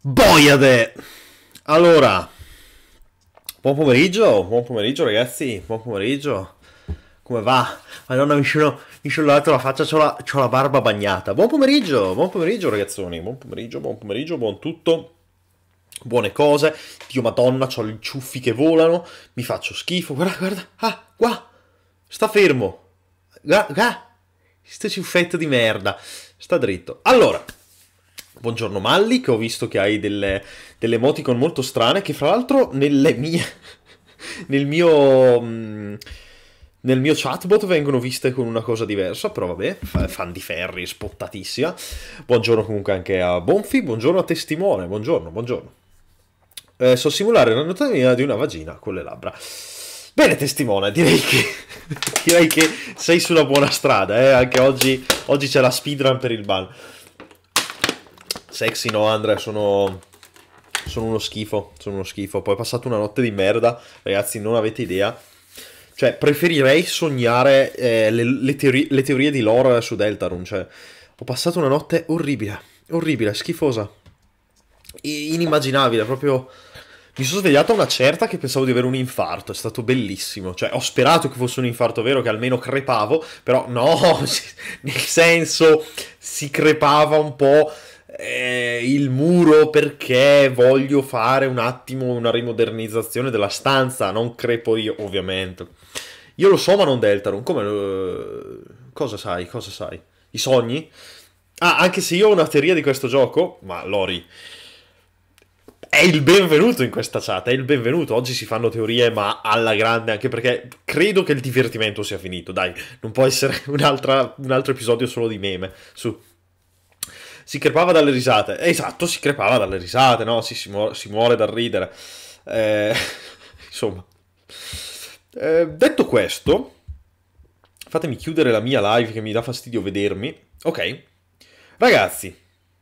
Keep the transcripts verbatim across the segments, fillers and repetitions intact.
Boiade! Allora, buon pomeriggio, buon pomeriggio ragazzi, buon pomeriggio. Come va? Madonna, mi sono, mi sono lavato la faccia, c'ho la, c'ho la barba bagnata. Buon pomeriggio, buon pomeriggio ragazzoni, buon pomeriggio, buon pomeriggio, buon tutto. Buone cose. Dio madonna, c'ho i ciuffi che volano, mi faccio schifo. Guarda, guarda, ah, qua, sta fermo. Guarda, sto ciuffetto di merda. Sta dritto. Allora, buongiorno Malli, che ho visto che hai delle, delle emoticon molto strane, che fra l'altro nelle mie, nel mio, mh, nel mio chatbot vengono viste con una cosa diversa, però vabbè, fa- fan di Ferri, spottatissima. Buongiorno comunque anche a Bonfi, buongiorno a Testimone, buongiorno, buongiorno. Eh, so simulare l'anatomia di una vagina con le labbra. Bene Testimone, direi che, direi che sei sulla buona strada, eh? Anche oggi, oggi c'è la speedrun per il ban. Sexy no Andrea, sono, sono uno schifo, sono uno schifo. Poi ho passato una notte di merda, ragazzi, non avete idea. Cioè, preferirei sognare eh, le, le, teorie, le teorie di lore su Deltarune. Cioè, ho passato una notte orribile, orribile, schifosa, I- inimmaginabile, proprio. Mi sono svegliato a una certa che pensavo di avere un infarto, è stato bellissimo. Cioè, ho sperato che fosse un infarto vero, che almeno crepavo, però no, nel senso, si crepava un po' eh, il muro perché voglio fare un attimo una rimodernizzazione della stanza, non crepo io, ovviamente. Io lo so, ma non Deltarune. Come lo- Cosa sai? Cosa sai? I sogni? Ah, anche se io ho una teoria di questo gioco, ma Lori, è il benvenuto in questa chat, è il benvenuto. Oggi si fanno teorie, ma alla grande, anche perché credo che il divertimento sia finito. Dai, non può essere un'altra, un altro episodio solo di meme. Su. Si crepava dalle risate. Esatto, si crepava dalle risate, no? Si, si, muore, si muore dal ridere. Eh, insomma. Eh, detto questo, fatemi chiudere la mia live che mi dà fastidio vedermi. Ok. Ragazzi,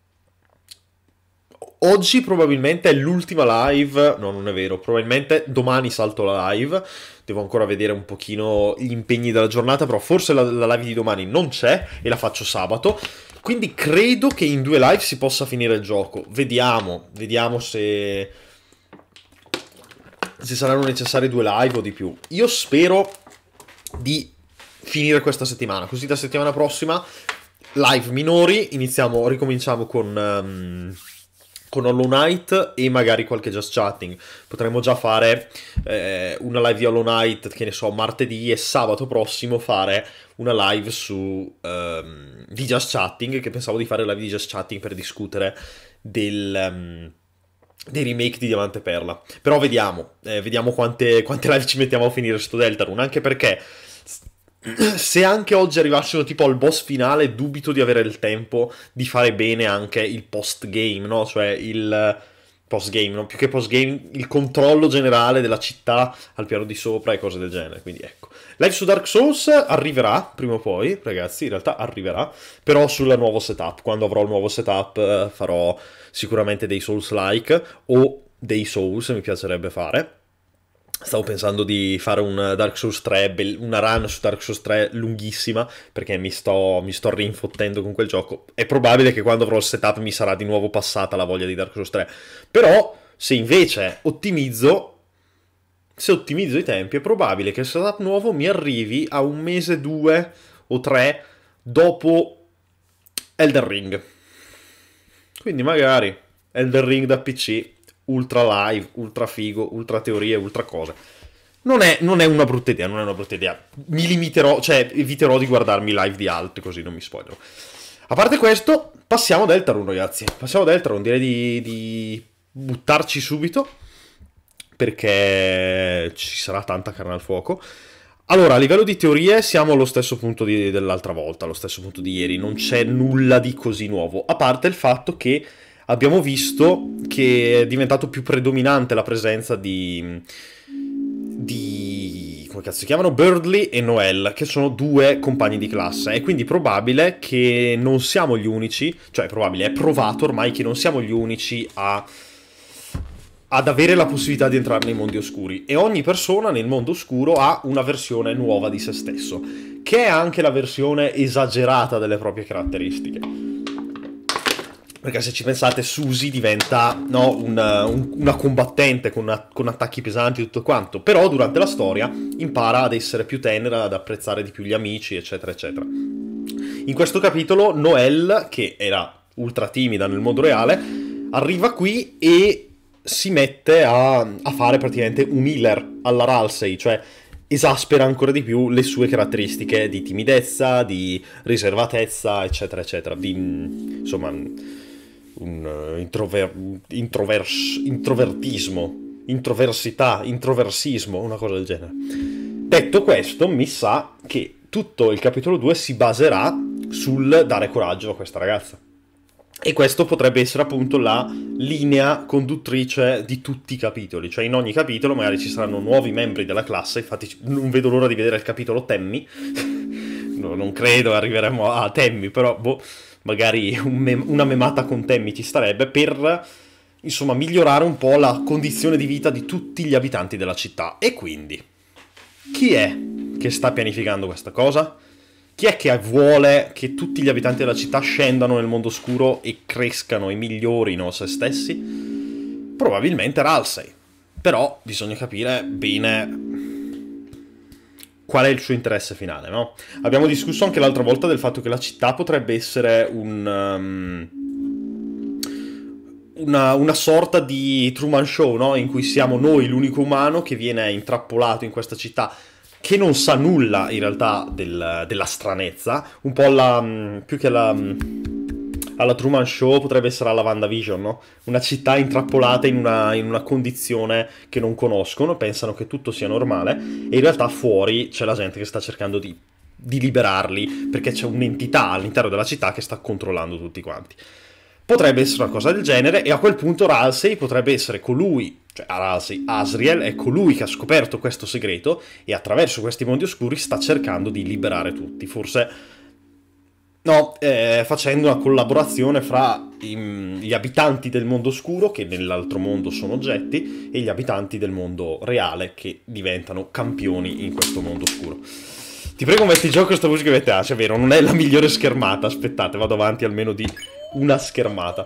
oggi probabilmente è l'ultima live, no non è vero, probabilmente domani salto la live, devo ancora vedere un pochino gli impegni della giornata, però forse la, la live di domani non c'è e la faccio sabato, quindi credo che in due live si possa finire il gioco, vediamo, vediamo se, se saranno necessarie due live o di più. Io spero di finire questa settimana, così la settimana prossima live minori, iniziamo, ricominciamo con... Um, con Hollow Knight e magari qualche just chatting. Potremmo già fare eh, una live di Hollow Knight, che ne so, martedì, e sabato prossimo fare una live su ehm, di just chatting, che pensavo di fare live di just chatting per discutere del, um, dei remake di Diamante e Perla. Però vediamo, eh, vediamo quante, quante live ci mettiamo a finire sto Deltarune, anche perché se anche oggi arrivassimo tipo al boss finale, dubito di avere il tempo di fare bene anche il post-game, no? Cioè il post-game, no? Più che post-game, il controllo generale della città al piano di sopra e cose del genere, quindi ecco. Live su Dark Souls arriverà, prima o poi, ragazzi, in realtà arriverà, però sul nuovo setup. Quando avrò il nuovo setup eh, farò sicuramente dei Souls-like o dei Souls, mi piacerebbe fare. Stavo pensando di fare un Dark Souls tre, una run su Dark Souls tre lunghissima, perché mi sto, mi sto rinfottendo con quel gioco. È probabile che quando avrò il setup mi sarà di nuovo passata la voglia di Dark Souls tre. Però, se invece ottimizzo, se ottimizzo i tempi, è probabile che il setup nuovo mi arrivi a un mese, due o tre dopo Elden Ring. Quindi magari Elden Ring da P C, ultra live, ultra figo, ultra teorie, ultra cose. Non è, non è una brutta idea, non è una brutta idea. Mi limiterò, cioè eviterò di guardarmi live di altri, così non mi spoilerò. A parte questo, passiamo a Deltarune, ragazzi. Passiamo a Deltarune, direi di, di buttarci subito, perché ci sarà tanta carne al fuoco. Allora, a livello di teorie siamo allo stesso punto di, dell'altra volta, allo stesso punto di ieri. Non c'è nulla di così nuovo, a parte il fatto che abbiamo visto che è diventato più predominante la presenza di... di... come cazzo si chiamano? Birdly e Noelle, che sono due compagni di classe. È quindi probabile che non siamo gli unici, cioè è probabile, è provato ormai che non siamo gli unici a... ad avere la possibilità di entrare nei mondi oscuri. E ogni persona nel mondo oscuro ha una versione nuova di se stesso, che è anche la versione esagerata delle proprie caratteristiche. Perché se ci pensate, Susie diventa, no, una, un, una combattente con, una, con attacchi pesanti e tutto quanto. Però durante la storia impara ad essere più tenera, ad apprezzare di più gli amici, eccetera, eccetera. In questo capitolo Noelle, che era ultra timida nel mondo reale, arriva qui e si mette a, a fare praticamente un healer alla Ralsei, cioè esaspera ancora di più le sue caratteristiche di timidezza, di riservatezza, eccetera, eccetera. Di, insomma, un uh, introver, introvers, introvertismo, introversità, introversismo, una cosa del genere. Detto questo, mi sa che tutto il capitolo due si baserà sul dare coraggio a questa ragazza. E questo potrebbe essere appunto la linea conduttrice di tutti i capitoli. Cioè in ogni capitolo magari ci saranno nuovi membri della classe. Infatti non vedo l'ora di vedere il capitolo Tammy. No, non credo arriveremo a Tammy, però boh, magari un mem- una memata con Tammy ci starebbe, per insomma migliorare un po' la condizione di vita di tutti gli abitanti della città. E quindi, chi è che sta pianificando questa cosa? Chi è che vuole che tutti gli abitanti della città scendano nel mondo oscuro e crescano e migliorino se stessi? Probabilmente Ralsei. Però bisogna capire bene qual è il suo interesse finale, no? Abbiamo discusso anche l'altra volta del fatto che la città potrebbe essere un... Um, una, una sorta di Truman Show, no? In cui siamo noi l'unico umano che viene intrappolato in questa città, che non sa nulla in realtà del, della stranezza, un po' alla, più che alla, alla Truman Show potrebbe essere alla WandaVision, no? Una città intrappolata in una, in una condizione che non conoscono, pensano che tutto sia normale, e in realtà fuori c'è la gente che sta cercando di, di liberarli, perché c'è un'entità all'interno della città che sta controllando tutti quanti. Potrebbe essere una cosa del genere, e a quel punto Ralsei potrebbe essere colui, cioè Ralsei, Asriel è colui che ha scoperto questo segreto e attraverso questi mondi oscuri sta cercando di liberare tutti, forse no, eh, facendo una collaborazione fra i, gli abitanti del mondo oscuro, che nell'altro mondo sono oggetti, e gli abitanti del mondo reale, che diventano campioni in questo mondo oscuro. Ti prego, metti in gioco questa musica che piace, è vero, non è la migliore schermata, aspettate, vado avanti almeno di una schermata.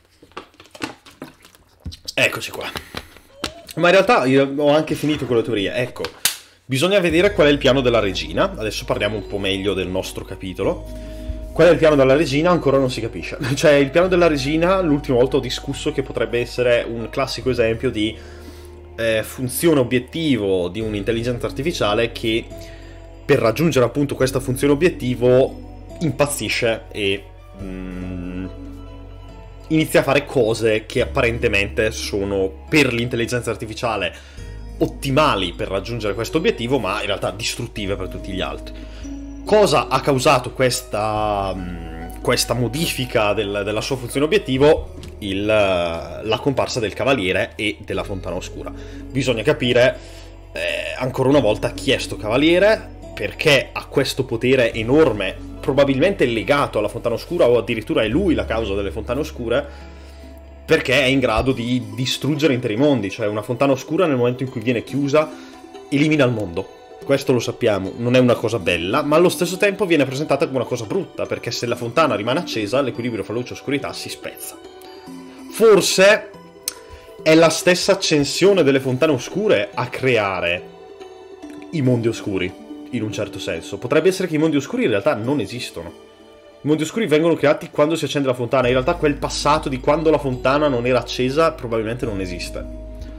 Eccoci qua. Ma in realtà io ho anche finito con le teorie. Ecco, bisogna vedere qual è il piano della regina. Adesso parliamo un po' meglio del nostro capitolo. Qual è il piano della regina? Ancora non si capisce. Cioè, il piano della regina, l'ultima volta ho discusso che potrebbe essere un classico esempio di eh, funzione obiettivo di un'intelligenza artificiale che, per raggiungere appunto questa funzione obiettivo, impazzisce e mm, inizia a fare cose che apparentemente sono per l'intelligenza artificiale ottimali per raggiungere questo obiettivo, ma in realtà distruttive per tutti gli altri. Cosa ha causato questa, questa modifica del, della sua funzione obiettivo? Il, la comparsa del cavaliere e della fontana oscura. Bisogna capire eh, ancora una volta chi è sto cavaliere, perché ha questo potere enorme, probabilmente legato alla fontana oscura, o addirittura è lui la causa delle fontane oscure, perché è in grado di distruggere interi mondi. Cioè, una fontana oscura nel momento in cui viene chiusa elimina il mondo. Questo lo sappiamo, non è una cosa bella, ma allo stesso tempo viene presentata come una cosa brutta, perché se la fontana rimane accesa, l'equilibrio fra luce e oscurità si spezza. Forse è la stessa accensione delle fontane oscure a creare i mondi oscuri, in un certo senso. Potrebbe essere che i mondi oscuri in realtà non esistono. I mondi oscuri vengono creati quando si accende la fontana. In realtà quel passato di quando la fontana non era accesa probabilmente non esiste.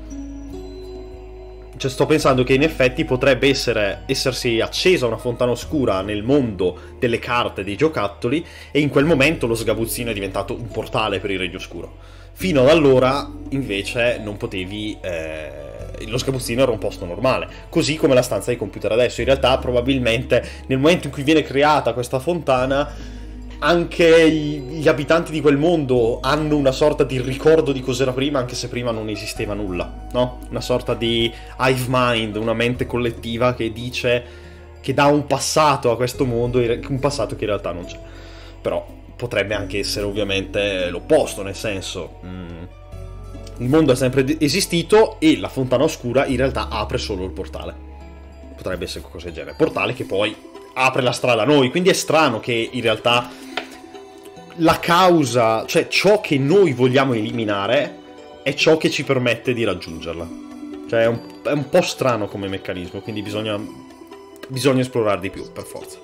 Cioè, sto pensando che in effetti potrebbe essere essersi accesa una fontana oscura nel mondo delle carte, dei giocattoli, e in quel momento lo sgabuzzino è diventato un portale per il Regno Oscuro. Fino ad allora, invece, non potevi... Eh... lo sgabuzzino era un posto normale, così come la stanza di computer adesso. In realtà probabilmente nel momento in cui viene creata questa fontana, anche gli abitanti di quel mondo hanno una sorta di ricordo di cos'era prima, anche se prima non esisteva nulla, no? Una sorta di hive mind, una mente collettiva che dice, che dà un passato a questo mondo, un passato che in realtà non c'è. Però potrebbe anche essere ovviamente l'opposto, nel senso... Mm, il mondo è sempre esistito e la fontana oscura in realtà apre solo il portale. Potrebbe essere qualcosa del genere. Portale che poi apre la strada a noi. Quindi è strano che in realtà la causa, cioè ciò che noi vogliamo eliminare è ciò che ci permette di raggiungerla. Cioè è un, è un po' strano come meccanismo, quindi bisogna, bisogna esplorare di più, per forza.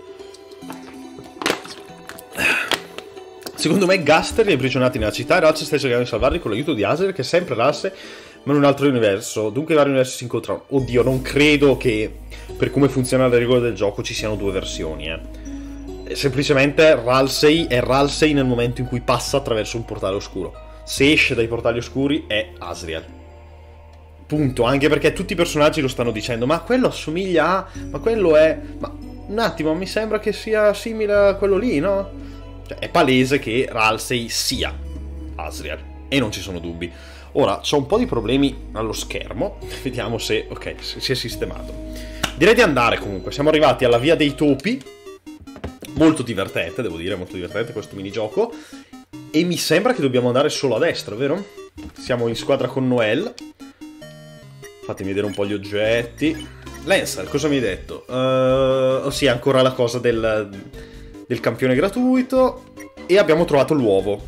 Secondo me Gaster è imprigionati nella città e Ralsei sta cercando di salvarli con l'aiuto di Asriel, che è sempre Ralsei, ma in un altro universo. Dunque i vari universi si incontrano. Oddio, non credo che per come funziona le regole del gioco ci siano due versioni, eh. Semplicemente Ralsei è Ralsei nel momento in cui passa attraverso un portale oscuro. Se esce dai portali oscuri è Asriel. Punto. Anche perché tutti i personaggi lo stanno dicendo. Ma quello assomiglia a... Ma quello è... Ma un attimo, mi sembra che sia simile a quello lì, no? Cioè, è palese che Ralsei sia Asriel. E non ci sono dubbi. Ora, c'ho un po' di problemi allo schermo. Vediamo se... Ok, si è sistemato. Direi di andare comunque. Siamo arrivati alla via dei topi. Molto divertente, devo dire, molto divertente questo minigioco. E mi sembra che dobbiamo andare solo a destra, vero? Siamo in squadra con Noelle. Fatemi vedere un po' gli oggetti. Lancer, cosa mi hai detto? Uh, oh sì, ancora la cosa del, del campione gratuito. E abbiamo trovato l'uovo.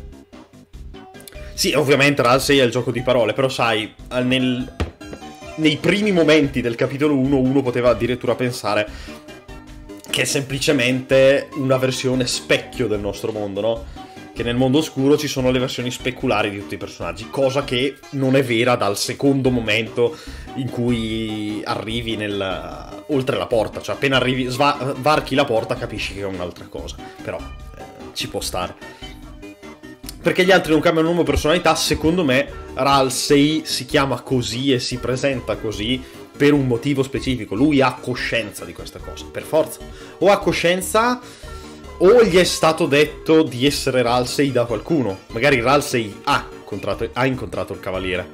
Sì, ovviamente Ralsei è il gioco di parole, però sai, nel, nei primi momenti del capitolo uno uno poteva addirittura pensare che è semplicemente una versione specchio del nostro mondo, no? Che nel mondo oscuro ci sono le versioni speculari di tutti i personaggi, cosa che non è vera dal secondo momento in cui arrivi nel, oltre la porta, cioè appena arrivi, sva, varchi la porta capisci che è un'altra cosa, però eh, ci può stare. Perché gli altri non cambiano nome o personalità, secondo me Ralsei si chiama così e si presenta così per un motivo specifico. Lui ha coscienza di questa cosa, per forza. O ha coscienza, o gli è stato detto di essere Ralsei da qualcuno. Magari Ralsei ha incontrato, ha incontrato il Cavaliere.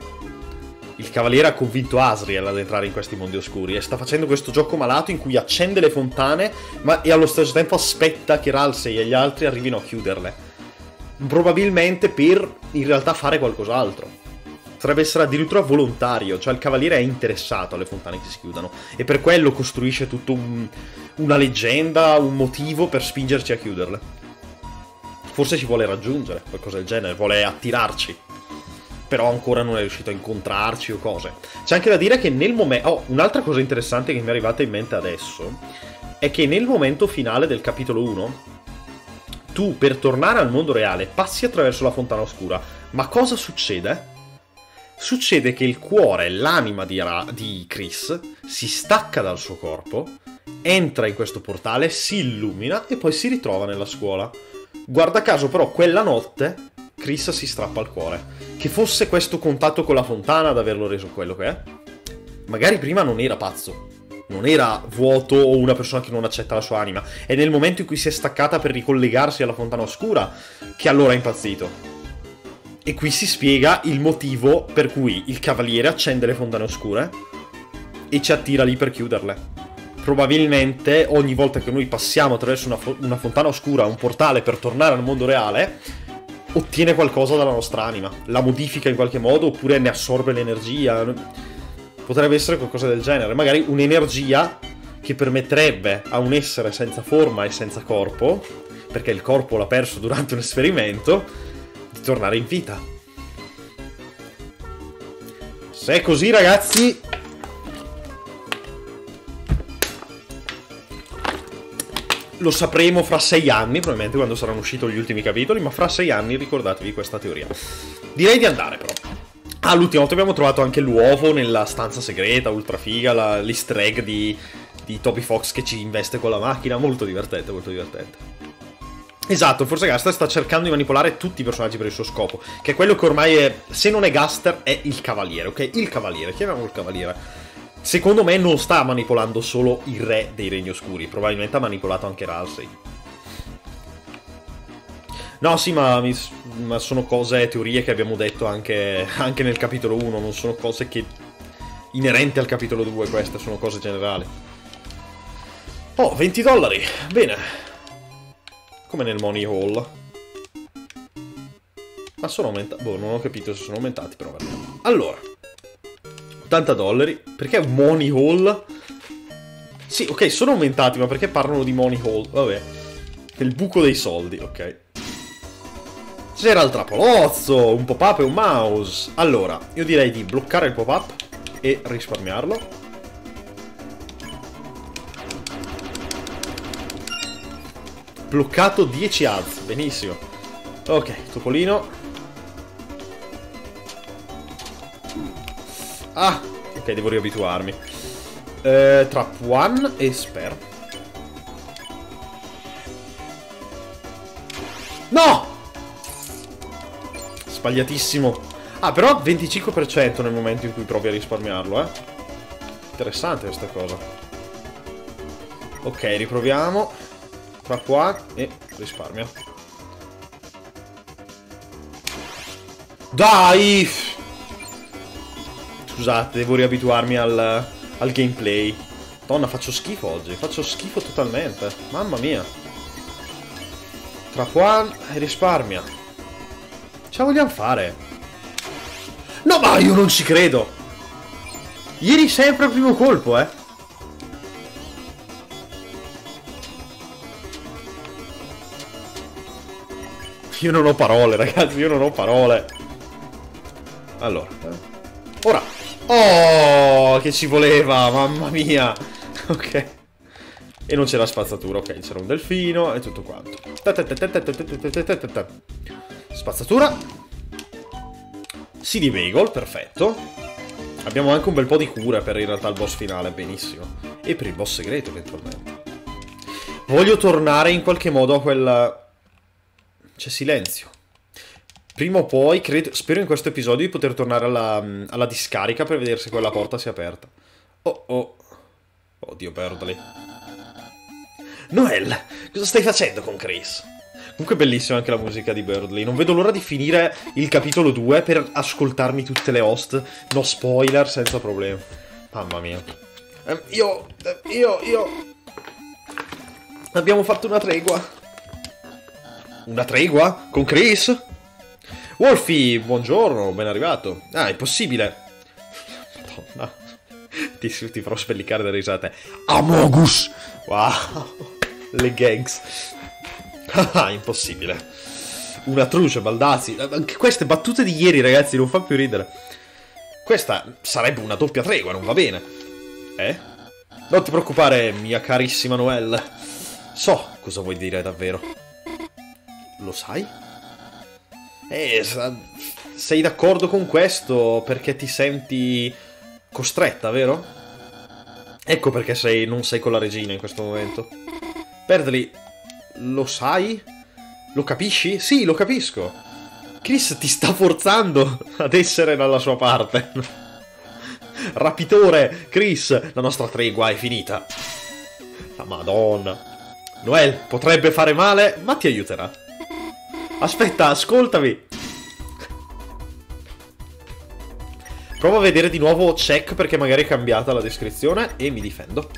Il Cavaliere ha convinto Asriel ad entrare in questi mondi oscuri e sta facendo questo gioco malato in cui accende le fontane ma e allo stesso tempo aspetta che Ralsei e gli altri arrivino a chiuderle. Probabilmente per in realtà fare qualcos'altro. Potrebbe essere addirittura volontario, cioè il Cavaliere è interessato alle fontane che si chiudono e per quello costruisce tutto un, una leggenda, un motivo per spingerci a chiuderle. Forse ci vuole raggiungere, qualcosa del genere, vuole attirarci. Però ancora non è riuscito a incontrarci o cose. C'è anche da dire che nel momento... Oh, un'altra cosa interessante che mi è arrivata in mente adesso è che nel momento finale del capitolo uno tu per tornare al mondo reale passi attraverso la fontana oscura, ma cosa succede? Succede che il cuore, l'anima di, Ra- di Chris si stacca dal suo corpo, entra in questo portale, si illumina e poi si ritrova nella scuola. Guarda caso però quella notte Chris si strappa il cuore. Che fosse questo contatto con la fontana ad averlo reso quello che è? Magari prima non era pazzo. Non era vuoto o una persona che non accetta la sua anima. È nel momento in cui si è staccata per ricollegarsi alla fontana oscura che allora è impazzito. E qui si spiega il motivo per cui il Cavaliere accende le fontane oscure e ci attira lì per chiuderle. Probabilmente ogni volta che noi passiamo attraverso una, fo- una fontana oscura, un portale per tornare al mondo reale, ottiene qualcosa dalla nostra anima. La modifica in qualche modo oppure ne assorbe l'energia. Potrebbe essere qualcosa del genere, magari un'energia che permetterebbe a un essere senza forma e senza corpo, perché il corpo l'ha perso durante un esperimento, di tornare in vita. Se è così, ragazzi, lo sapremo fra sei anni, probabilmente quando saranno usciti gli ultimi capitoli, ma fra sei anni ricordatevi questa teoria. Direi di andare però. Ah, l'ultima volta abbiamo trovato anche l'uovo nella stanza segreta, ultra figa, la, l'easter egg di, di Toby Fox che ci investe con la macchina, molto divertente, molto divertente. Esatto, forse Gaster sta cercando di manipolare tutti i personaggi per il suo scopo, che è quello che ormai è, se non è Gaster, è il Cavaliere, ok? Il Cavaliere, chiamiamolo il Cavaliere. Secondo me non sta manipolando solo il re dei Regni Oscuri, probabilmente ha manipolato anche Ralsei. No, sì, ma, mi, ma sono cose, teorie che abbiamo detto anche, anche nel capitolo uno, non sono cose che inerenti al capitolo due, queste sono cose generali. Oh, venti dollari, bene. Come nel Money Hall. Ma sono aumentati, boh, non ho capito se sono aumentati, però vabbè. Allora, ottanta dollari, perché un Money Hall? Sì, ok, sono aumentati, ma perché parlano di Money Hall? Vabbè, è il buco dei soldi, ok. C'era il trapolozzo, un pop-up e un mouse. Allora, io direi di bloccare il pop-up e risparmiarlo. Bloccato dieci ads, benissimo. Ok, topolino. Ah, ok, devo riabituarmi. eh, Trap one e spare. No! Sbagliatissimo. Ah, però venticinque per cento nel momento in cui provi a risparmiarlo, eh. Interessante questa cosa. Ok, riproviamo. Trap one e risparmia. Dai! Scusate, devo riabituarmi al, al gameplay. Donna, faccio schifo oggi. Faccio schifo totalmente. Mamma mia. Trap one e risparmia. Ce la vogliamo fare? No, ma io non ci credo. Ieri sempre al primo colpo, eh. Io non ho parole, ragazzi. Io non ho parole. Allora. Ora. Oh, che ci voleva. Mamma mia. Ok. E non c'era spazzatura. Ok, c'era un delfino e tutto quanto. Spazzatura. Seedy Bagel, perfetto. Abbiamo anche un bel po' di cura per in realtà il boss finale, benissimo. E per il boss segreto, eventualmente. Voglio tornare in qualche modo a quel... C'è silenzio. Prima o poi, credo, spero in questo episodio di poter tornare alla, alla discarica per vedere se quella porta si è aperta. Oh oh. Oddio, Birdly. Noel, cosa stai facendo con Chris? Comunque bellissima anche la musica di Birdly. Non vedo l'ora di finire il capitolo due per ascoltarmi tutte le host. No spoiler, senza problemi. Mamma mia. Eh, io... Io... Io... Abbiamo fatto una tregua. Una tregua? Con Chris? Wolfie, buongiorno, ben arrivato. Ah, è possibile. Madonna. Ti, ti farò spellicare da risate. Amogus! Wow. Le gangs. Ah, impossibile. Una truce, Baldazzi. Anche queste battute di ieri, ragazzi, non fa più ridere. Questa sarebbe una doppia tregua, non va bene. Eh? Non ti preoccupare, mia carissima Noel. So cosa vuoi dire davvero. Lo sai? Eh, sei d'accordo con questo perché ti senti costretta, vero? Ecco perché sei, non sei con la regina in questo momento. Birdly, lo sai? Lo capisci? Sì, lo capisco. Chris ti sta forzando ad essere dalla sua parte. Rapitore, Chris, la nostra tregua è finita. La Madonna. Noel potrebbe fare male, ma ti aiuterà. Aspetta, ascoltami. Provo a vedere di nuovo check perché magari è cambiata la descrizione e mi difendo.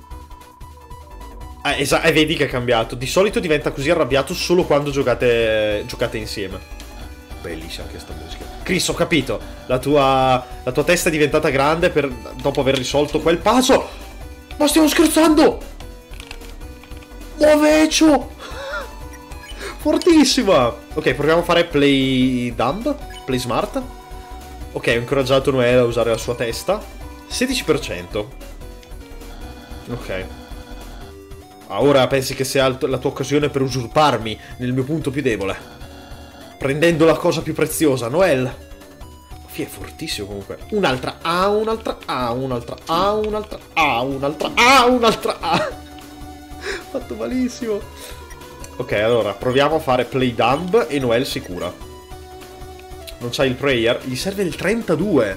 Ah, esatto, e vedi che è cambiato. Di solito diventa così arrabbiato solo quando giocate, giocate insieme. Bellissima anche sta musica. Chris, ho capito. La tua, la tua testa è diventata grande per, dopo aver risolto quel puzzle. Ma stiamo scherzando? Oveccio! Fortissima! Ok, proviamo a fare play dumb, play smart. Ok, ho incoraggiato Noel a usare la sua testa. sedici per cento. Ok. Ah, ora pensi che sia la tua occasione per usurparmi nel mio punto più debole. Prendendo la cosa più preziosa, Noel. Fì, è fortissimo comunque. Un'altra A, un'altra A, un'altra A, un'altra A, un'altra A, un'altra A. Fatto malissimo. Ok, allora, proviamo a fare play dumb e Noel si cura. Non c'hai il prayer? Gli serve il trentadue.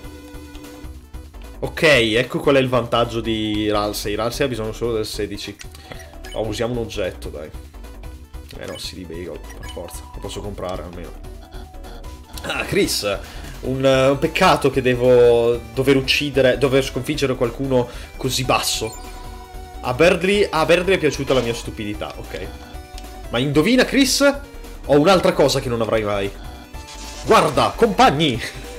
Ok, ecco qual è il vantaggio di Ralsei. Ralsei ha bisogno solo del sedici. Oh, usiamo un oggetto, dai. Eh no, Seedy Bagel, per forza. Lo posso comprare almeno. Ah, Chris. Un, uh, un peccato che devo dover uccidere, dover sconfiggere qualcuno così basso. A Birdly, a Birdly è piaciuta la mia stupidità, ok. Ma indovina, Chris? Ho un'altra cosa che non avrai mai. Guarda, compagni!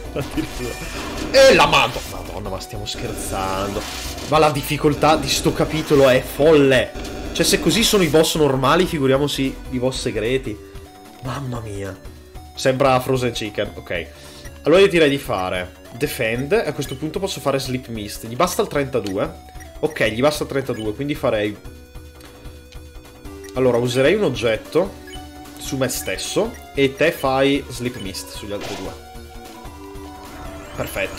E la mando! Madonna, ma stiamo scherzando. Ma la difficoltà di sto capitolo è folle. Cioè, se così sono i boss normali, figuriamoci i boss segreti. Mamma mia. Sembra Frozen Chicken, ok. Allora io direi di fare Defend, e a questo punto posso fare Sleep Mist. Gli basta il trentadue? Ok, gli basta il trentadue, quindi farei... Allora, userei un oggetto su me stesso e te fai Sleep Mist sugli altri due. Perfetto.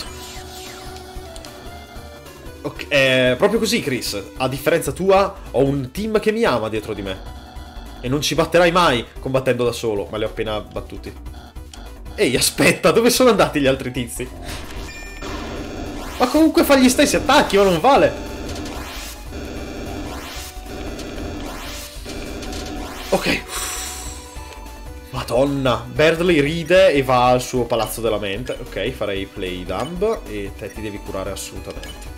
Ok, eh, proprio così, Chris. A differenza tua, ho un team che mi ama dietro di me. E non ci batterai mai combattendo da solo, ma li ho appena battuti. Ehi, aspetta, dove sono andati gli altri tizi? Ma comunque fa gli stessi attacchi, ma non vale. Ok. Madonna. Berdly ride e va al suo palazzo della mente. Ok, farei play dumb e te ti devi curare assolutamente.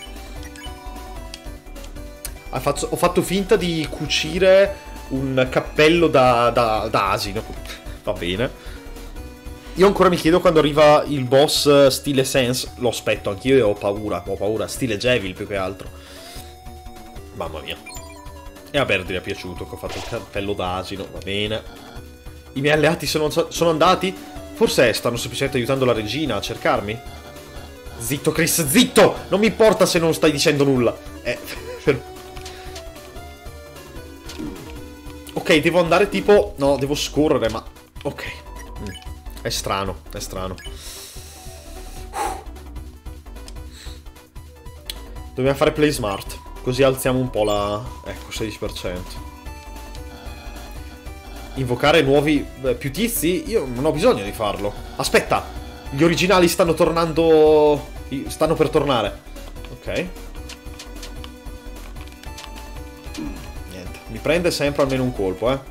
Ho fatto finta di cucire un cappello da, da, da asino. Va bene. Io ancora mi chiedo quando arriva il boss stile Sense. Lo aspetto anch'io e ho paura. Ho paura. Stile Jevil più che altro. Mamma mia. E a Berdi è piaciuto che ho fatto il cappello da asino. Va bene. I miei alleati sono, sono andati? Forse stanno semplicemente aiutando la regina a cercarmi. Zitto Chris, zitto! Non mi importa se non stai dicendo nulla. Eh, per... Ok, devo andare tipo... No, devo scorrere, ma... Ok. Mm. È strano, è strano. Dobbiamo fare play smart. Così alziamo un po' la... Ecco, sedici per cento. Invocare nuovi... Eh, più tizi? Io non ho bisogno di farlo. Aspetta! Gli originali stanno tornando... Stanno per tornare. Ok. Mi prende sempre almeno un colpo, eh.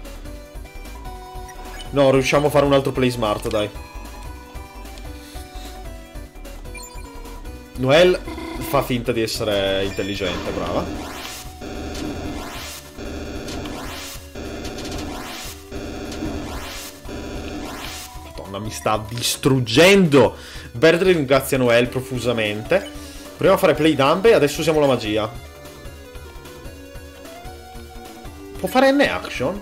No, riusciamo a fare un altro play smart, dai. Noelle fa finta di essere intelligente, brava. Madonna, mi sta distruggendo. Berdry ringrazia Noelle profusamente. Proviamo a fare play dumb e adesso usiamo la magia. Può fare N-Action?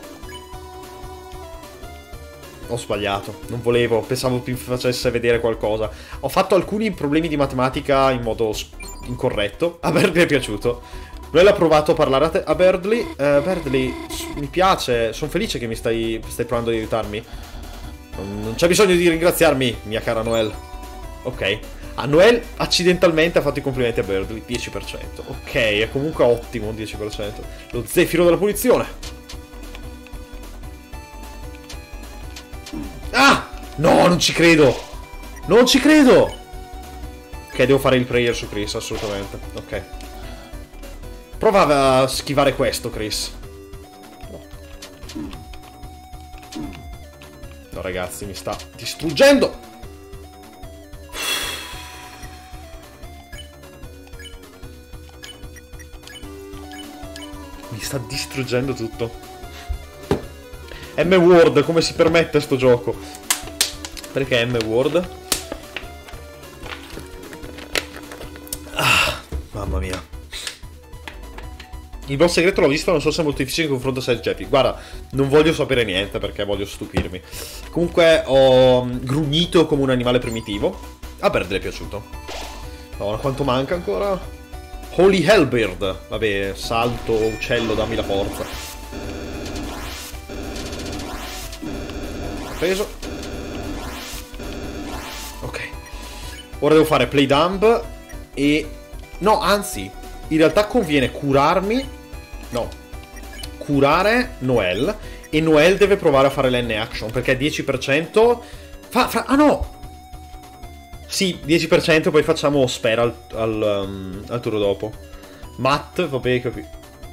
Ho sbagliato, non volevo, pensavo mi facesse vedere qualcosa. Ho fatto alcuni problemi di matematica in modo incorretto. A Berdly è piaciuto. Lui l'ha provato a parlare a, te a Berdly. uh, Berdly, mi piace, sono felice che mi stai, stai provando ad aiutarmi. Non, non c'è bisogno di ringraziarmi, mia cara Noelle. Ok. Ah, Noelle accidentalmente ha fatto i complimenti a Berdly, dieci per cento. Ok, è comunque ottimo, dieci per cento. Lo zefiro della punizione. Ah! No, non ci credo! Non ci credo! Ok, devo fare il prayer su Chris, assolutamente. Ok. Prova a schivare questo, Chris. No, ragazzi, mi sta distruggendo! Mi sta distruggendo tutto. M-Word, come si permette sto gioco? Perché M-Word? Ah, mamma mia. Il boss segreto l'ho visto, non so se è molto difficile in confronto a Side Jeffy. Guarda, non voglio sapere niente perché voglio stupirmi. Comunque ho grugnito come un animale primitivo. A Berdly è piaciuto. No, quanto manca ancora? Holy Hellbird. Vabbè, salto, uccello, dammi la forza. Ho preso. Ok. Ora devo fare play dumb e... No, anzi, in realtà conviene curarmi. No. Curare Noelle. E Noelle deve provare a fare l'N action, perché dieci per cento... Fa, fa... Ah no! Sì, dieci per cento, poi facciamo spera al, al, um, al turno dopo. Matt, vabbè, capito.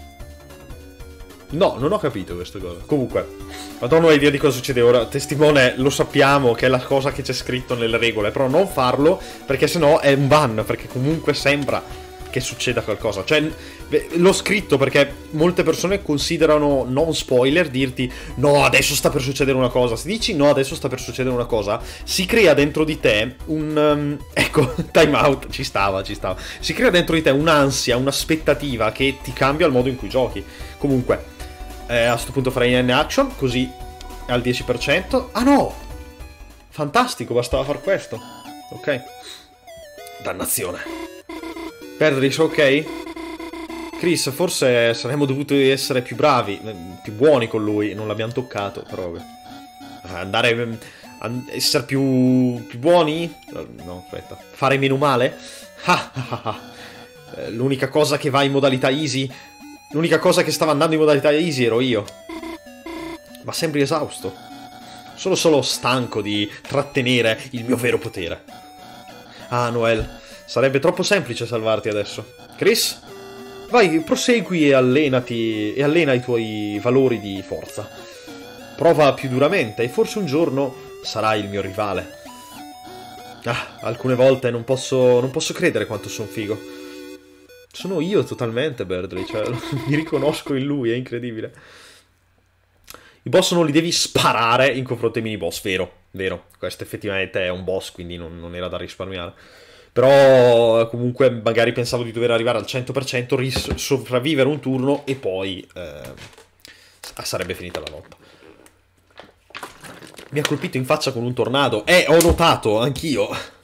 No, non ho capito questa cosa. Comunque, non ho idea di cosa succede ora. Testimone, lo sappiamo che è la cosa che c'è scritto nelle regole, però non farlo, perché sennò è un ban, perché comunque sembra che succeda qualcosa. Cioè, l'ho scritto perché molte persone considerano non spoiler dirti no, adesso sta per succedere una cosa. Se dici no, adesso sta per succedere una cosa, si crea dentro di te un... Um, ecco, time out, ci stava, ci stava. Si crea dentro di te un'ansia, un'aspettativa che ti cambia il modo in cui giochi. Comunque, eh, a questo punto farei N action, così al dieci per cento. Ah no! Fantastico, bastava far questo. Ok. Dannazione. Perdris, ok? Chris, forse saremmo dovuti essere più bravi, più buoni con lui. Non l'abbiamo toccato, però... Andare... Essere più... più buoni? No, aspetta. Fare meno male? Ah, ah, ah. L'unica cosa che va in modalità easy... L'unica cosa che stava andando in modalità easy ero io. Ma sembri esausto. Sono solo stanco di trattenere il mio vero potere. Ah, Noel. Sarebbe troppo semplice salvarti adesso. Chris? Vai, prosegui e allenati... E allena i tuoi valori di forza. Prova più duramente e forse un giorno sarai il mio rivale. Ah, alcune volte non posso... Non posso credere quanto sono figo. Sono io totalmente, Berdly, cioè mi riconosco in lui, è incredibile. I boss non li devi sparare in confronto ai mini boss, vero, vero. Questo effettivamente è un boss, quindi non, non era da risparmiare. Però comunque magari pensavo di dover arrivare al cento per cento, sopravvivere un turno e poi eh, sarebbe finita la lotta. Mi ha colpito in faccia con un tornado. Eh, ho notato, anch'io.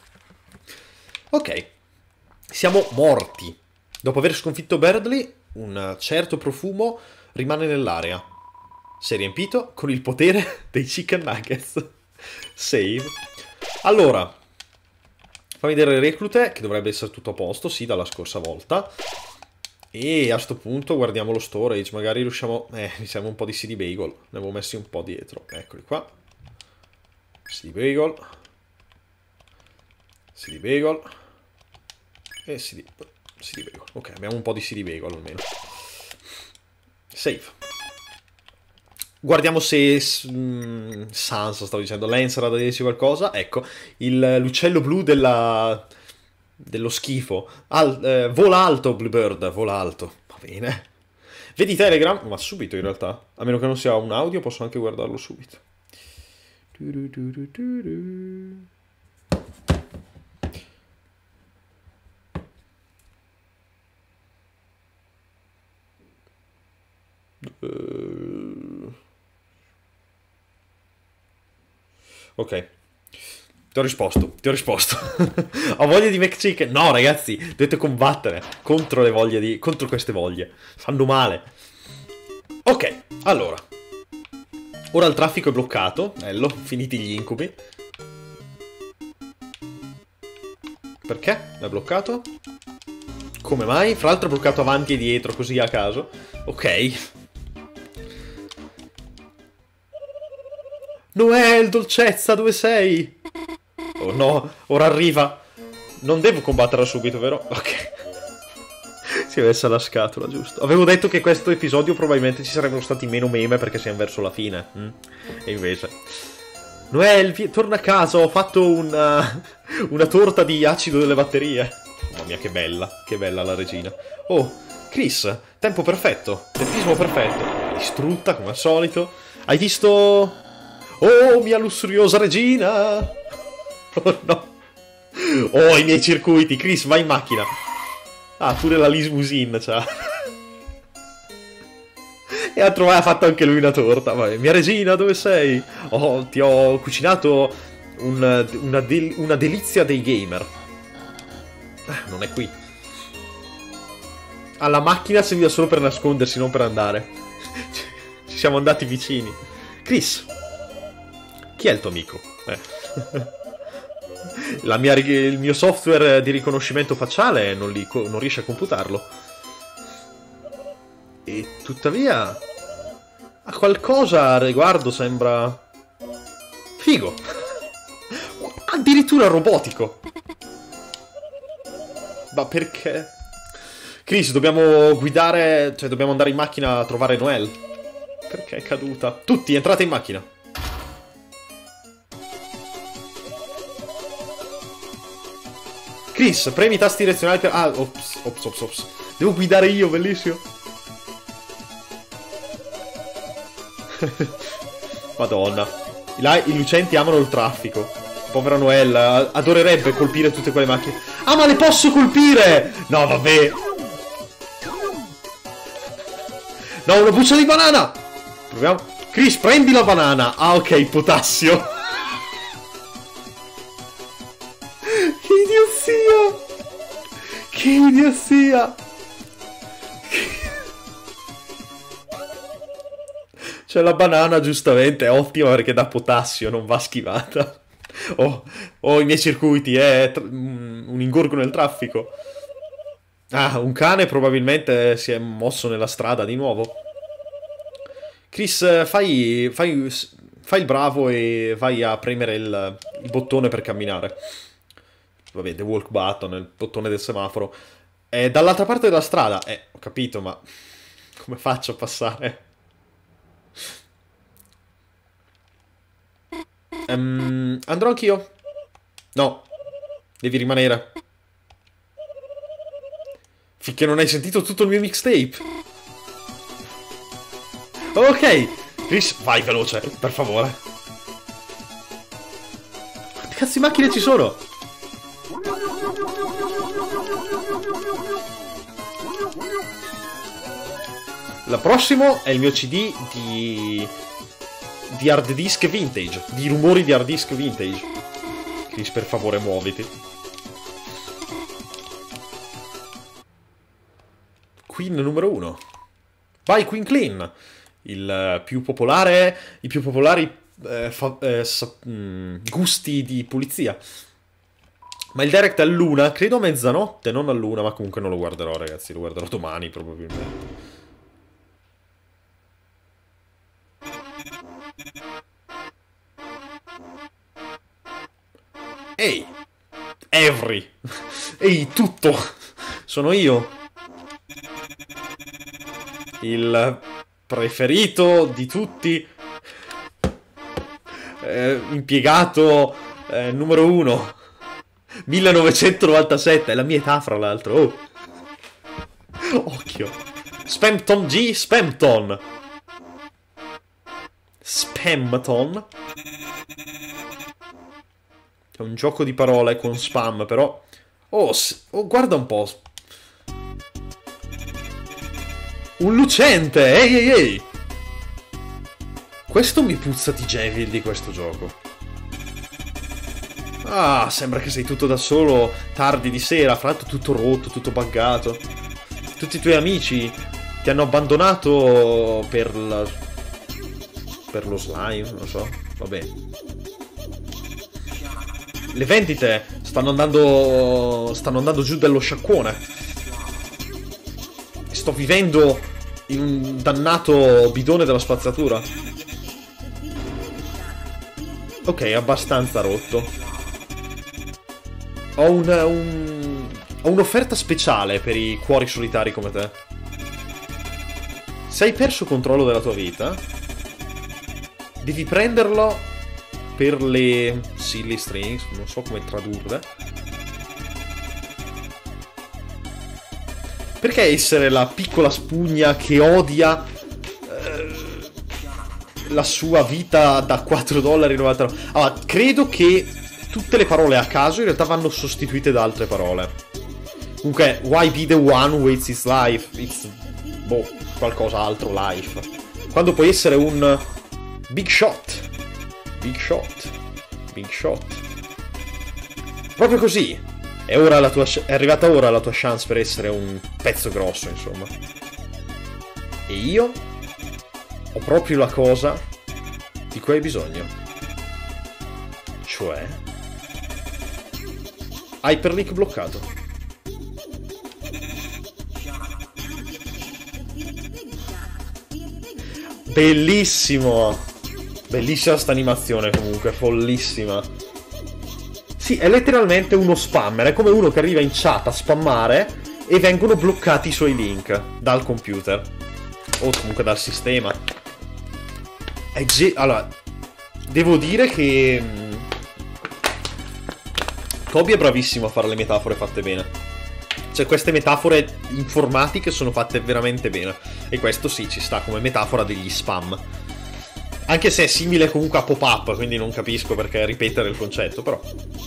Ok, siamo morti. Dopo aver sconfitto Berdly, un certo profumo rimane nell'area. Si è riempito con il potere dei chicken nuggets. Save. Allora, fammi vedere le reclute, che dovrebbe essere tutto a posto, sì, dalla scorsa volta. E a sto punto guardiamo lo storage, magari riusciamo... Eh, mi serve un po' di C D Bagel, ne avevo messi un po' dietro. Eccoli qua. C D Bagel. C D Bagel. E C D... C D Bagel. Ok, abbiamo un po' di C D Bagel almeno. Save. Guardiamo se... Mm, Sans, stavo dicendo, Lancer ha da dirci qualcosa. Ecco, l'uccello blu della... dello schifo. Al, eh, vola alto, Bluebird, vola alto. Va bene. Vedi Telegram? Ma subito in realtà. A meno che non sia un audio, posso anche guardarlo subito. Du, du, du, du, du. Uh... Ok, ti ho risposto, ti ho risposto. Ho voglia di McChicken? No, ragazzi, dovete combattere contro le voglie di... contro queste voglie. Fanno male. Ok, allora. Ora il traffico è bloccato. Bello, finiti gli incubi. Perché? È bloccato? Come mai? Fra l'altro è bloccato avanti e dietro, così a caso. Ok. Noel, dolcezza, dove sei? Oh no, ora arriva. Non devo combatterla subito, vero? Ok. Si è messa la scatola, giusto. Avevo detto che questo episodio probabilmente ci sarebbero stati meno meme perché siamo verso la fine. Mm? E invece... Noel, torna a casa, ho fatto una... una torta di acido delle batterie. Mamma mia, che bella, che bella la regina. Oh, Chris, tempo perfetto, tempismo perfetto. Distrutta, come al solito. Hai visto... Oh, mia lussuriosa regina! Oh no! Oh, i miei circuiti! Chris, vai in macchina! Ah, pure la limousine c'ha. E ha trovato, ha fatto anche lui una torta. Vabbè, mia regina, dove sei? Oh, ti ho cucinato un, una, del, una delizia dei gamer. Ah, non è qui. Alla macchina serviva solo per nascondersi, non per andare. Ci siamo andati vicini. Chris! Chi è il tuo amico? Eh. La mia, il mio software di riconoscimento facciale non, li, non riesce a computarlo. E tuttavia... a qualcosa a riguardo sembra... figo! Addirittura robotico! Ma perché? Chris, dobbiamo guidare... cioè dobbiamo andare in macchina a trovare Noel. Perché è caduta? Tutti, entrate in macchina! Chris, premi i tasti direzionali per... Ah, ops, ops, ops, ops. Devo guidare io, bellissimo. Madonna. Là i lucenti amano il traffico. Povera Noel, adorerebbe colpire tutte quelle macchine. Ah, ma le posso colpire! No, vabbè. No, una buccia di banana! Proviamo. Chris, prendi la banana. Ah, ok, potassio. Che idiozia. Che idiozia. Cioè, la banana, giustamente, è ottima perché dà potassio, non va schivata. Oh, oh, i miei circuiti, è eh, un ingorgo nel traffico. Ah, un cane probabilmente si è mosso nella strada di nuovo. Chris, fai, fai, fai il bravo e vai a premere il, il bottone per camminare. Vabbè, the walk button, il bottone del semaforo. È dall'altra parte della strada. Eh, ho capito, ma come faccio a passare? Um, andrò anch'io. No, devi rimanere. Finché non hai sentito tutto il mio mixtape. Ok, Chris, vai veloce, per favore. Quante cazzo di macchine ci sono? La prossimo è il mio C D di... di hard disk vintage. Di rumori di hard disk vintage. Chris, per favore, muoviti. Queen numero uno. Vai, Queen Clean. Il più popolare... I più popolari eh, fa, eh, sa, mh, gusti di pulizia. Ma il direct è all'una, credo a mezzanotte, non all'una, ma comunque non lo guarderò, ragazzi. Lo guarderò domani, probabilmente. Ehi! Every! Ehi, tutto! Sono io! Il preferito di tutti, eh, impiegato eh, numero uno, millenovecentonovantasette, è la mia età fra l'altro. Oh. Occhio. Spamton G, Spamton. Spamton. È un gioco di parole con spam, però. Oh, oh, guarda un po'. Un lucente! Ehi, ehi, ehi! Questo mi puzza di Devil di questo gioco. Ah, sembra che sei tutto da solo, tardi di sera, fra l'altro tutto rotto, tutto buggato. Tutti i tuoi amici ti hanno abbandonato per la... per lo slime, non so. Vabbè. Le vendite stanno andando... stanno andando giù dello sciacquone. Sto vivendo in un dannato bidone della spazzatura. Ok, abbastanza rotto. Ho un... un... ho un'offerta speciale per i cuori solitari come te. Se hai perso controllo della tua vita, devi prenderlo per le silly strings, non so come tradurre. Perché essere la piccola spugna che odia eh, la sua vita da quattro dollari e novantanove? Allora, credo che tutte le parole a caso in realtà vanno sostituite da altre parole. Comunque, why be the one who hates his life? It's, boh, qualcos'altro, life. Quando puoi essere un big shot. Big shot. Big shot. Proprio così. È, ora la tua, è arrivata ora la tua chance per essere un pezzo grosso, insomma. E io ho proprio la cosa di cui hai bisogno. Cioè... Hyperlink bloccato. Bellissimo! Bellissima sta animazione comunque, follissima. Sì, è letteralmente uno spammer, è come uno che arriva in chat a spammare e vengono bloccati i suoi link dal computer. O comunque dal sistema. È ge- allora, devo dire che... Toby è bravissimo a fare le metafore fatte bene. Cioè, queste metafore informatiche sono fatte veramente bene. E questo sì, ci sta come metafora degli spam. Anche se è simile comunque a pop-up, quindi non capisco perché ripetere il concetto, però...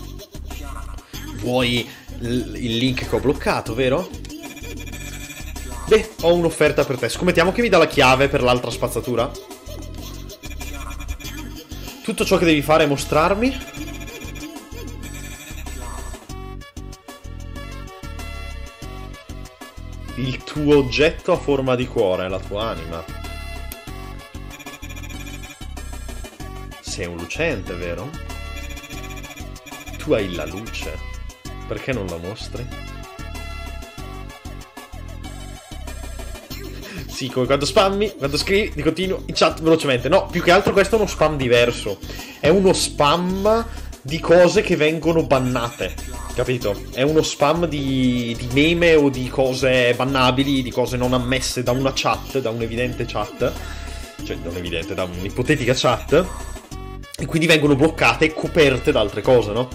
Vuoi il link che ho bloccato, vero? Beh, ho un'offerta per te. Scommettiamo che mi dà la chiave per l'altra spazzatura? Tutto ciò che devi fare è mostrarmi. Il tuo oggetto a forma di cuore, la tua anima. Sei un lucente, vero? Tu hai la luce. Perché non la mostri? Sì, come quando spammi, quando scrivi, di continuo in chat velocemente. No, più che altro questo è uno spam diverso. È uno spam di cose che vengono bannate, capito? È uno spam di, di meme o di cose bannabili, di cose non ammesse da una chat, da un'evidente chat. Cioè, non evidente, da un'ipotetica chat. E quindi vengono bloccate e coperte da altre cose, no?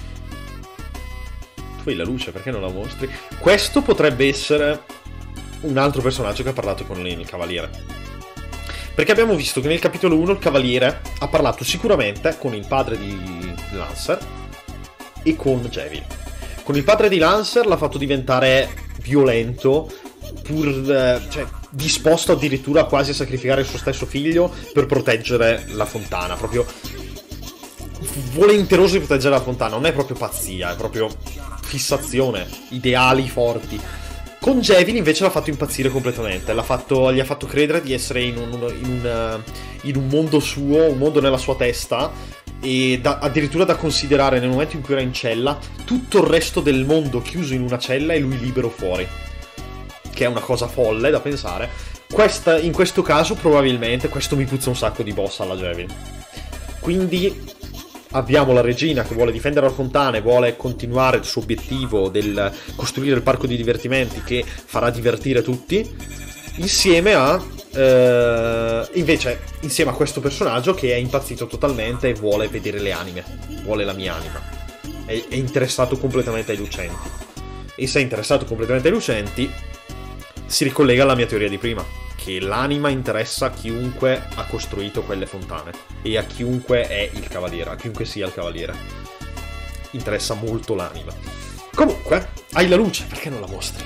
Tu hai la luce, perché non la mostri? Questo potrebbe essere un altro personaggio che ha parlato con il Cavaliere. Perché abbiamo visto che nel capitolo uno il Cavaliere ha parlato sicuramente con il padre di Lancer e con Javelin. Con il padre di Lancer l'ha fatto diventare violento, pur, cioè, disposto addirittura quasi a sacrificare il suo stesso figlio per proteggere la fontana. Proprio volenteroso di proteggere la fontana. Non è proprio pazzia, è proprio fissazione, ideali forti. Con Javelin invece l'ha fatto impazzire completamente, l'ha fatto, gli ha fatto credere di essere in un, in, un, in un mondo suo, un mondo nella sua testa, e da, addirittura da considerare nel momento in cui era in cella tutto il resto del mondo chiuso in una cella e lui libero fuori, che è una cosa folle da pensare. Questa, in questo caso probabilmente, questo mi puzza un sacco di boss alla Javelin. Quindi abbiamo la regina che vuole difendere la fontana e vuole continuare il suo obiettivo del costruire il parco di divertimenti che farà divertire tutti, insieme a eh, invece insieme a questo personaggio che è impazzito totalmente e vuole vedere le anime, vuole la mia anima, è, è interessato completamente ai lucenti, e se è interessato completamente ai lucenti si ricollega alla mia teoria di prima, che l'anima interessa a chiunque ha costruito quelle fontane e a chiunque è il cavaliere, a chiunque sia il cavaliere. Interessa molto l'anima. Comunque, hai la luce, perché non la mostri?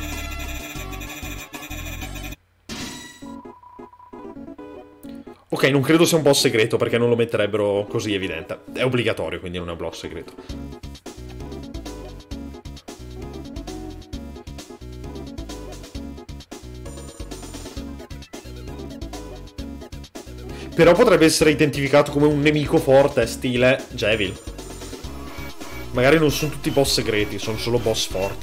Ok, non credo sia un boss segreto perché non lo metterebbero così evidente. È obbligatorio, quindi non è un boss segreto. Però potrebbe essere identificato come un nemico forte, stile Javelin. Magari non sono tutti boss segreti, sono solo boss forti.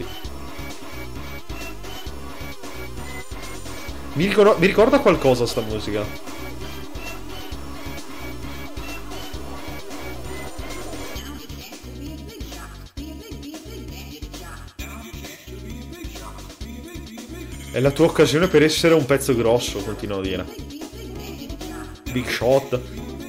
Mi, ricor- mi ricorda qualcosa sta musica? È la tua occasione per essere un pezzo grosso, continuo a dire. Big shot.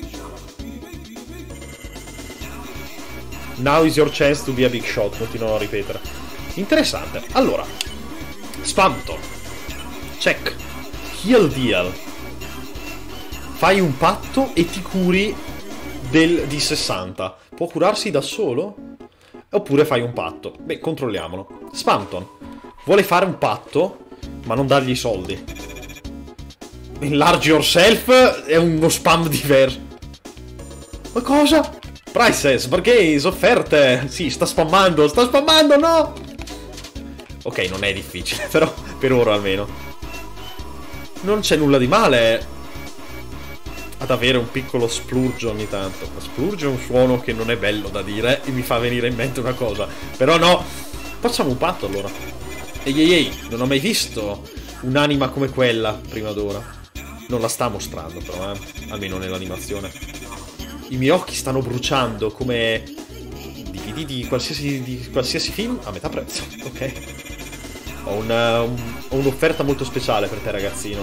Now is your chance to be a big shot. Continuo a ripetere. Interessante. Allora, Spamton. Check. Heal deal. Fai un patto e ti curi del, di sessanta. Può curarsi da solo? Oppure fai un patto? Beh, controlliamolo. Spamton vuole fare un patto, ma non dargli i soldi. Enlarge yourself è uno spam diverso. Ma cosa? Prices, bargains, offerte. Sì, sta spammando, sta spammando, no! Ok, non è difficile, però per ora almeno. Non c'è nulla di male ad avere un piccolo splurge ogni tanto. Splurge è un suono che non è bello da dire e mi fa venire in mente una cosa. Però no, facciamo un patto allora. Ehi ehi ehi, non ho mai visto un'anima come quella prima d'ora. Non la sta mostrando però, eh? Almeno nell'animazione. I miei occhi stanno bruciando come D V D di qualsiasi, di qualsiasi film a metà prezzo, ok? Ho, una, un, ho un'offerta molto speciale per te, ragazzino.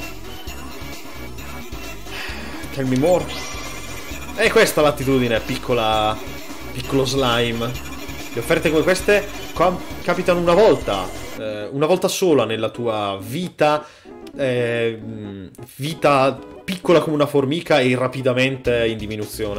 Tell me more. E questa è l'attitudine, piccola, piccolo slime. Le offerte come queste capitano una volta, eh, una volta sola nella tua vita. Eh, vita piccola come una formica e rapidamente in diminuzione.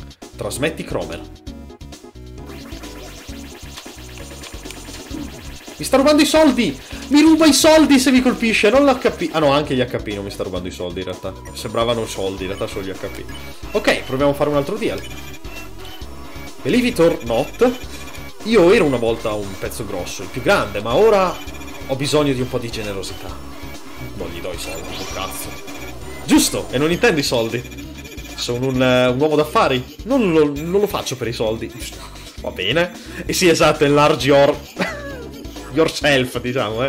Trasmetti Cromel. Mi sta rubando i soldi! Mi ruba i soldi se mi colpisce, non l'H P. Ah no, anche gli H P non mi sta rubando i soldi in realtà. Sembravano soldi, in realtà solo gli H P. Ok, proviamo a fare un altro deal. Believe it or not, io ero una volta un pezzo grosso, il più grande, ma ora ho bisogno di un po' di generosità. Non gli do i soldi, che cazzo. Giusto, e non intendo i soldi. Sono un, uh, un uomo d'affari. Non lo, non lo faccio per i soldi. Va bene. E sì, esatto, enlarge your... yourself, diciamo, eh.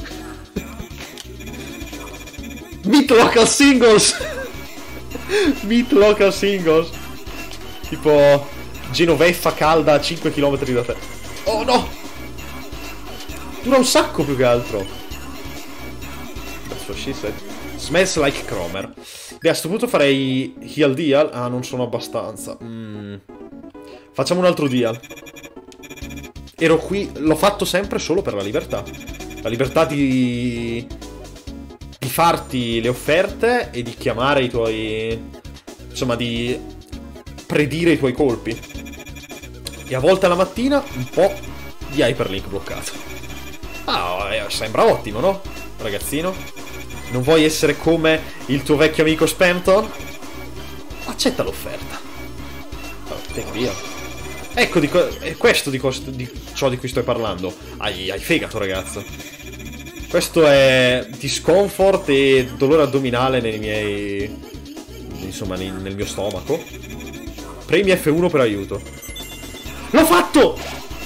Meet local singles. Meet local singles. Tipo Genoveffa calda a cinque chilometri da te. Oh no! Dura un sacco più che altro. That's what she said. Smells like Cromer. Beh, a sto punto farei heal deal. Ah, non sono abbastanza. Mm. Facciamo un altro deal. Ero qui, l'ho fatto sempre solo per la libertà. La libertà di... di farti le offerte e di chiamare i tuoi... insomma, di predire i tuoi colpi. E a volte alla mattina un po' di hyperlink bloccato. Ah, sembra ottimo, no? Ragazzino? Non vuoi essere come il tuo vecchio amico Spamton? Accetta l'offerta. Oh, take via. Ecco, di è questo di, di ciò di cui sto parlando. Hai, hai fegato, ragazzo. Questo è discomfort e dolore addominale nei miei... insomma, nei, nel mio stomaco. Premi F uno per aiuto. L'ho fatto!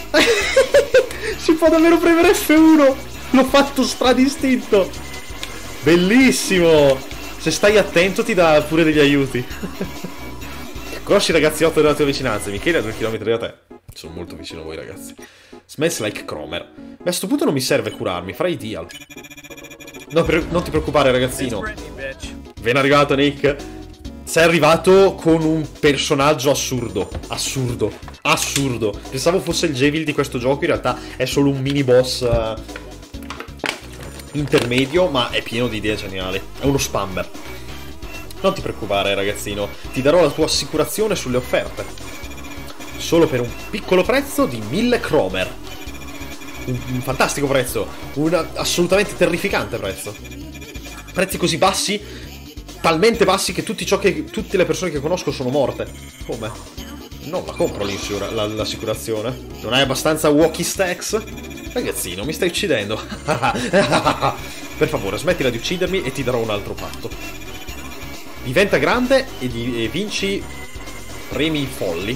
Si può davvero premere F uno! L'ho fatto stradistinto! Bellissimo! Se stai attento ti dà pure degli aiuti. Conosci ragazziotto della tua vicinanza, Michele a due chilometri da te. Sono molto vicino a voi, ragazzi. Smells like Cromer. Ma a sto punto non mi serve curarmi, farai deal. No, per, non ti preoccupare, ragazzino. Ben arrivato, Nick. Sei arrivato con un personaggio assurdo. Assurdo. Assurdo. Pensavo fosse il Devil di questo gioco, in realtà è solo un mini boss uh, intermedio, ma è pieno di idee geniali. È uno spammer. Non ti preoccupare, ragazzino. Ti darò la tua assicurazione sulle offerte. Solo per un piccolo prezzo di mille Cromer. Un, un fantastico prezzo. Un assolutamente terrificante prezzo. Prezzi così bassi, talmente bassi che, tutti ciò che tutte le persone che conosco sono morte. Come? Non la compro l'assicurazione. Non hai abbastanza walkie stacks? Ragazzino, mi stai uccidendo. Per favore, smettila di uccidermi e ti darò un altro patto. Diventa grande e, di, e vinci premi folli.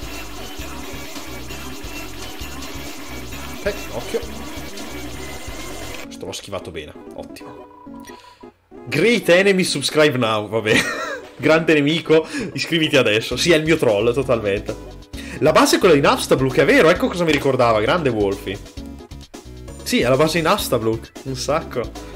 Ok, occhio. Questo l'ho schivato bene, ottimo. Great enemy, subscribe now, vabbè. Grande nemico, iscriviti adesso. Sì, è il mio troll, totalmente. La base è quella di Napstablook, che è vero, ecco cosa mi ricordava, grande Wolfie. Sì, è la base di Napstablook, un sacco.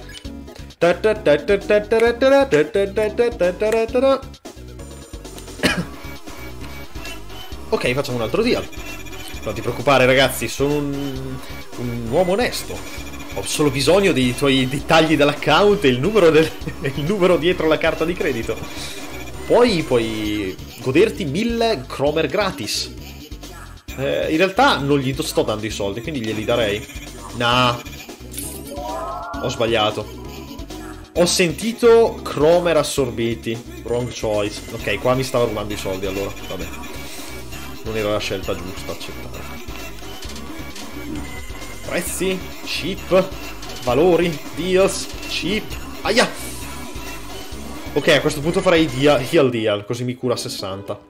Ok, facciamo un altro deal. Non ti preoccupare, ragazzi, sono un, un uomo onesto. Ho solo bisogno dei tuoi dettagli dell'account e il numero, del, il numero dietro la carta di credito. Poi puoi goderti mille Cromer gratis. Eh, in realtà non gli sto dando i soldi, quindi glieli darei. Nah, ho sbagliato. Ho sentito Cromer assorbiti. Wrong choice. Ok, qua mi stava rubando i soldi allora. Vabbè. Non era la scelta giusta accettare. Prezzi, cheap, valori, deals, cheap. Aia! Ok, a questo punto farei deal, heal deal, così mi cura sessanta.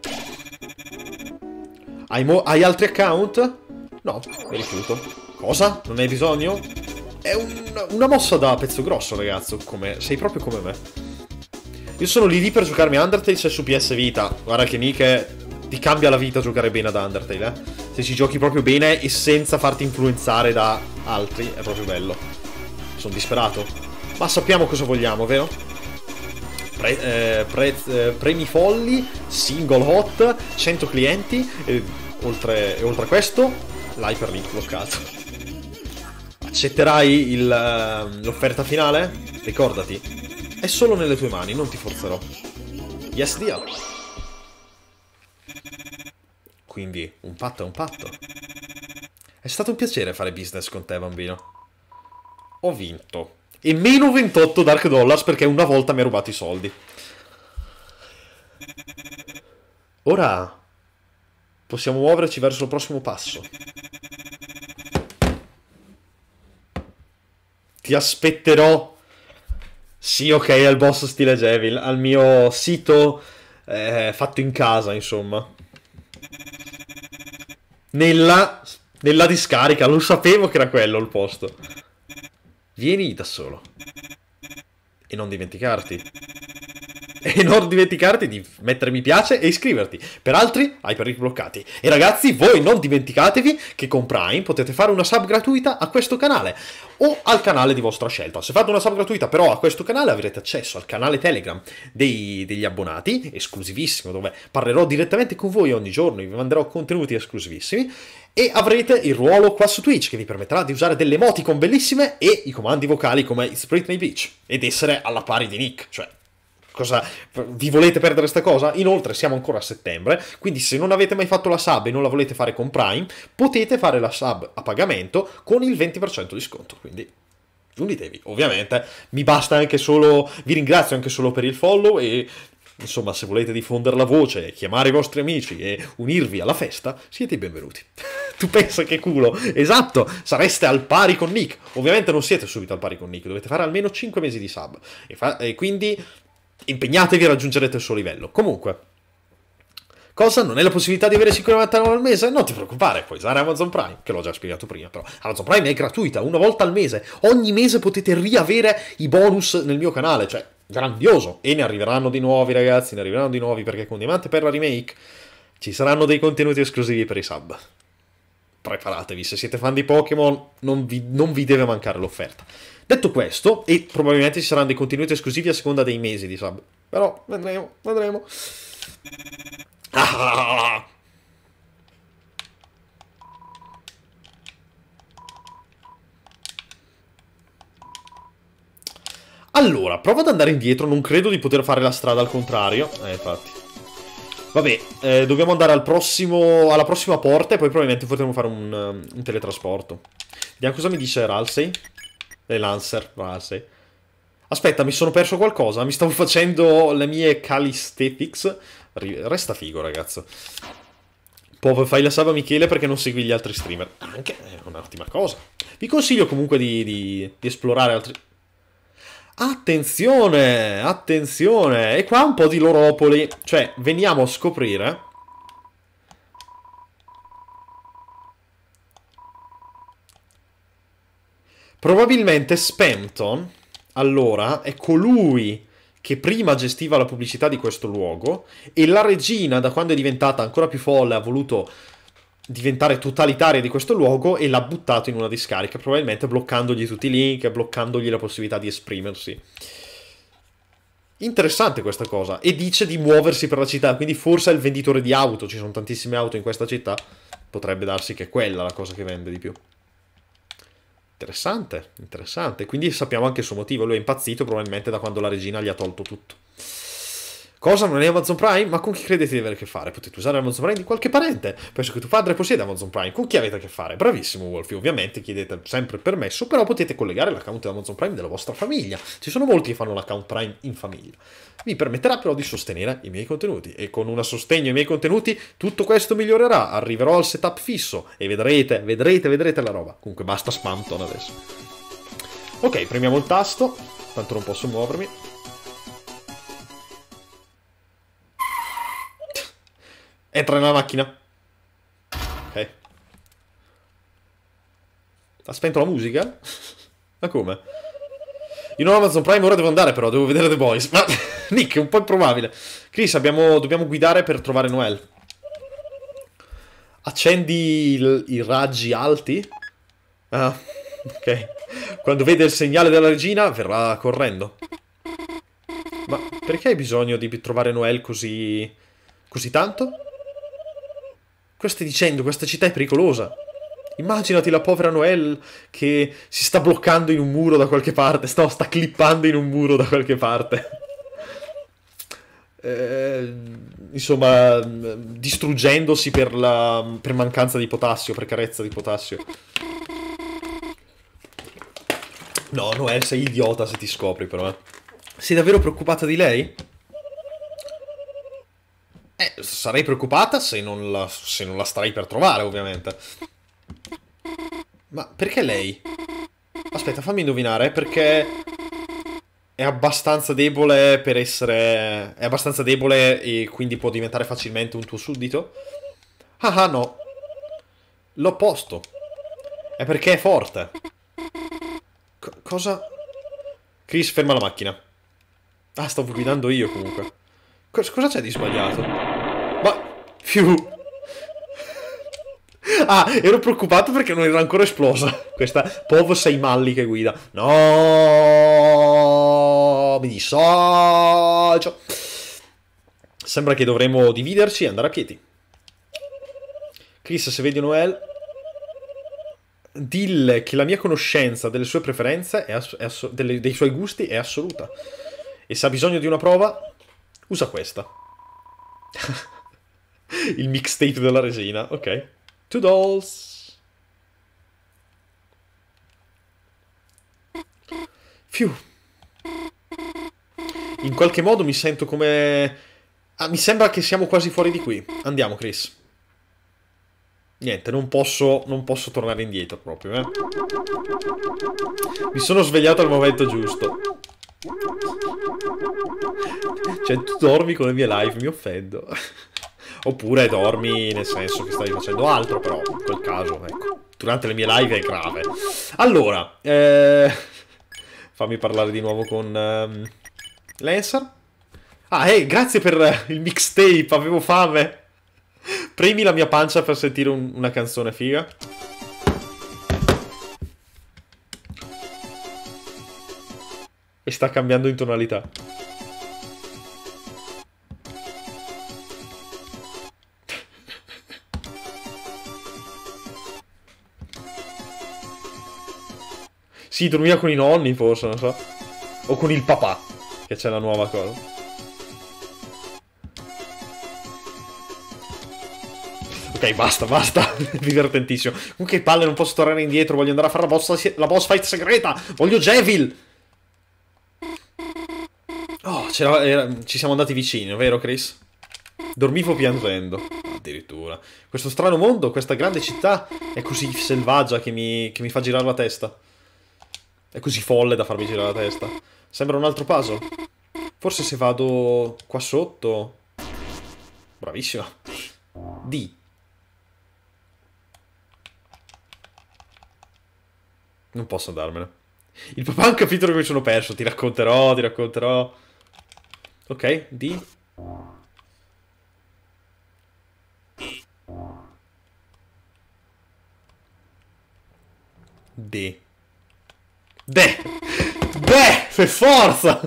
Hai, mo hai altri account? No, mi rifiuto. Cosa? Non hai bisogno? È un, una mossa da pezzo grosso, ragazzo. Come, sei proprio come me. Io sono lì lì per giocarmi Undertale se su P S Vita. Guarda che Nick ti cambia la vita giocare bene ad Undertale, eh. Se ci giochi proprio bene e senza farti influenzare da altri, è proprio bello. Sono disperato. Ma sappiamo cosa vogliamo, vero? Pre, eh, pre, eh, premi folli, single hot, cento clienti, e oltre, e oltre a questo, l'hyperlink bloccato. Accetterai l'offerta finale? Ricordati, è solo nelle tue mani, non ti forzerò. Yes, deal. Quindi un patto è un patto. È stato un piacere fare business con te, bambino. Ho vinto. E meno ventotto Dark Dollars perché una volta mi ha rubato i soldi. Ora possiamo muoverci verso il prossimo passo. Ti aspetterò. Sì, ok, al boss stile Jevil, al mio sito eh, fatto in casa, insomma. Nella, nella discarica, lo sapevo che era quello il posto. Vieni da solo. E non dimenticarti. E non dimenticarti di mettere mi piace e iscriverti. Per altri, hyperlink bloccati. E ragazzi, voi non dimenticatevi che con Prime potete fare una sub gratuita a questo canale o al canale di vostra scelta. Se fate una sub gratuita però a questo canale avrete accesso al canale Telegram dei, degli abbonati, esclusivissimo, dove parlerò direttamente con voi ogni giorno, vi manderò contenuti esclusivissimi. E avrete il ruolo qua su Twitch che vi permetterà di usare delle emoticon bellissime e i comandi vocali come It's Britney Beach ed essere alla pari di Nick, cioè cosa vi volete perdere sta cosa? Inoltre siamo ancora a settembre, quindi se non avete mai fatto la sub e non la volete fare con Prime, potete fare la sub a pagamento con il venti per cento di sconto, quindi unitevi. Ovviamente mi basta anche solo, vi ringrazio anche solo per il follow e insomma, se volete diffondere la voce, chiamare i vostri amici e unirvi alla festa, siete i benvenuti. Tu pensa che culo? Esatto, sareste al pari con Nick. Ovviamente non siete subito al pari con Nick, dovete fare almeno cinque mesi di sub. E, fa- e quindi impegnatevi e raggiungerete il suo livello. Comunque, cosa? Non è la possibilità di avere cinquanta euro al mese? Non ti preoccupare, puoi usare Amazon Prime, che l'ho già spiegato prima, però Amazon Prime è gratuita, una volta al mese. Ogni mese potete riavere i bonus nel mio canale, cioè grandioso. E ne arriveranno di nuovi, ragazzi, ne arriveranno di nuovi, perché con Diamante per la Remake ci saranno dei contenuti esclusivi per i sub. Preparatevi, se siete fan di Pokémon non vi, non vi deve mancare l'offerta. Detto questo, e probabilmente ci saranno dei contenuti esclusivi a seconda dei mesi di sub, però vedremo, vedremo. Ah! Allora, prova ad andare indietro, non credo di poter fare la strada al contrario. Eh, infatti. Vabbè, eh, dobbiamo andare al prossimo, alla prossima porta e poi probabilmente potremo fare un, um, un teletrasporto. Vediamo cosa mi dice Ralsei. E Lancer, Ralsei. Aspetta, mi sono perso qualcosa. Mi stavo facendo le mie calisthenics. Resta figo, ragazzo. Poi fai la sub a Michele perché non segui gli altri streamer. Anche è un'ottima cosa. Vi consiglio comunque di, di, di esplorare altri... Attenzione, attenzione. E qua un po' di Loropoli. Cioè, veniamo a scoprire... Probabilmente Spamton, allora, è colui che prima gestiva la pubblicità di questo luogo e la regina, da quando è diventata ancora più folle, ha voluto diventare totalitaria di questo luogo e l'ha buttato in una discarica, probabilmente bloccandogli tutti i link, bloccandogli la possibilità di esprimersi. Interessante questa cosa. E dice di muoversi per la città, quindi forse è il venditore di auto, ci sono tantissime auto in questa città, potrebbe darsi che è quella la cosa che vende di più. Interessante, interessante. Quindi sappiamo anche il suo motivo. Lui è impazzito probabilmente da quando la regina gli ha tolto tutto. Cosa? Non è Amazon Prime? Ma con chi credete di avere a che fare? Potete usare Amazon Prime di qualche parente. Penso che tuo padre possieda Amazon Prime. Con chi avete a che fare? Bravissimo, Wolfie. Ovviamente chiedete sempre il permesso, però potete collegare l'account di Amazon Prime della vostra famiglia. Ci sono molti che fanno l'account Prime in famiglia. Mi permetterà però di sostenere i miei contenuti. E con un sostegno ai miei contenuti tutto questo migliorerà. Arriverò al setup fisso e vedrete, vedrete, vedrete la roba. Comunque basta Spamton adesso. Ok, premiamo il tasto. Tanto non posso muovermi. Entra nella macchina. Ok. Ha spento la musica? Ma come? Io non ho Amazon Prime, ora devo andare però, devo vedere The Boys. Ma, Nick, è un po' improbabile. Chris, abbiamo, dobbiamo guidare per trovare Noel. Accendi il, i raggi alti. Ah, ok. Quando vede il segnale della regina, verrà correndo. Ma perché hai bisogno di trovare Noel così... così tanto? Cosa stai dicendo? Questa città è pericolosa. Immaginati la povera Noelle che si sta bloccando in un muro da qualche parte. Sta, sta clippando in un muro da qualche parte. eh, insomma, distruggendosi per, la, per mancanza di potassio, per carenza di potassio. No, Noel, sei idiota se ti scopri però, eh. Sei davvero preoccupata di lei? Eh, sarei preoccupata se non la, se non la starei per trovare, ovviamente. Ma perché lei? Aspetta, fammi indovinare, perché è abbastanza debole per essere... È abbastanza debole e quindi può diventare facilmente un tuo suddito? Ah, ah, no. L'opposto. È perché è forte. C- cosa? Chris, ferma la macchina. Ah, stavo guidando io comunque. Cos- cosa c'è di sbagliato? Ma... Fiu... Ah, ero preoccupato perché non era ancora esplosa. Questa Pov sei malli che guida. No, mi dissocio. Sembra che dovremo dividerci e andare a piedi. Chris, se vedi Noel, dille che la mia conoscenza delle sue preferenze è ass- è ass- delle- dei suoi gusti è assoluta. E se ha bisogno di una prova, usa questa. Il mixtape della resina, ok. Two dolls. Fiu. In qualche modo mi sento come... Ah, mi sembra che siamo quasi fuori di qui. Andiamo, Chris. Niente, non posso, non posso tornare indietro proprio, eh. Mi sono svegliato al momento giusto. Cioè, tu dormi con le mie live, mi offendo. Oppure dormi nel senso che stai facendo altro, però in quel caso, ecco, durante le mie live è grave. Allora, eh, fammi parlare di nuovo con um, Lancer. Ah, ehi, grazie per il mixtape, avevo fame. Premi la mia pancia per sentire un, una canzone figa. E sta cambiando in tonalità. Sì, dormiva con i nonni, forse, non so. O con il papà, che c'è la nuova cosa. Ok, basta, basta. Divertentissimo. Comunque, che palle, non posso tornare indietro. Voglio andare a fare la boss, la boss fight segreta. Voglio Jevil. Oh, era, ci siamo andati vicini, vero, Chris? Dormivo piangendo. Addirittura. Questo strano mondo, questa grande città è così selvaggia che mi, che mi fa girare la testa. È così folle da farmi girare la testa. Sembra un altro puzzle. Forse se vado qua sotto... Bravissima. D. Non posso andarmene. Il papà ha un capitolo che mi sono perso. Ti racconterò, ti racconterò. Ok, D. D. Beh, beh, per forza!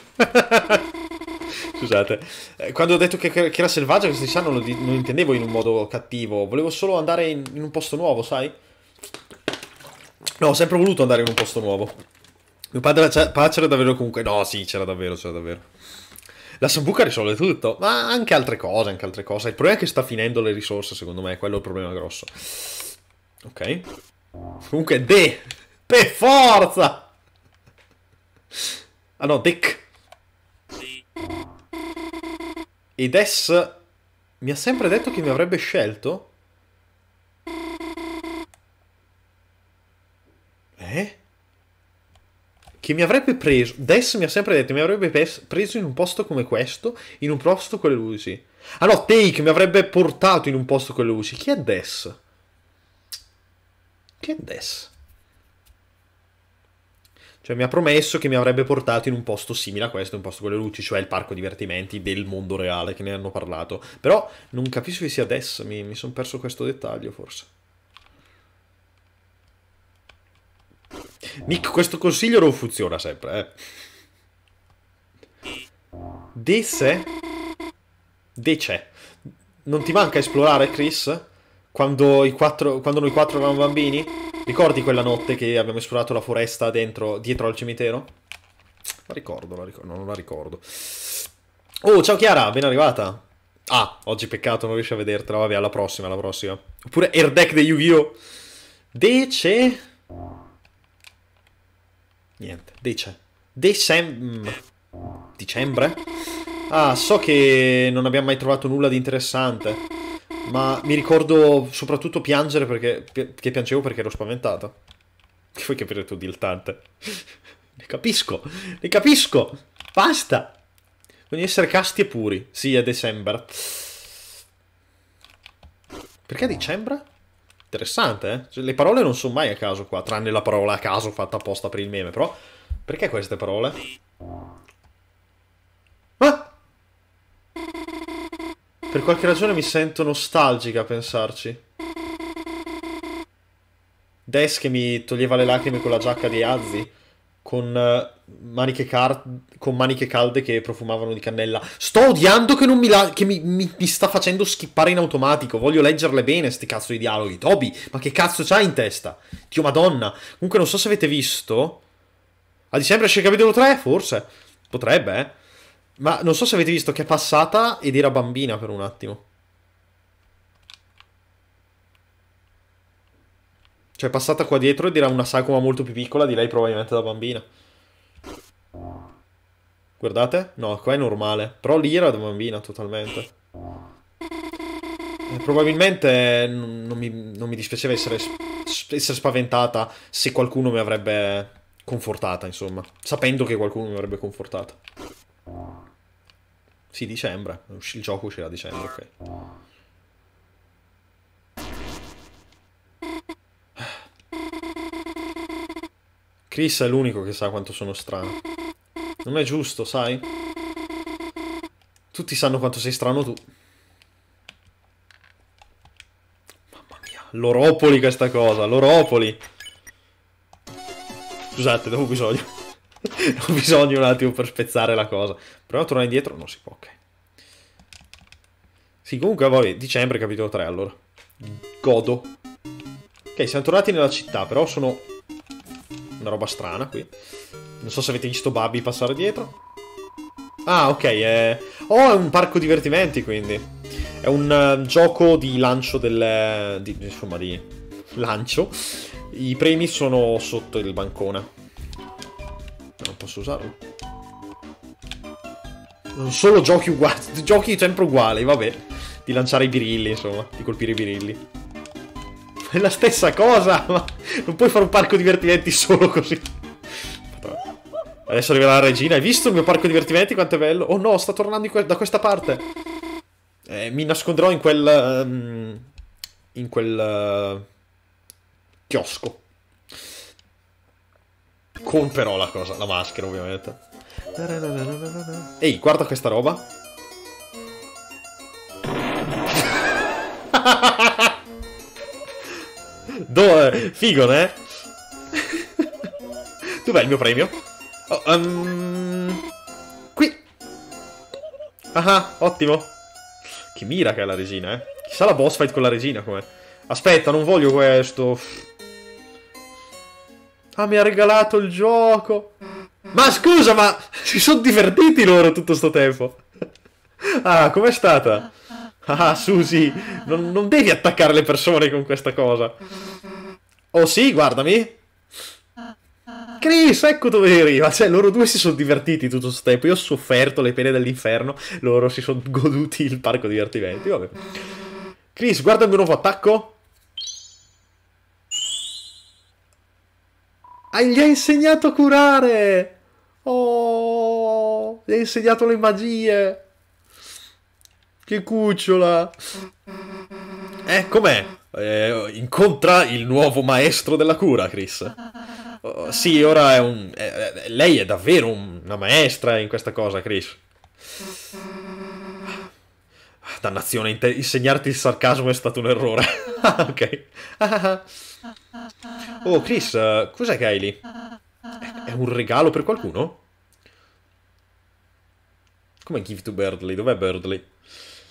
Scusate, eh, quando ho detto che, che era selvaggia, questi sa non lo, non lo intendevo in un modo cattivo, volevo solo andare in, in un posto nuovo, sai? No, ho sempre voluto andare in un posto nuovo. Mio padre c'era davvero comunque... No, sì, c'era davvero, c'era davvero. La Sambuca risolve tutto, ma anche altre cose, anche altre cose. Il problema è che sta finendo le risorse, secondo me, quello è il problema grosso. Ok. Comunque, D. Per forza! Ah no, Dick. E Des mi ha sempre detto che mi avrebbe scelto? Eh? Che mi avrebbe preso... Des mi ha sempre detto che mi avrebbe preso in un posto come questo, in un posto con le luci. Ah no, Take mi avrebbe portato in un posto con le luci. Chi è Des? Chi è Des? Cioè mi ha promesso che mi avrebbe portato in un posto simile a questo, un posto con le luci, cioè il parco divertimenti del mondo reale, che ne hanno parlato. Però non capisco che sia Des, mi, mi sono perso questo dettaglio forse. Nick, questo consiglio non funziona sempre, eh. Desse? Dece. Non ti manca esplorare, Chris? Quando, i quattro, quando noi quattro eravamo bambini? Ricordi quella notte che abbiamo esplorato la foresta dentro, dietro al cimitero? La ricordo, la ricordo, no, non la ricordo. Oh, ciao Chiara, ben arrivata. Ah, oggi peccato, non riesci a vedertela. Vabbè, alla prossima, alla prossima. Oppure Air Deck di Yu-Gi-Oh! Dece... Niente, Dece. Decem... Dicembre? Ah, so che non abbiamo mai trovato nulla di interessante. Ma mi ricordo soprattutto piangere perché... Che piangevo perché ero spaventato. Che vuoi capire tu, diltante? Ne capisco, ne capisco. Basta. Bisogna essere casti e puri. Sì, è dicembre. Perché dicembre? Interessante, eh? Cioè, le parole non sono mai a caso qua, tranne la parola a caso fatta apposta per il meme, però... Perché queste parole? Ah! Per qualche ragione mi sento nostalgica a pensarci. Des che mi toglieva le lacrime con la giacca di Azzi. Con, eh, maniche car- con maniche calde che profumavano di cannella. Sto odiando che, non mi, la- che mi, mi- mi sta facendo skippare in automatico. Voglio leggerle bene, sti cazzo di dialoghi. Toby, ma che cazzo c'hai in testa? Dio madonna. Comunque non so se avete visto. A dicembre esce il capitolo tre? Forse. Potrebbe, eh. Ma non so se avete visto che è passata ed era bambina per un attimo. Cioè è passata qua dietro ed era una sagoma molto più piccola di lei probabilmente da bambina. Guardate? No, qua è normale. Però lì era da bambina totalmente. Eh, probabilmente non, non mi, non mi dispiaceva essere, essere spaventata se qualcuno mi avrebbe confortata, insomma. Sapendo che qualcuno mi avrebbe confortata. Sì, dicembre. Il gioco uscirà a dicembre, ok. Chris è l'unico che sa quanto sono strano. Non è giusto, sai? Tutti sanno quanto sei strano tu. Mamma mia, l'oropoli questa cosa, l'oropoli. Scusate, avevo bisogno. Ho bisogno un attimo per spezzare la cosa. Proviamo a tornare indietro, non si può, ok. Sì, comunque, vabbè, dicembre, capitolo tre, allora. Godo. Ok, siamo tornati nella città, però sono... una roba strana qui. Non so se avete visto Babby passare dietro. Ah, ok, è... Oh, è un parco divertimenti, quindi. È un uh, gioco di lancio del... Di, insomma, di lancio. I premi sono sotto il bancone. Non posso usarlo. Non solo giochi uguali, giochi sempre uguali, vabbè. Di lanciare i birilli, insomma, di colpire i birilli. È la stessa cosa, ma non puoi fare un parco divertimenti solo così. Adesso arriva la regina. Hai visto il mio parco divertimenti? Quanto è bello. Oh no, sta tornando que da questa parte. Eh, mi nasconderò in quel... Um, in quel... Uh, chiosco. Con però la cosa, la maschera ovviamente. Ehi, guarda questa roba. Dove? Figo, eh? Dov'è il mio premio? Oh, um... qui. Ah, ottimo. Che mira che è la regina, eh. Chissà la boss fight con la regina com'è. Aspetta, non voglio questo. Ah, mi ha regalato il gioco. Ma scusa, ma si sono divertiti loro tutto sto tempo. Ah, com'è stata? Ah, Susi, non, non devi attaccare le persone con questa cosa. Oh sì, guardami. Chris, ecco dove eri. Ma cioè, loro due si sono divertiti tutto questo tempo. Io ho sofferto le pene dell'inferno. Loro si sono goduti il parco divertimenti. Vabbè. Chris, guarda il mio nuovo attacco. Ah, gli ha insegnato a curare. Oh, gli ha insegnato le magie. Che cucciola. Eh, com'è? Eh, incontra il nuovo maestro della cura, Chris. Oh, sì, ora è un... Eh, lei è davvero un, una maestra in questa cosa, Chris. Dannazione, insegnarti il sarcasmo è stato un errore. Ok. Oh, Chris, uh, cos'è che hai lì? È un regalo per qualcuno? Come give to Birdley? Dov'è Birdley?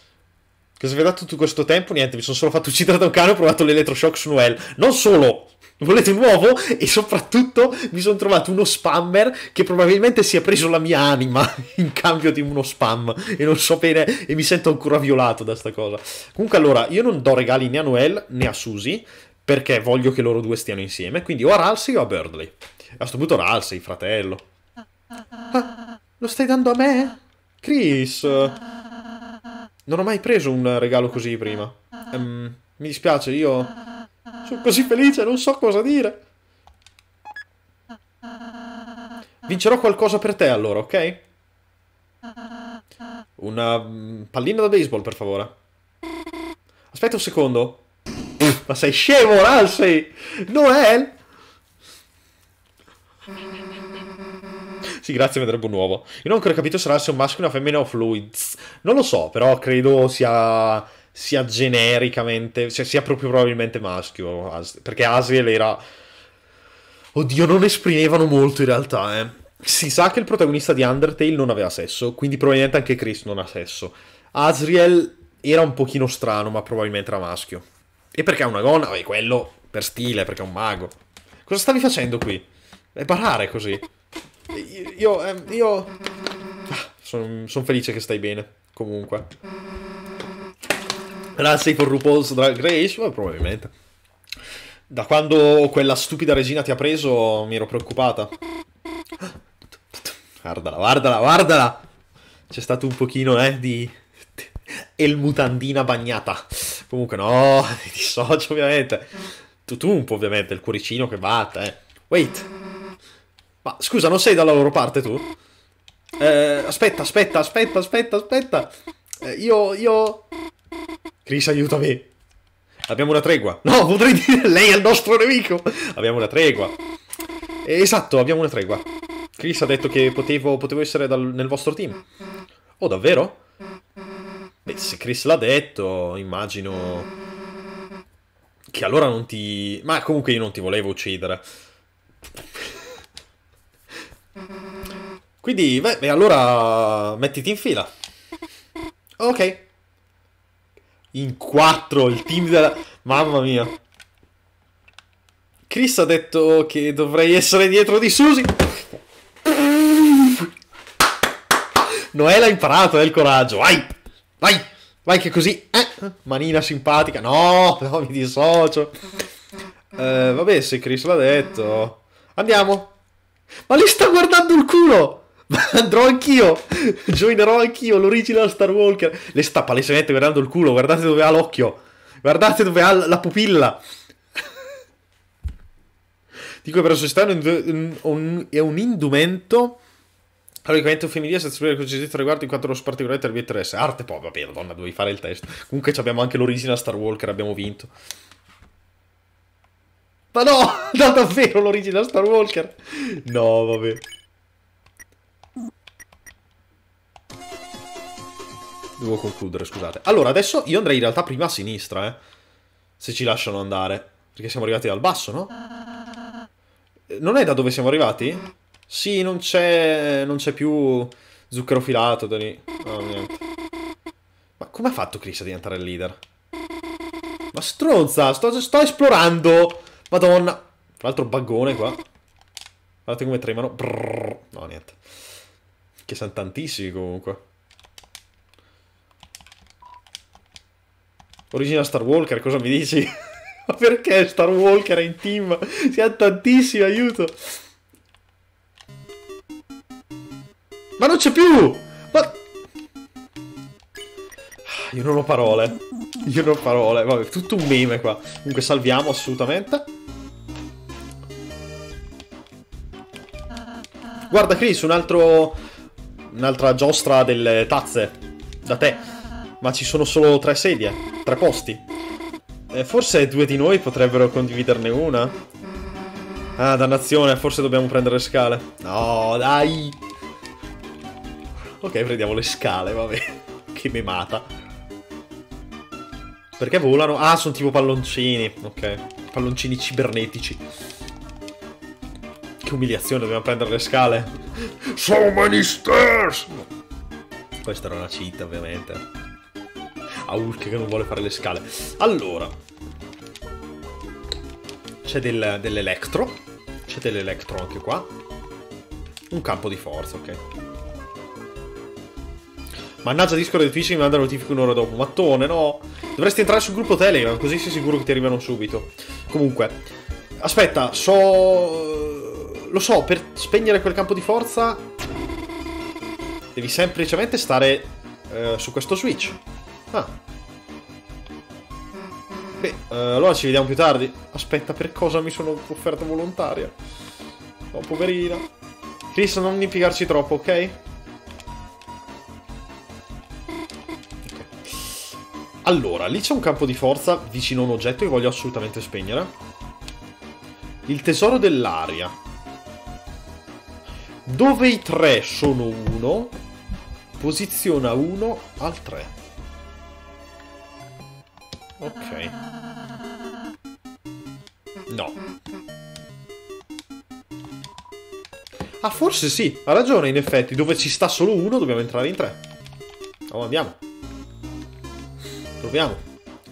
Cosa vi ha dato tutto questo tempo? Niente, mi sono solo fatto uccidere da un cane e ho provato l'elettroshock su Noel. Non solo! Volete un uovo? E soprattutto mi sono trovato uno spammer che probabilmente si è preso la mia anima in cambio di uno spam. E non so bene, e mi sento ancora violato da sta cosa. Comunque allora, io non do regali né a Noelle né a Susie, perché voglio che loro due stiano insieme. Quindi o a Ralsei o a Birdley. A sto punto Ralsei, fratello. Ah, lo stai dando a me? Chris, non ho mai preso un regalo così prima. Um, mi dispiace, io sono così felice, non so cosa dire. Vincerò qualcosa per te allora, ok? Una um, pallina da baseball, per favore. Aspetta un secondo. Ma sei scemo, Ralsei! Noelle! Sì, grazie, vedrebbe un uovo. Io non ho ancora capito se Ralsei è un maschio, una femmina o fluids. Non lo so, però credo sia, sia genericamente, cioè sia proprio probabilmente maschio. Perché Asriel era... Oddio, non esprimevano molto in realtà, eh. Si sa che il protagonista di Undertale non aveva sesso, quindi probabilmente anche Chris non ha sesso. Asriel era un pochino strano, ma probabilmente era maschio. E perché è una gonna? Beh, quello per stile, perché è un mago. Cosa stavi facendo qui? È barare così. Io, io, io... sono son felice che stai bene, comunque. Grazie per RuPaul's Drag Race, ma probabilmente. Da quando quella stupida regina ti ha preso, mi ero preoccupata. Guardala, guardala, guardala! C'è stato un pochino, eh, di... El mutandina bagnata. Comunque no, mi dissocio ovviamente. Tutump ovviamente, il cuoricino che batte, eh. Wait. Ma scusa, non sei dalla loro parte tu? Eh, aspetta, aspetta, aspetta, aspetta, aspetta. Eh, io, io... Chris, aiutami. Abbiamo una tregua. No, potrei dire lei è il nostro nemico. Abbiamo una tregua. Eh, esatto, abbiamo una tregua. Chris ha detto che potevo, potevo essere dal, nel vostro team. Oh, davvero? Beh, se Chris l'ha detto, immagino... Che allora non ti... Ma comunque io non ti volevo uccidere. Quindi, beh, beh, allora mettiti in fila. Ok. In quattro, il team della... Mamma mia. Chris ha detto che dovrei essere dietro di Susie. Noelle ha imparato, è il coraggio. Vai, vai, vai che così... Eh, manina simpatica. No, no, mi dissocio. Eh, vabbè, se Chris l'ha detto... Andiamo. Ma lei sta guardando il culo. Andrò anch'io. Joinerò anch'io l'original Star Walker. Le sta palesemente guardando il culo. Guardate dove ha l'occhio. Guardate dove ha la pupilla. Dico per società un, un, è un indumento teoricamente un femminile senza sapere cosa c'è detto riguardo in quanto lo particolarmente al interesse. Arte poi, vabbè, donna, dovevi fare il test. Comunque abbiamo anche l'original Star Walker, abbiamo vinto. Ma no, no, davvero l'original Star Walker. No, vabbè. Devo concludere, scusate. Allora, adesso io andrei in realtà prima a sinistra, eh. Se ci lasciano andare. Perché siamo arrivati dal basso, no? Non è da dove siamo arrivati? Sì, non c'è... Non c'è più zucchero filato da lì. No, niente. Ma come ha fatto Chris a diventare il leader? Ma stronza, sto, sto esplorando. Madonna. Tra l'altro baggone qua. Guardate come tremano. Brrr. No, niente. Che sono tantissimi comunque. Origina Star Walker, cosa mi dici? Ma perché Star Walker è in team? Siamo tantissimi, aiuto. Ma non c'è più! Ma... Io non ho parole. Io non ho parole. Vabbè, tutto un meme qua. Comunque salviamo assolutamente. Guarda Chris, un altro... Un'altra giostra delle tazze. Da te. Ma ci sono solo tre sedie. Tre posti. Eh, forse due di noi potrebbero condividerne una. Ah, dannazione. Forse dobbiamo prendere le scale. No, dai. Ok, prendiamo le scale, vabbè. Che memata. Perché volano? Ah, sono tipo palloncini. Ok. Palloncini cibernetici. Che umiliazione, dobbiamo prendere le scale. So many stairs! No. Questa era una cheat, ovviamente. A Hulk che non vuole fare le scale. Allora. C'è del, dell'elettro. C'è dell'elettro anche qua. Un campo di forza, ok. Mannaggia, Discord e Twitch mi manda notifiche un'ora dopo. Mattone, no. Dovresti entrare sul gruppo Telegram, così sei sicuro che ti arrivano subito. Comunque, aspetta, so... Lo so, per spegnere quel campo di forza devi semplicemente stare eh, su questo switch. Ah. Beh, eh, allora ci vediamo più tardi. Aspetta, per cosa mi sono offerta volontaria? Oh, poverina. Chris, non impiegarci troppo, ok? Ok. Allora, lì c'è un campo di forza vicino a un oggetto che voglio assolutamente spegnere. Il tesoro dell'aria. Dove i tre sono uno, posiziona uno al tre. Ok. No. Ah, forse sì, ha ragione in effetti. Dove ci sta solo uno dobbiamo entrare in tre. Oh, andiamo. Proviamo.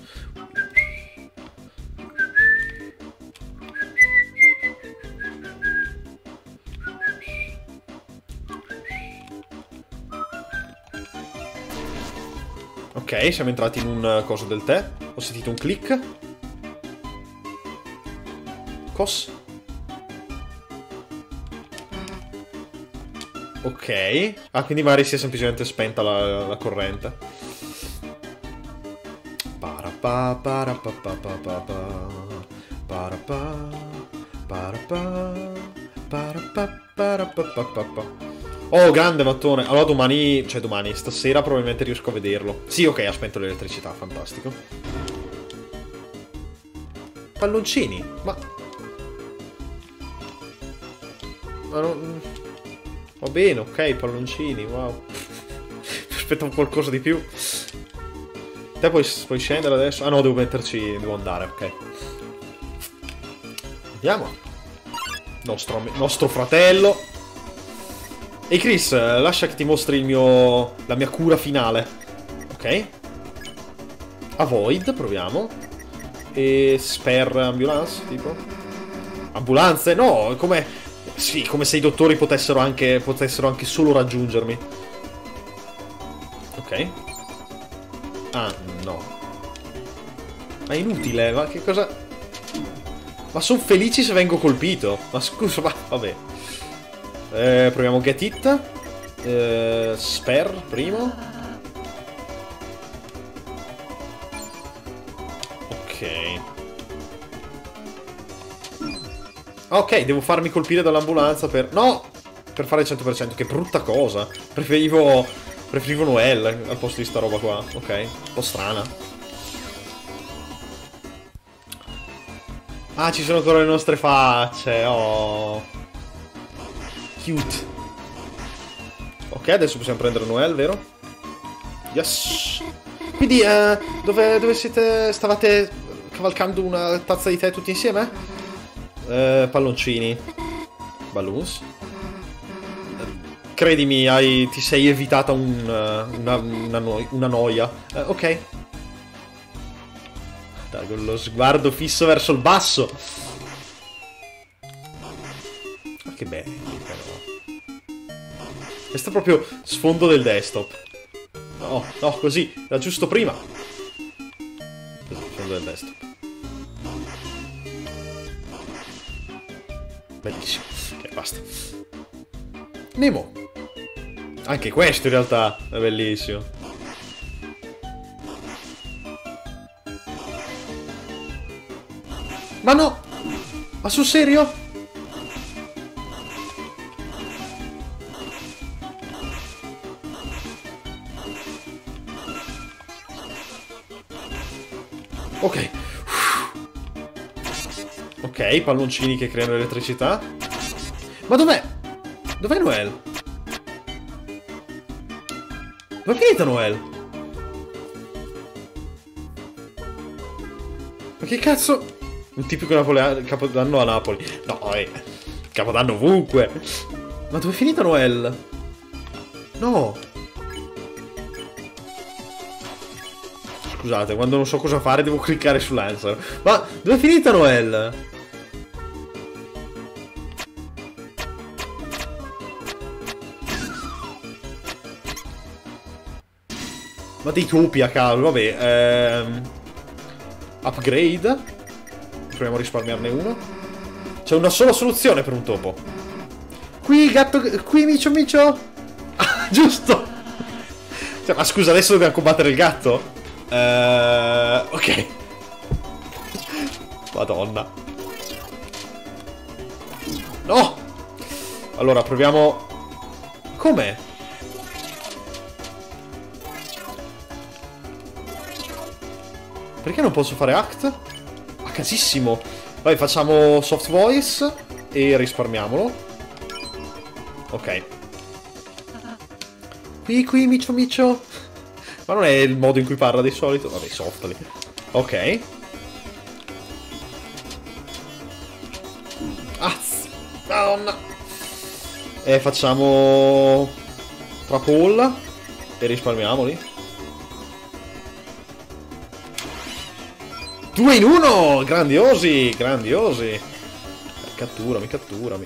Ok, siamo entrati in un coso del tè. Ho sentito un click. Cos. Ok. Ah, quindi magari si è semplicemente spenta la, la corrente. Parapà, parapà, parapà, parapà, parapà, parapà, parapà. Oh, grande mattone. Allora domani, cioè domani, stasera probabilmente riesco a vederlo. Sì, ok, ha spento l'elettricità, fantastico. Palloncini, ma... ma non... Va bene, ok, palloncini, wow. Aspettavo qualcosa di più. Te puoi, puoi scendere adesso? Ah no, devo metterci, devo andare, ok. Andiamo. Nostro, nostro fratello. Ehi Chris, lascia che ti mostri il mio... la mia cura finale. Ok. Avoid, proviamo. E spare ambulance, tipo. Ambulanze? No, come... Sì, come se i dottori potessero anche... potessero anche solo raggiungermi. Ok. Ah, no. Ma è inutile, ma che cosa... Ma sono felici se vengo colpito. Ma scusa, ma vabbè. Eh, proviamo Get It. Eh, spare, primo. Ok. Ok, devo farmi colpire dall'ambulanza per... No! Per fare il cento per cento, che brutta cosa. Preferivo... Preferivo Noel al posto di sta roba qua. Ok, un po' strana. Ah, ci sono ancora le nostre facce. Oh... Cute. Ok, adesso possiamo prendere Noel, vero? Yes. Quindi, eh, dove, dove siete... stavate cavalcando una tazza di tè tutti insieme? Eh, palloncini. Balloons. Credimi, hai, ti sei evitata un, uh, una, una, no una noia. Uh, ok. Dai, con lo sguardo fisso verso il basso. Ma che belli, però. Questo è proprio sfondo del desktop. No, no, così. Era giusto prima. Così, sfondo del desktop. Bellissimo. Ok, basta. Nemo. Anche questo in realtà è bellissimo. Ma no! Ma sul serio? Ok. Ok, palloncini che creano elettricità. Ma dov'è? Dov'è Noel? Dove è finita Noel? Ma che cazzo? Un tipico napoleano, capodanno a Napoli. No, eh, capodanno ovunque. Ma dove è finita Noel? No. Scusate, quando non so cosa fare devo cliccare sull'answer. Ma dove è finita Noel? Ma dei topi a caso, vabbè. Ehm... Upgrade. Proviamo a risparmiarne uno. C'è una sola soluzione per un topo. Qui, gatto... Qui, micio, micio. Ah, giusto. Cioè, ma scusa, adesso dobbiamo combattere il gatto? Ehm... Ok. Madonna. No! Allora, proviamo... Com'è? Perché non posso fare act? A casissimo. Vai, facciamo soft voice e risparmiamolo. Ok. Qui, qui, micio, micio. Ma non è il modo in cui parla di solito? Vabbè, softly. Ok. Azz. Madonna. E facciamo... Trapol. E risparmiamoli. Due in uno! Grandiosi! Grandiosi! Catturami, catturami.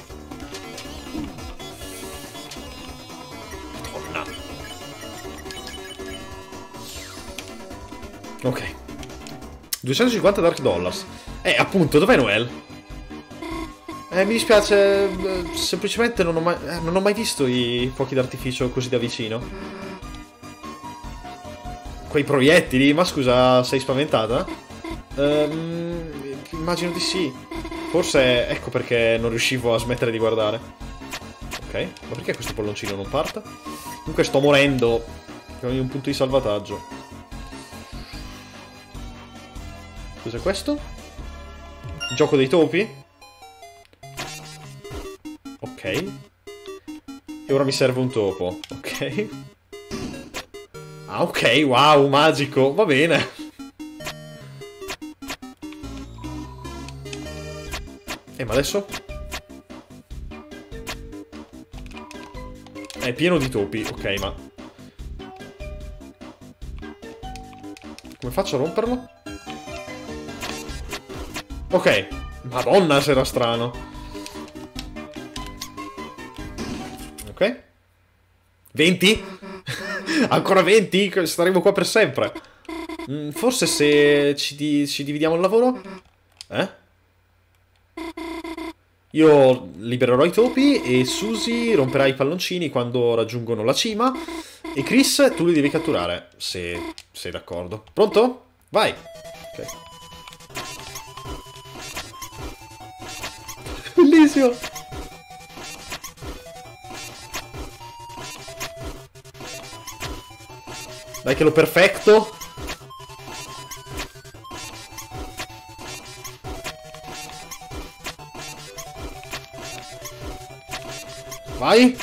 Madonna. Ok. duecentocinquanta Dark Dollars. Eh, appunto, dov'è Noel? Eh, mi dispiace, semplicemente non ho mai, eh, non ho mai visto i fuochi d'artificio così da vicino. Quei proiettili? Ma scusa, sei spaventata? Ehm, immagino di sì. Forse ecco perché non riuscivo a smettere di guardare. Ok, ma perché questo palloncino non parte? Comunque sto morendo. Ho un punto di salvataggio. Cos'è questo? Gioco dei topi? Ok. E ora mi serve un topo. Ok. Ah, ok, wow, magico. Va bene. Eh, ma adesso? È pieno di topi. Ok, ma... Come faccio a romperlo? Ok. Madonna, se era strano. Ok. venti? Ancora venti? Staremo qua per sempre. Mm, forse se ci, di ci dividiamo il lavoro? Eh? Io libererò i topi e Susie romperà i palloncini quando raggiungono la cima. E Chris, tu li devi catturare, se sei d'accordo. Pronto? Vai! Ok. Bellissimo! Dai che lo perfetto. Vai.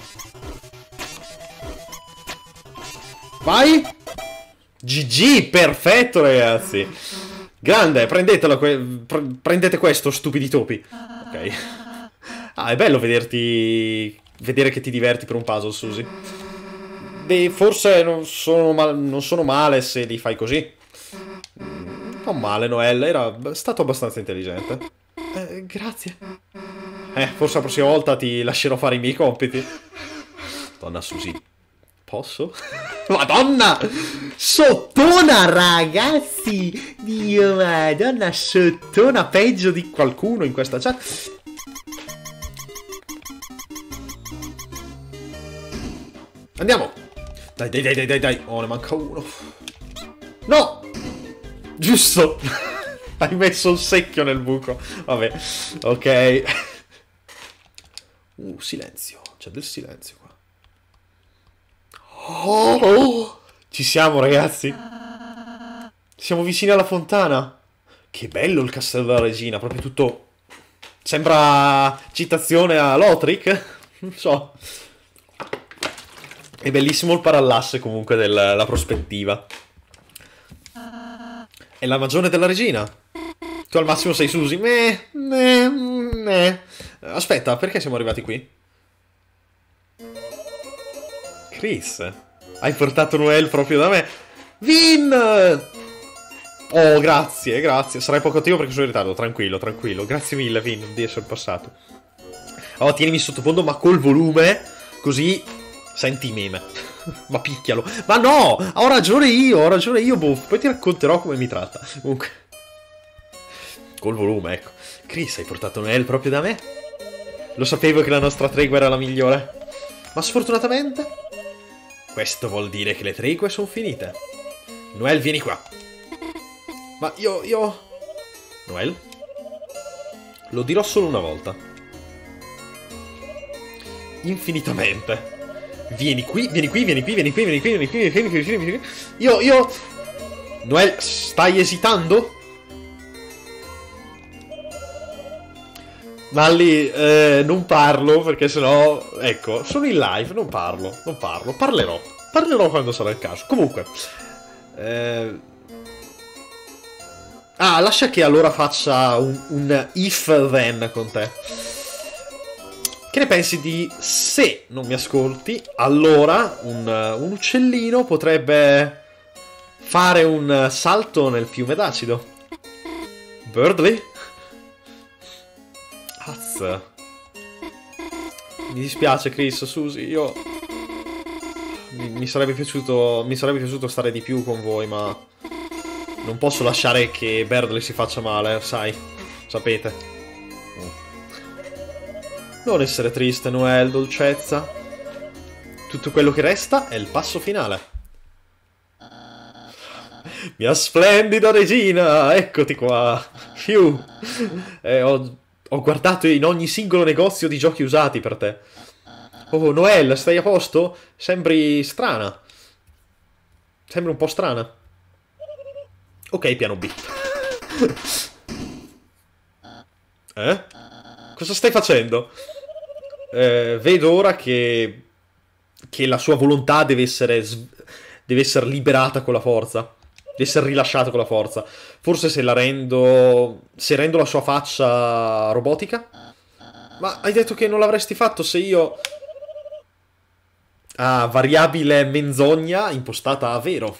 Vai. G G, perfetto ragazzi. Grande, prendetelo que pre prendete questo, stupidi topi. Ok. Ah, è bello vederti... Vedere che ti diverti per un puzzle, Susie. Beh, forse non sono, non sono male se li fai così. Non male, Noel, era stato abbastanza intelligente. Eh, grazie. Eh, forse la prossima volta ti lascerò fare i miei compiti. Donna Susie. Posso? Madonna! Sottona, ragazzi! Dio, madonna, sottona, peggio di qualcuno in questa chat. Andiamo! Dai, dai, dai, dai, dai, dai. Oh, ne manca uno. No! Giusto! Hai messo il secchio nel buco. Vabbè, ok. Uh, silenzio. C'è del silenzio qua. Oh, oh! Ci siamo, ragazzi. Siamo vicini alla fontana. Che bello il castello della regina. Proprio tutto... Sembra citazione a Lothric. Non so. È bellissimo il parallasse comunque della prospettiva. È la magione della regina. Tu al massimo sei Susie. Meh, meh, meh. Aspetta, perché siamo arrivati qui? Chris, hai portato Noel proprio da me. Vin! Oh, grazie, grazie. Sarai poco attivo perché sono in ritardo. Tranquillo, tranquillo. Grazie mille, Vin, di essere passato. Oh, tienimi sottofondo, ma col volume. Così... Senti meme. Ma picchialo. Ma no! Ho ragione io, ho ragione io, boh. Poi ti racconterò come mi tratta. Comunque. Col volume, ecco. Chris, hai portato Noel proprio da me? Lo sapevo che la nostra tregua era la migliore. Ma sfortunatamente... questo vuol dire che le tregue sono finite. Noel, vieni qua. Ma io... io... Noel? Lo dirò solo una volta. Infinitamente. Vieni qui, vieni qui, vieni qui, vieni qui, vieni qui, vieni qui, vieni qui, vieni qui, vieni qui. Io, io... Noel, stai esitando? Malli, eh, non parlo perché sennò... Ecco, sono in live, non parlo, non parlo. Parlerò, parlerò quando sarà il caso. Comunque... Eh... Ah, lascia che allora faccia un, un if-then con te. Che ne pensi di se non mi ascolti, allora un, un uccellino potrebbe fare un salto nel fiume d'acido? Birdly? Az. Mi dispiace Chris, Susie, io... Mi, mi sarebbe piaciuto, mi sarebbe piaciuto stare di più con voi, ma... non posso lasciare che Birdly si faccia male, sai, sapete. Non essere triste, Noel, dolcezza. Tutto quello che resta è il passo finale. Mia splendida regina, eccoti qua. Fiu. Eh, ho, ho guardato in ogni singolo negozio di giochi usati per te. Oh, Noel, stai a posto? Sembri strana. Sembri un po' strana. Ok, piano B. Eh? Cosa stai facendo? Eh, vedo ora che... che la sua volontà deve essere... deve essere liberata con la forza. Deve essere rilasciata con la forza. Forse se la rendo... se rendo la sua faccia robotica? Ma hai detto che non l'avresti fatto se io... Ah, variabile menzogna impostata a vero.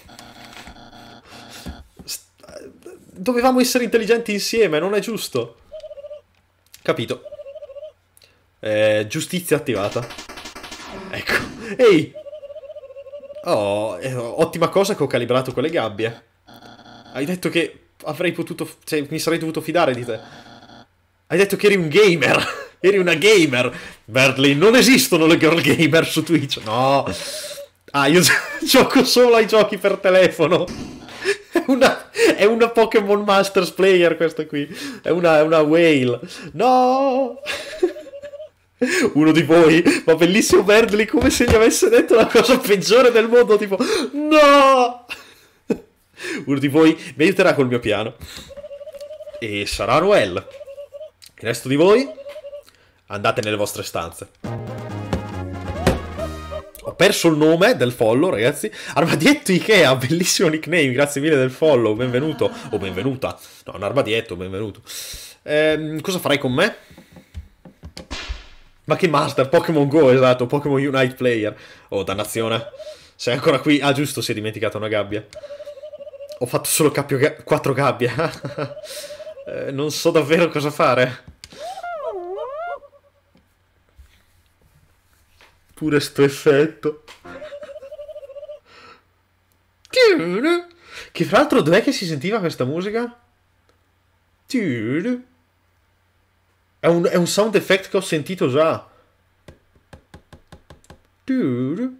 Dovevamo essere intelligenti insieme, non è giusto. Capito. Eh, giustizia attivata. Ecco. Ehi! Oh, eh, ottima cosa che ho calibrato quelle gabbie. Hai detto che avrei potuto... cioè, mi sarei dovuto fidare di te. Hai detto che eri un gamer. Eri una gamer. Birdly, non esistono le girl gamer su Twitch. No. Ah, io gioco solo ai giochi per telefono. È una, è una Pokémon Masters player questa qui. È una, è una whale. No. Uno di voi, ma bellissimo Birdly, come se gli avesse detto la cosa peggiore del mondo, tipo no. Uno di voi mi aiuterà col mio piano. E sarà Noel. Il resto di voi andate nelle vostre stanze. Ho perso il nome del follow, ragazzi. Armadietto Ikea, bellissimo nickname, grazie mille del follow, benvenuto. O benvenuta. No, un armadietto, benvenuto. Ehm, cosa farai con me? Ma che master, Pokémon Go, esatto, Pokémon Unite Player. Oh, dannazione. Sei ancora qui? Ah, giusto, si è dimenticata una gabbia. Ho fatto solo ga quattro gabbie. eh, non so davvero cosa fare. Pure sto effetto. Che fra l'altro dov'è che si sentiva questa musica? È un, è un sound effect che ho sentito già. Dov'è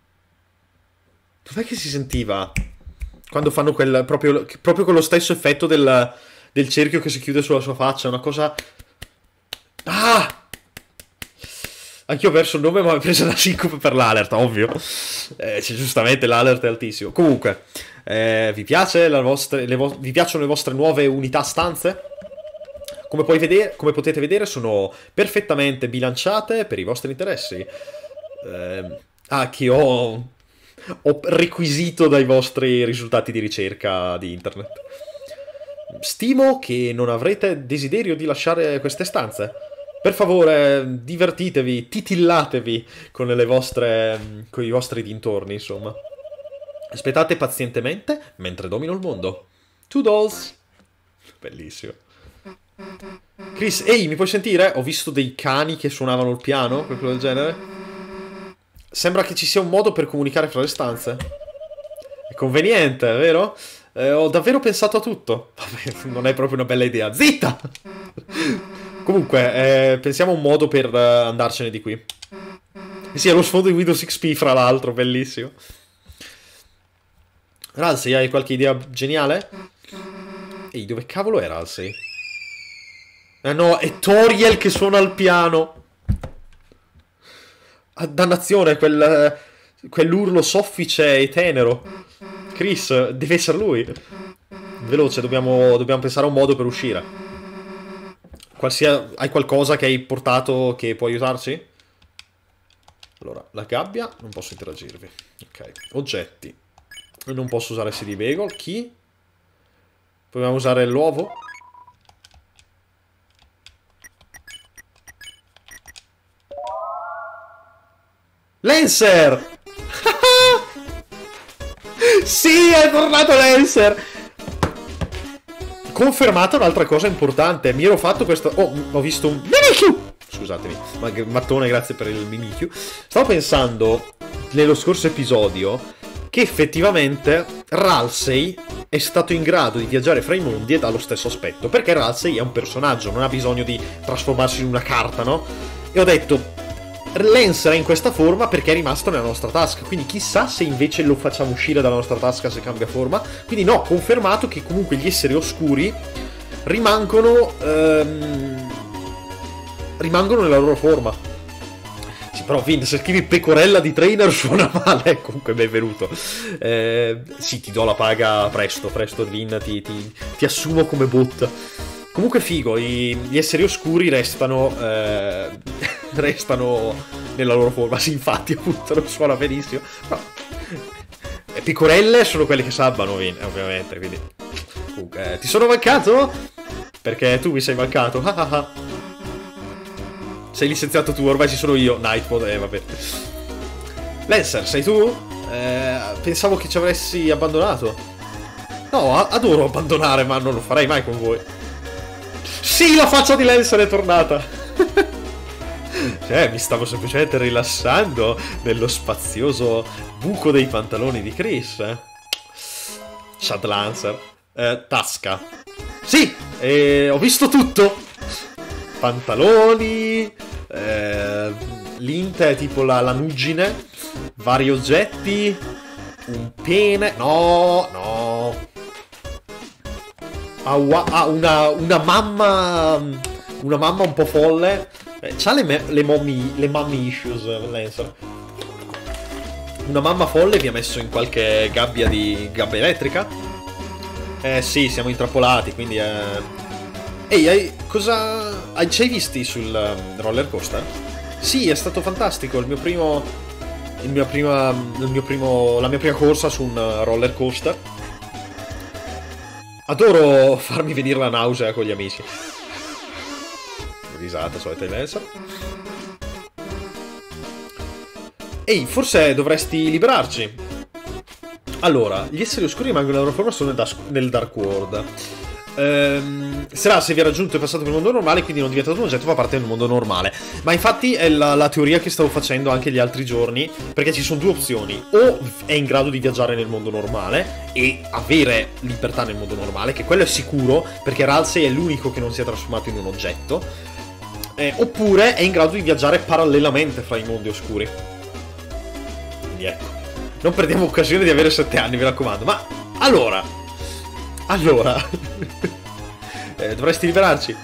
che si sentiva? Quando fanno quel... Proprio, proprio con lo stesso effetto del, del cerchio che si chiude sulla sua faccia. Una cosa... Ah! Anch'io ho perso il nome, ma ho preso la sincope per l'alert, ovvio. Eh, c'è giustamente l'alert è altissimo. Comunque, eh, vi piace la vostre, le vo vi piacciono le vostre nuove unità stanze? Come, puoi vedere, come potete vedere sono perfettamente bilanciate per i vostri interessi. Eh, ah, che ho, ho requisito dai vostri risultati di ricerca di internet. Stimo che non avrete desiderio di lasciare queste stanze. Per favore, divertitevi, titillatevi con le vostre, con i vostri dintorni, insomma. Aspettate pazientemente mentre domino il mondo. Toodles! Bellissimo. Chris, ehi, mi puoi sentire? Ho visto dei cani che suonavano il piano, qualcosa del genere. Sembra che ci sia un modo per comunicare fra le stanze. È conveniente, vero? Eh, ho davvero pensato a tutto. Vabbè, non è proprio una bella idea. Zitta! Comunque, eh, pensiamo a un modo per uh, andarcene di qui. Sì, è lo sfondo di Windows X P, fra l'altro, bellissimo. Ralsei, hai qualche idea geniale? Ehi, dove cavolo è Ralsei? Eh no, è Toriel che suona al piano. Ah, dannazione, quel, quell'urlo soffice e tenero. Chris, deve essere lui. Veloce, dobbiamo, dobbiamo pensare a un modo per uscire. Qualsia, hai qualcosa che hai portato che può aiutarci? Allora, la gabbia, non posso interagirvi. Ok, oggetti. Non posso usare C D Bagel. Chi? Proviamo a usare l'uovo? Lancer! Sì, è tornato Lancer! Confermata un'altra cosa importante. Mi ero fatto questo... Oh, ho visto un... Mimikyu! Scusatemi, ma mattone, grazie per il Mimikyu. Stavo pensando, nello scorso episodio, che effettivamente Ralsei è stato in grado di viaggiare fra i mondi ed ha lo stesso aspetto. Perché Ralsei è un personaggio, non ha bisogno di trasformarsi in una carta, no? E ho detto... Lancer è in questa forma perché è rimasto nella nostra tasca. Quindi chissà se invece lo facciamo uscire dalla nostra tasca se cambia forma. Quindi no, confermato che comunque gli esseri oscuri rimangono ehm, rimangono nella loro forma. Sì, però Vin, se scrivi pecorella di trainer suona male. Comunque benvenuto. eh, Sì, ti do la paga presto. Presto Vin, ti, ti, ti assumo come bot. Comunque figo, i, gli esseri oscuri restano eh, restano nella loro forma. Sì, infatti, appunto, non suona benissimo. No. E pecorelle sono quelli che sabbano, ovviamente, quindi... Comunque, eh, ti sono mancato? Perché tu mi sei mancato. Sei licenziato tu, ormai ci sono io. Nightmode, eh, vabbè. Lancer, sei tu? Eh, pensavo che ci avresti abbandonato. No, adoro abbandonare, ma non lo farei mai con voi. Sì, la faccia di Lancer è tornata. Cioè, mi stavo semplicemente rilassando nello spazioso buco dei pantaloni di Chris. Eh? Shad Lancer. Eh, tasca. Sì, eh, ho visto tutto. Pantaloni. Eh, l'inte è tipo la lanuggine. Vari oggetti. Un pene. No, no. Ah, ah, una, una mamma. Una mamma un po' folle. Eh, c'ha le, me, le, mommy, le mommy issues, Lancer. Una mamma folle vi ha messo in qualche gabbia di gabbia elettrica? Eh sì, siamo intrappolati, quindi eh... Ehi, hai, cosa... Hai, ci hai visti sul um, roller coaster? Sì, è stato fantastico, il mio primo... Il mio prima... Il mio primo... La mia prima corsa su un uh, roller coaster. Adoro farmi venire la nausea con gli amici. Risata, solita di Lancer. Ehi, forse dovresti liberarci. Allora, gli esseri oscuri rimangono nella loro forma solo nel Dark World. Ehm, Sarà se vi ha raggiunto e passato per il mondo normale, quindi non è diventato un oggetto, fa parte del mondo normale. Ma infatti è la, la teoria che stavo facendo anche gli altri giorni, perché ci sono due opzioni: o è in grado di viaggiare nel mondo normale e avere libertà nel mondo normale, che quello è sicuro, perché Ralsei è l'unico che non si è trasformato in un oggetto, eh, oppure è in grado di viaggiare parallelamente fra i mondi oscuri. Quindi ecco, non perdiamo occasione di avere sette anni, mi raccomando. Ma allora Allora eh, dovresti liberarci.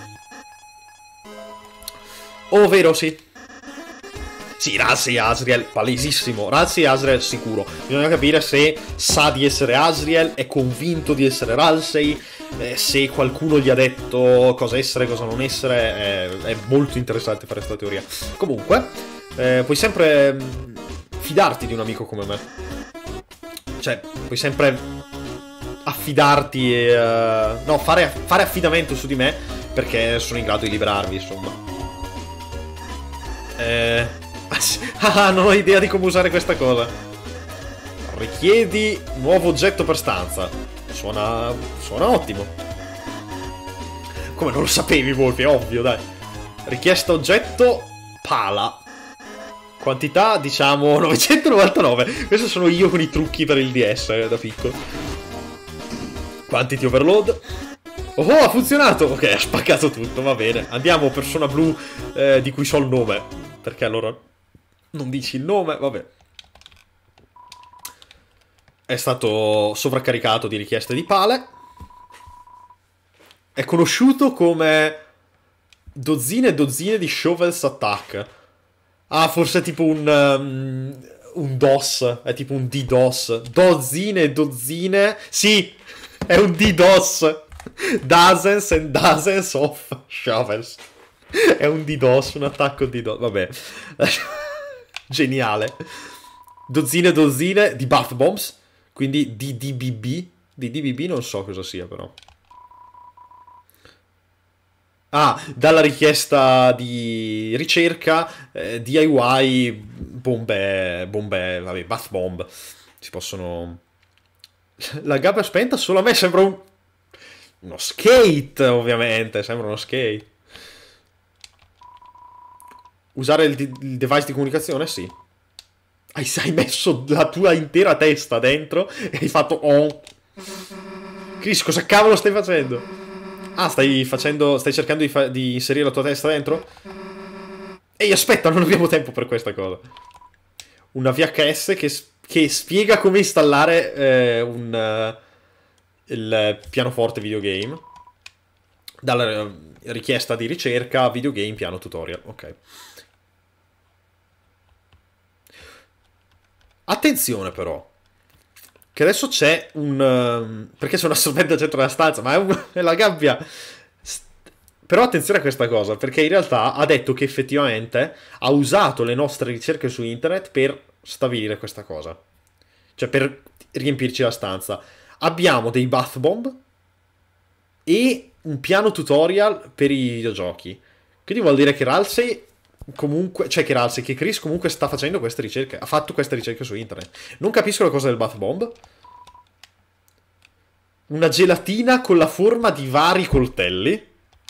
Oh, vero, sì. Sì, Ralsei e Asriel, palesissimo. Ralsei e Asriel sicuro. Bisogna capire se sa di essere Asriel, è convinto di essere Ralsei, eh, se qualcuno gli ha detto cosa essere, cosa non essere. eh, È molto interessante fare questa teoria. Comunque eh, puoi sempre mh, fidarti di un amico come me. Cioè, puoi sempre affidarti e... Uh, no, fare, fare affidamento su di me, perché sono in grado di liberarvi, insomma. Eh... Ah, non ho idea di come usare questa cosa. Richiedi nuovo oggetto per stanza. Suona... suona ottimo. Come non lo sapevi, Volpi? È ovvio, dai. Richiesta oggetto... pala. Quantità, diciamo, novecentonovantanove. Questo sono io con i trucchi per il D S, eh, da piccolo. Quantity overload. Oh, ha funzionato! Ok, ha spaccato tutto, va bene. Andiamo, persona blu, eh, di cui so il nome. Perché allora non dici il nome, vabbè. È stato sovraccaricato di richieste di pale. È conosciuto come dozzine e dozzine di shovels attack. Ah, forse è tipo un... Um, un DOS. È tipo un DDoS. Dozzine e dozzine... Sì! È un DDoS! Dozens and dozens of shovels. È un DDoS, un attacco DDoS. Vabbè. Geniale. Dozzine e dozzine di bath bombs. Quindi D D B B. D D B B non so cosa sia però. Ah, dalla richiesta di ricerca, eh, D I Y, bombe, bombe, vabbè, bath bomb. Si possono... La gabbia spenta solo a me sembra un... Uno skate, ovviamente, sembra uno skate. Usare il, il device di comunicazione? Sì. Hai, hai messo la tua intera testa dentro e hai fatto... Oh. Chris, cosa cavolo stai facendo? Ah, stai facendo... Stai cercando di, fa- di inserire la tua testa dentro? Ehi, aspetta, non abbiamo tempo per questa cosa. Una V H S che, che spiega come installare eh, un... Uh, il pianoforte videogame. Dalla uh, richiesta di ricerca, videogame, piano tutorial. Ok. Attenzione però. Che adesso c'è un... Uh, perché c'è una sorvente al centro della stanza, ma è, un, è la gabbia. Però attenzione a questa cosa, perché in realtà ha detto che effettivamente ha usato le nostre ricerche su internet per stabilire questa cosa. Cioè per riempirci la stanza. Abbiamo dei bath bomb e un piano tutorial per i videogiochi. Quindi vuol dire che Ralsei comunque, cioè che Ralsei, che Chris comunque sta facendo queste ricerche, ha fatto queste ricerche su internet. Non capisco la cosa del bath bomb. Una gelatina con la forma di vari coltelli.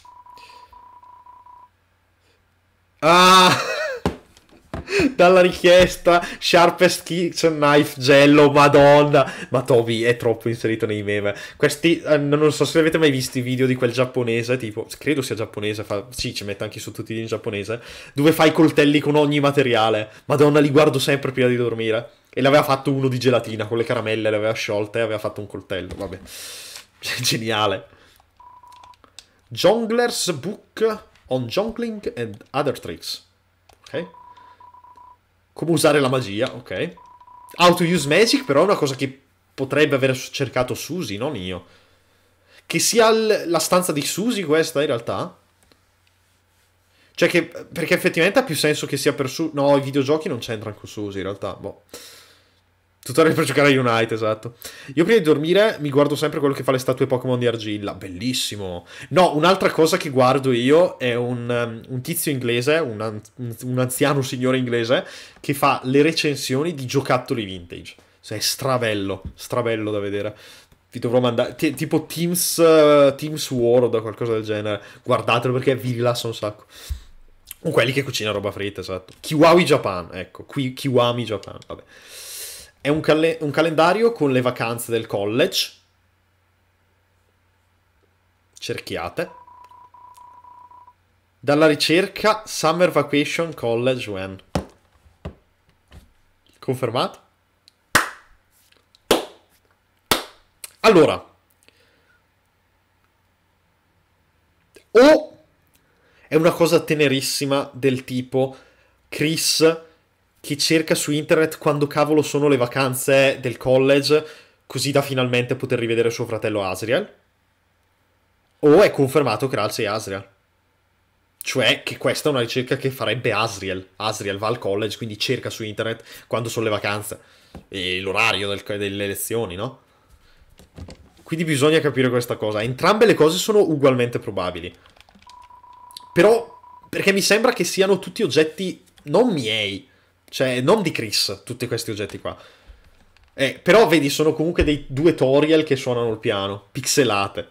Ah! Dalla richiesta Sharpest Kitchen Knife Jello, madonna. Ma Toby è troppo inserito nei meme. Questi, eh, non so se avete mai visto i video di quel giapponese, tipo, credo sia giapponese, fa, sì, ci mette anche i sottotitoli in giapponese, dove fa i coltelli con ogni materiale. Madonna, li guardo sempre prima di dormire. E l'aveva fatto uno di gelatina, con le caramelle, le aveva sciolte e aveva fatto un coltello, vabbè. Geniale. Jongler's Book on Jongling and Other Tricks. Ok. Come usare la magia, ok. How to use magic, però è una cosa che potrebbe aver cercato Suzy, non io. Che sia la stanza di Suzy questa, in realtà? Cioè che... Perché effettivamente ha più senso che sia per Suzy... No, i videogiochi non c'entrano con Suzy, in realtà. Boh. Tutorial per giocare a Unite, esatto. Io prima di dormire mi guardo sempre quello che fa le statue Pokémon di argilla. Bellissimo. No, un'altra cosa che guardo io è un, um, un tizio inglese, un, an- un anziano signore inglese, che fa le recensioni di giocattoli vintage. Cioè, è strabello, strabello da vedere. Vi dovrò mandare... T- tipo Teams, uh, Teams World o qualcosa del genere. Guardatelo perché vi rilassa un sacco. O quelli che cucinano roba fritta, esatto. Kiwami Japan, ecco. Ki- Kiwami Japan, vabbè. È un, cal- un calendario con le vacanze del college. Cerchiate. Dalla ricerca Summer Vacation College When. Confermato? Allora. O è una cosa tenerissima del tipo Chris che cerca su internet quando cavolo sono le vacanze del college, così da finalmente poter rivedere suo fratello Asriel. O è confermato che Ralsei è Asriel. Cioè che questa è una ricerca che farebbe Asriel. Asriel va al college, quindi cerca su internet quando sono le vacanze. E l'orario del, delle lezioni, no? Quindi bisogna capire questa cosa. Entrambe le cose sono ugualmente probabili. Però, perché mi sembra che siano tutti oggetti non miei. Cioè, non di Chris, tutti questi oggetti qua. Eh, però, vedi, sono comunque dei due Toriel che suonano il piano. Pixelate.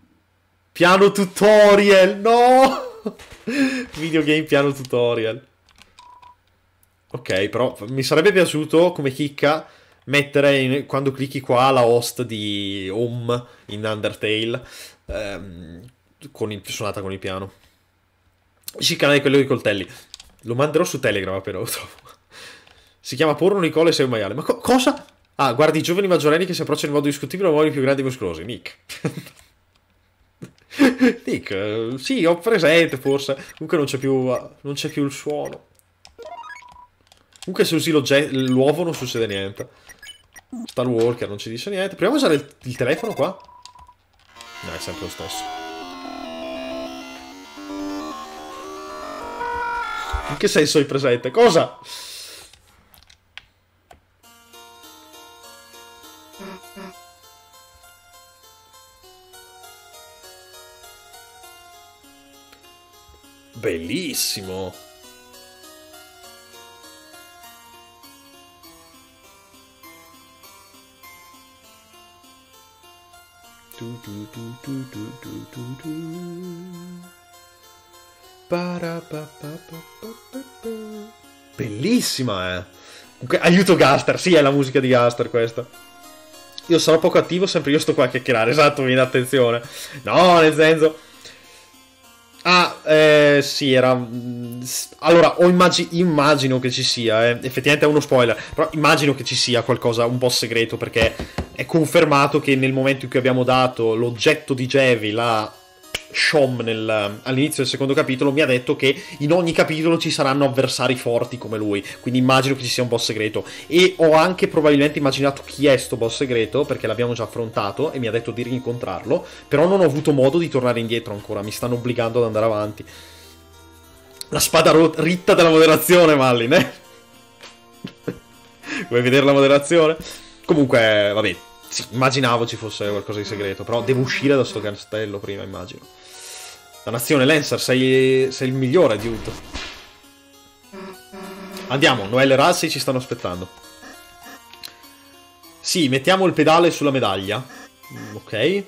Piano tutorial, no! Videogame piano tutorial. Ok, però mi sarebbe piaciuto come chicca mettere in- quando clicchi qua la host di Home in Undertale ehm, con il- suonata con il piano. Sì, il canale di quello dei coltelli. Lo manderò su Telegram appena lo trovo. Si chiama Porno Nicole e sei un maiale. Ma co- cosa? Ah, guardi i giovani maggiorenni che si approcciano in modo discutibile a uomini più grandi e muscolosi. Nick. Nick, eh, sì, ho presente forse. Comunque non c'è più, non c'è più il suono. Comunque se usi l'uovo non succede niente. Star Walker non ci dice niente. Proviamo a usare il, il telefono qua. No, è sempre lo stesso. In che senso hai presente? Cosa? Bellissimo. Tu, tu, tu, tu, tu, tu, tu, tu. Bellissima, eh. Comunque, aiuto Gaster. Sì, è la musica di Gaster questa. Io sarò poco attivo, sempre io sto qua a chiacchierare. Esatto, vieni attenzione. No, nel senso... Ah, eh, sì, era... Allora, ho immagi... immagino che ci sia, eh. Effettivamente è uno spoiler, però immagino che ci sia qualcosa, un boss segreto, perché è confermato che nel momento in cui abbiamo dato l'oggetto di Jevi, la Shom, nel... all'inizio del secondo capitolo, mi ha detto che in ogni capitolo ci saranno avversari forti come lui, quindi immagino che ci sia un boss segreto. E ho anche probabilmente immaginato chi è sto boss segreto, perché l'abbiamo già affrontato e mi ha detto di rincontrarlo, però non ho avuto modo di tornare indietro ancora, mi stanno obbligando ad andare avanti. La spada ritta della moderazione, Mallin, eh? Vuoi vedere la moderazione? Comunque, vabbè, sì, immaginavo ci fosse qualcosa di segreto, però devo uscire da sto castello prima, immagino. La nazione Lancer, sei, sei il migliore, dude. Andiamo, Noelle e Ralsei ci stanno aspettando. Sì, mettiamo il pedale sulla medaglia. Ok.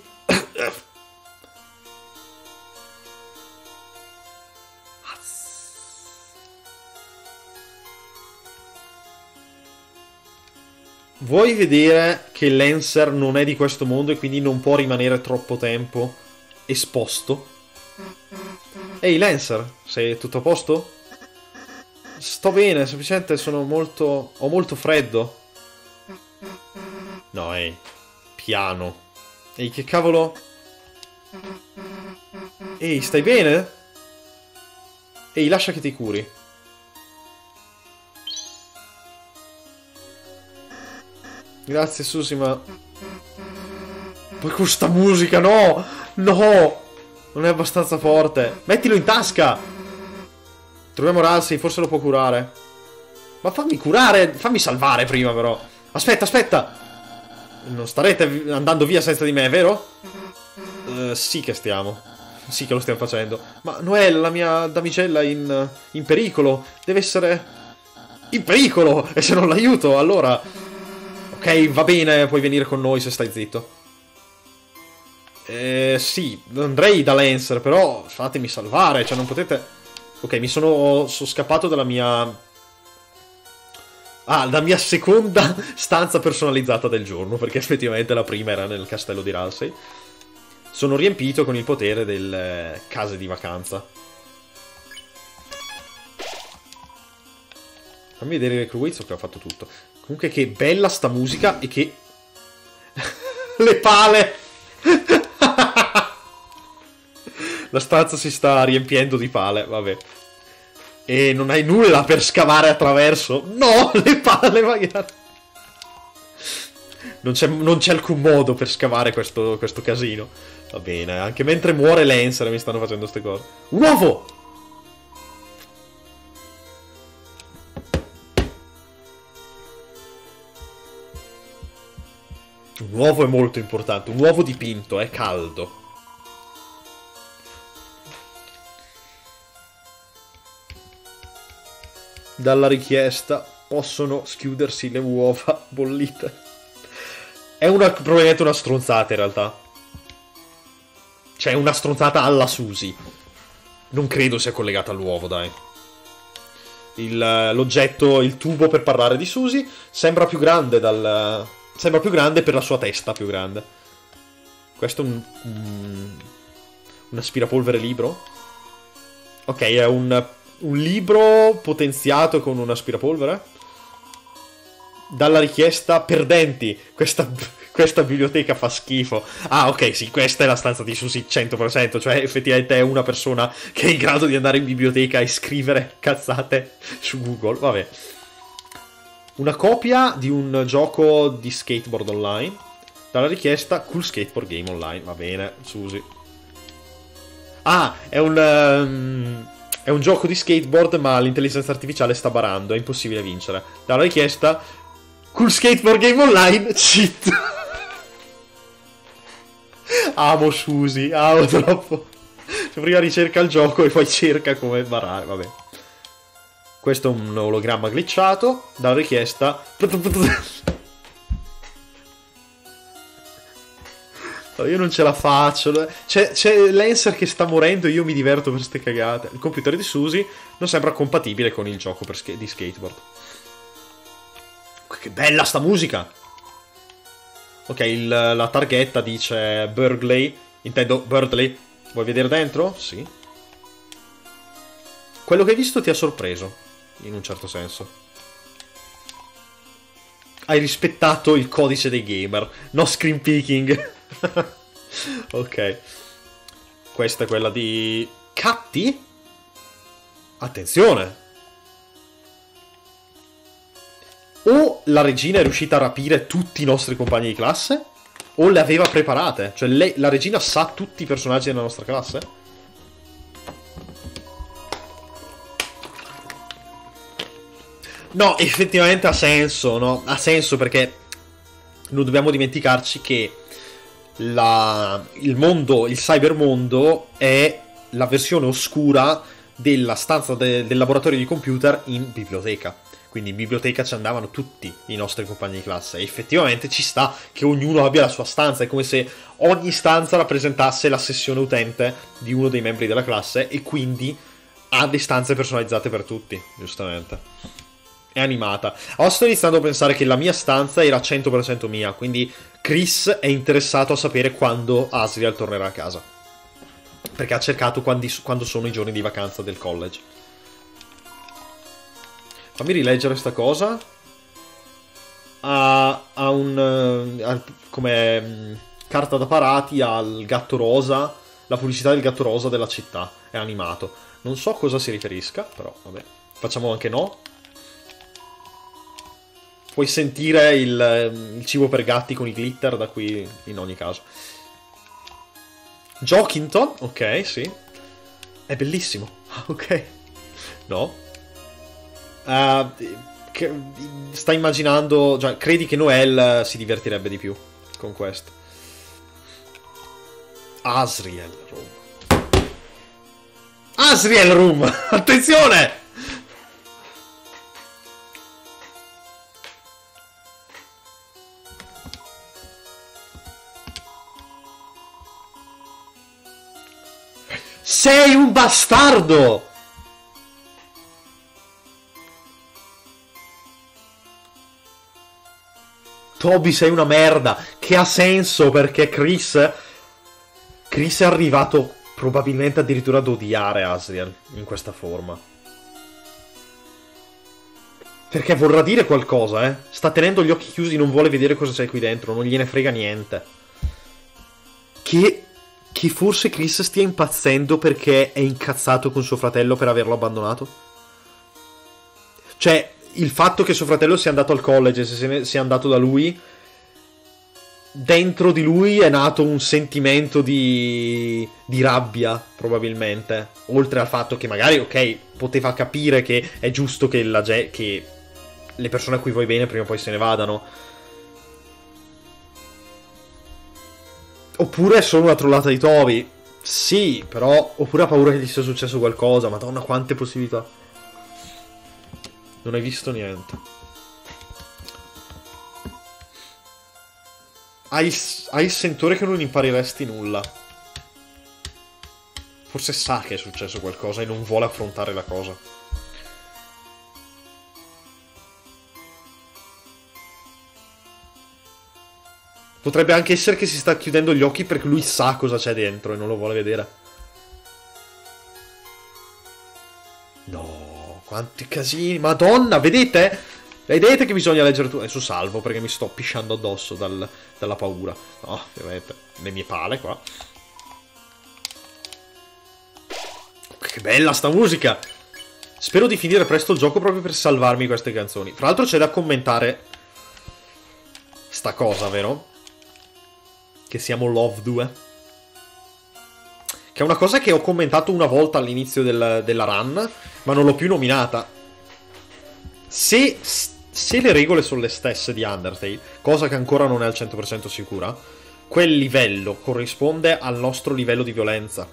Vuoi vedere che Lancer non è di questo mondo e quindi non può rimanere troppo tempo esposto? Ehi Lancer, sei tutto a posto? Sto bene, semplicemente sono molto... ho molto freddo. No, ehi, piano. Ehi, che cavolo? Ehi, stai bene? Ehi, lascia che ti curi. Grazie Susi, ma... poi questa musica, no! No! Non è abbastanza forte. Mettilo in tasca! Troviamo Ralsei, forse lo può curare. Ma fammi curare! Fammi salvare prima, però. Aspetta, aspetta! Non starete andando via senza di me, vero? Uh, sì che stiamo. Sì che lo stiamo facendo. Ma Noelle, la mia damigella in, in pericolo. Deve essere... in pericolo! E se non l'aiuto, allora... Ok, va bene, puoi venire con noi se stai zitto. Eh, sì, andrei da Lancer, però fatemi salvare, cioè non potete... Ok, mi sono, sono scappato dalla mia... Ah, la mia seconda stanza personalizzata del giorno, perché effettivamente la prima era nel castello di Ralsei. Sono riempito con il potere delle case di vacanza. Fammi vedere il Cruizzo che ho fatto tutto. Comunque che bella sta musica e che... le pale! La stanza si sta riempiendo di pale, vabbè. E non hai nulla per scavare attraverso? No, le pale magari. Non c'è, non c'è alcun modo per scavare questo, questo casino. Va bene, anche mentre muore Lancer mi stanno facendo queste cose. Un uovo! Un uovo è molto importante. Un uovo dipinto, è caldo. Dalla richiesta possono schiudersi le uova bollite. È una, probabilmente una stronzata in realtà. Cioè una stronzata alla Susi. Non credo sia collegata all'uovo, dai. il- l'oggetto, il tubo per parlare di Susie, sembra più grande dal... Sembra più grande per la sua testa più grande. Questo è un... un, un aspirapolvere libro? Ok, è un, un libro potenziato con un aspirapolvere? Dalla richiesta perdenti. Questa, questa biblioteca fa schifo. Ah, ok, sì, questa è la stanza di Susie cento per cento. Cioè, effettivamente è una persona che è in grado di andare in biblioteca e scrivere cazzate su Google. Vabbè. Una copia di un gioco di skateboard online. Dalla richiesta Cool Skateboard Game Online. Va bene, Susie. Ah, è un... Um, è un gioco di skateboard, ma l'intelligenza artificiale sta barando. È impossibile vincere. Dalla richiesta Cool Skateboard Game Online. Cheat. Amo Susie. Amo troppo. Prima ricerca il gioco e poi cerca come barare. Vabbè. Questo è un ologramma glitchato. Dalla richiesta... Io non ce la faccio. C'è, c'è Lancer che sta morendo e io mi diverto per ste cagate. Il computer di Susie non sembra compatibile con il gioco per sk- di skateboard. Che bella sta musica! Ok, il, la targhetta dice Burgley. Intendo Birdley. Vuoi vedere dentro? Sì. Quello che hai visto ti ha sorpreso, in un certo senso. Hai rispettato il codice dei gamer. No screen peeking. Ok. Questa è quella di Catti. Attenzione. O la regina è riuscita a rapire tutti i nostri compagni di classe, o le aveva preparate. Cioè lei, la regina sa tutti i personaggi della nostra classe. No, effettivamente ha senso, no? Ha senso perché non dobbiamo dimenticarci che la, il mondo, il cybermondo è la versione oscura della stanza de, del laboratorio di computer in biblioteca. Quindi in biblioteca ci andavano tutti i nostri compagni di classe. E effettivamente ci sta che ognuno abbia la sua stanza. È come se ogni stanza rappresentasse la sessione utente di uno dei membri della classe e quindi ha le stanze personalizzate per tutti, giustamente. È animata. Ora sto iniziando a pensare che la mia stanza era cento per cento mia, quindi Chris è interessato a sapere quando Asriel tornerà a casa. Perché ha cercato quando, quando sono i giorni di vacanza del college. Fammi rileggere sta cosa. Ha, ha un... Ha, come mh, carta da parati al gatto rosa. La pubblicità del gatto rosa della città. È animato. Non so a cosa si riferisca, però vabbè. Facciamo anche no. Puoi sentire il, il cibo per gatti con i glitter da qui in ogni caso. Jokington, ok, sì. È bellissimo. Ok. No. Uh, che, sta immaginando, cioè, credi che Noel si divertirebbe di più con questo. Asriel Room. Asriel Room. Attenzione. Sei un bastardo. Toby, sei una merda. Che ha senso perché Chris... Chris è arrivato probabilmente addirittura ad odiare Asriel in questa forma. Perché vorrà dire qualcosa, eh. Sta tenendo gli occhi chiusi, non vuole vedere cosa c'è qui dentro. Non gliene frega niente. Che... Che forse Chris stia impazzendo perché è incazzato con suo fratello per averlo abbandonato? Cioè... Il fatto che suo fratello sia andato al college e se ne sia andato da lui, dentro di lui è nato un sentimento di, di rabbia, probabilmente. Oltre al fatto che magari, ok, poteva capire che è giusto che, la, che le persone a cui vuoi bene prima o poi se ne vadano. Oppure è solo una trollata di Toby. Sì, però... Oppure ha paura che gli sia successo qualcosa. Madonna, quante possibilità. Non hai visto niente. Hai, hai il sentore che non impariresti nulla. Forse sa che è successo qualcosa e non vuole affrontare la cosa. Potrebbe anche essere che si sta chiudendo gli occhi perché lui sa cosa c'è dentro e non lo vuole vedere. No, quanti casini. Madonna, vedete? Vedete che bisogna leggere tutto. Adesso salvo perché mi sto pisciando addosso dal, dalla paura. No, vedete, le mie pale qua. Che bella sta musica. Spero di finire presto il gioco proprio per salvarmi queste canzoni. Tra l'altro c'è da commentare sta cosa, vero? Che siamo Love due. Che è una cosa che ho commentato una volta all'inizio del, della run, ma non l'ho più nominata. Se, se le regole sono le stesse di Undertale, cosa che ancora non è al cento per cento sicura, quel livello corrisponde al nostro livello di violenza.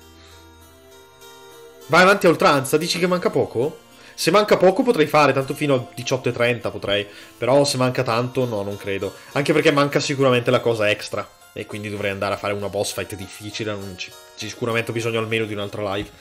Vai avanti a oltranza, dici che manca poco? Se manca poco potrei fare, tanto fino a diciotto e trenta potrei. Però se manca tanto, no, non credo. Anche perché manca sicuramente la cosa extra. E quindi dovrei andare a fare una boss fight difficile. Non ci, ci sicuramente ho bisogno almeno di un'altra live.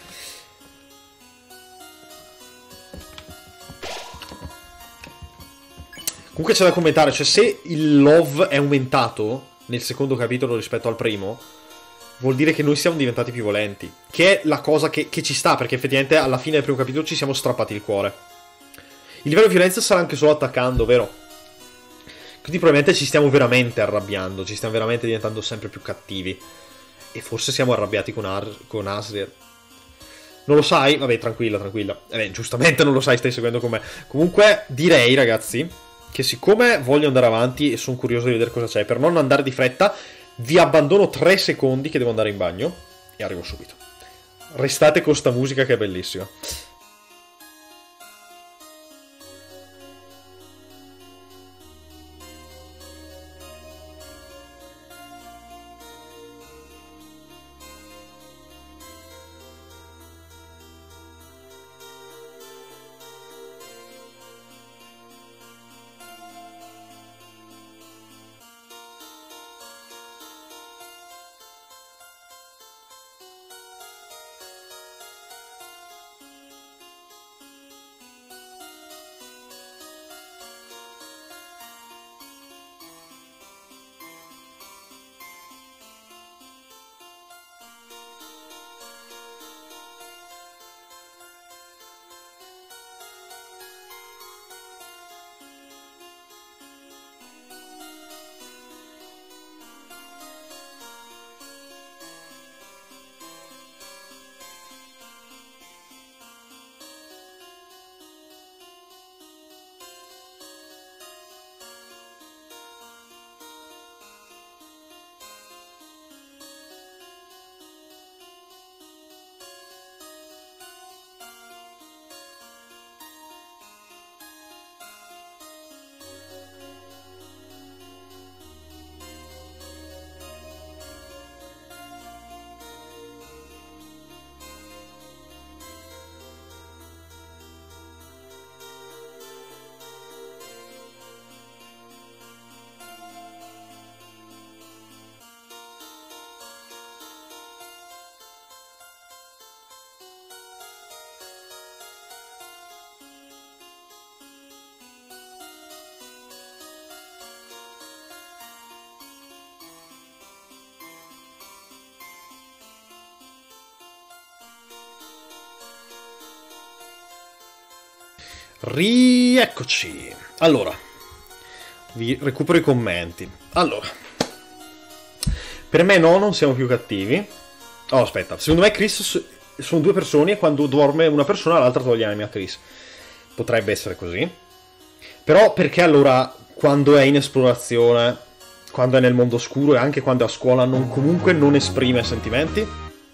Comunque c'è da commentare, cioè se il love è aumentato nel secondo capitolo rispetto al primo, vuol dire che noi siamo diventati più violenti. Che è la cosa che, che ci sta, perché effettivamente alla fine del primo capitolo ci siamo strappati il cuore. Il livello di violenza sarà anche solo attaccando, vero? Quindi probabilmente ci stiamo veramente arrabbiando, ci stiamo veramente diventando sempre più cattivi. E forse siamo arrabbiati con, Ar con Asriel. Non lo sai? Vabbè, tranquilla, tranquilla. Eh, giustamente non lo sai, stai seguendo con me. Comunque direi, ragazzi, che siccome voglio andare avanti e sono curioso di vedere cosa c'è, per non andare di fretta, vi abbandono tre secondi che devo andare in bagno e arrivo subito. Restate con sta musica che è bellissima. Rieccoci. Allora, vi recupero i commenti. Allora, per me no, non siamo più cattivi. Oh, aspetta, secondo me Chris sono due persone e quando dorme una persona l'altra toglie anima a Chris. Potrebbe essere così. Però perché allora quando è in esplorazione, quando è nel mondo oscuro e anche quando è a scuola non, comunque non esprime sentimenti?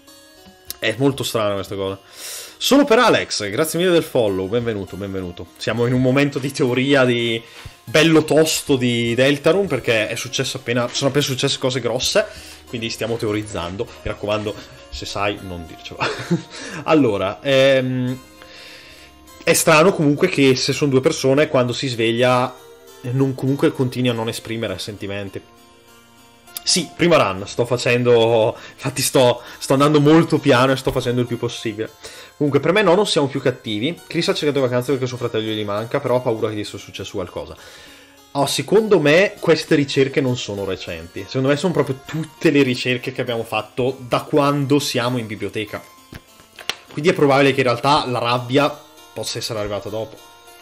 È molto strana questa cosa. Solo per Alex, grazie mille del follow, benvenuto, benvenuto. Siamo in un momento di teoria di bello tosto di Deltarune perché è successo appena, sono appena successe cose grosse, quindi stiamo teorizzando. Mi raccomando, se sai, non dircelo. Allora, ehm, è strano comunque che se sono due persone, quando si sveglia, non, comunque continui a non esprimere sentimenti. Sì, prima run, sto facendo, infatti sto, sto andando molto piano e sto facendo il più possibile. Comunque, per me no, non siamo più cattivi. Chris ha cercato vacanze perché suo fratello gli manca, però ha paura che gli sia successo qualcosa. Oh, secondo me queste ricerche non sono recenti. Secondo me sono proprio tutte le ricerche che abbiamo fatto da quando siamo in biblioteca. Quindi è probabile che in realtà la rabbia possa essere arrivata dopo.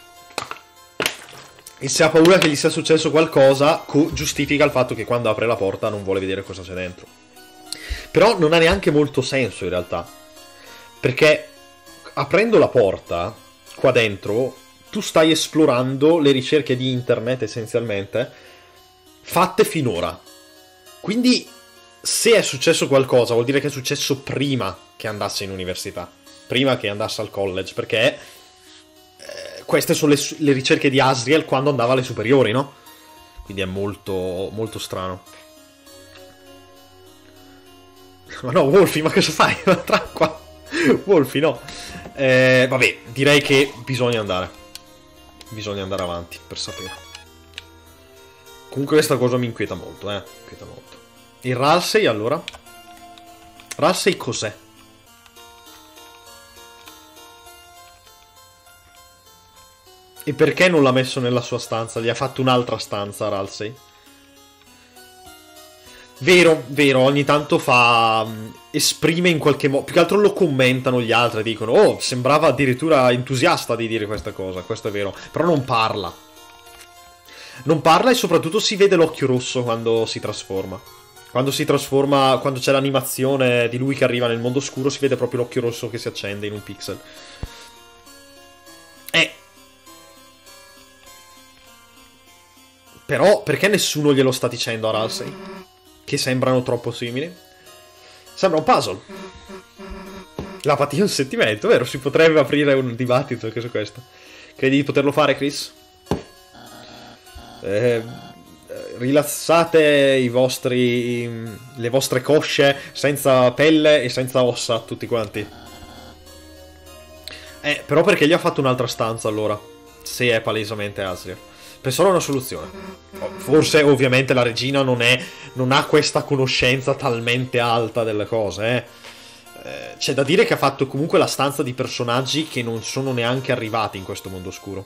E se ha paura che gli sia successo qualcosa, giustifica il fatto che quando apre la porta non vuole vedere cosa c'è dentro. Però non ha neanche molto senso in realtà. Perché aprendo la porta, qua dentro, tu stai esplorando le ricerche di internet essenzialmente, fatte finora. Quindi se è successo qualcosa vuol dire che è successo prima che andasse in università. Prima che andasse al college, perché eh, queste sono le, le ricerche di Asriel quando andava alle superiori, no? Quindi è molto, molto strano. Ma no, Wolfie, ma cosa fai? Tra qua. Wolfie, no. Eh, vabbè, direi che bisogna andare. Bisogna andare avanti per sapere. Comunque questa cosa mi inquieta molto, eh. Inquieta molto. Il Ralsei, allora? Ralsei cos'è? E perché non l'ha messo nella sua stanza? Gli ha fatto un'altra stanza a Ralsei? Vero, vero, ogni tanto fa... esprime in qualche modo... Più che altro lo commentano gli altri, dicono oh, sembrava addirittura entusiasta di dire questa cosa, questo è vero. Però non parla. Non parla e soprattutto si vede l'occhio rosso quando si trasforma. Quando si trasforma, quando c'è l'animazione di lui che arriva nel mondo oscuro, si vede proprio l'occhio rosso che si accende in un pixel. Eh... Però, perché nessuno glielo sta dicendo a Ralsei? Che sembrano troppo simili? Sembra un puzzle. L'apatia è un sentimento, vero? Si potrebbe aprire un dibattito anche su questo. Credi di poterlo fare, Chris? Eh, rilassate i vostri... le vostre cosce senza pelle e senza ossa, tutti quanti. Eh, però perché gli ha fatto un'altra stanza, allora? Se è palesemente Asriel. Penso a una soluzione. Forse, ovviamente, la regina non è... non ha questa conoscenza talmente alta delle cose, eh. eh. C'è da dire che ha fatto comunque la stanza di personaggi che non sono neanche arrivati in questo mondo oscuro.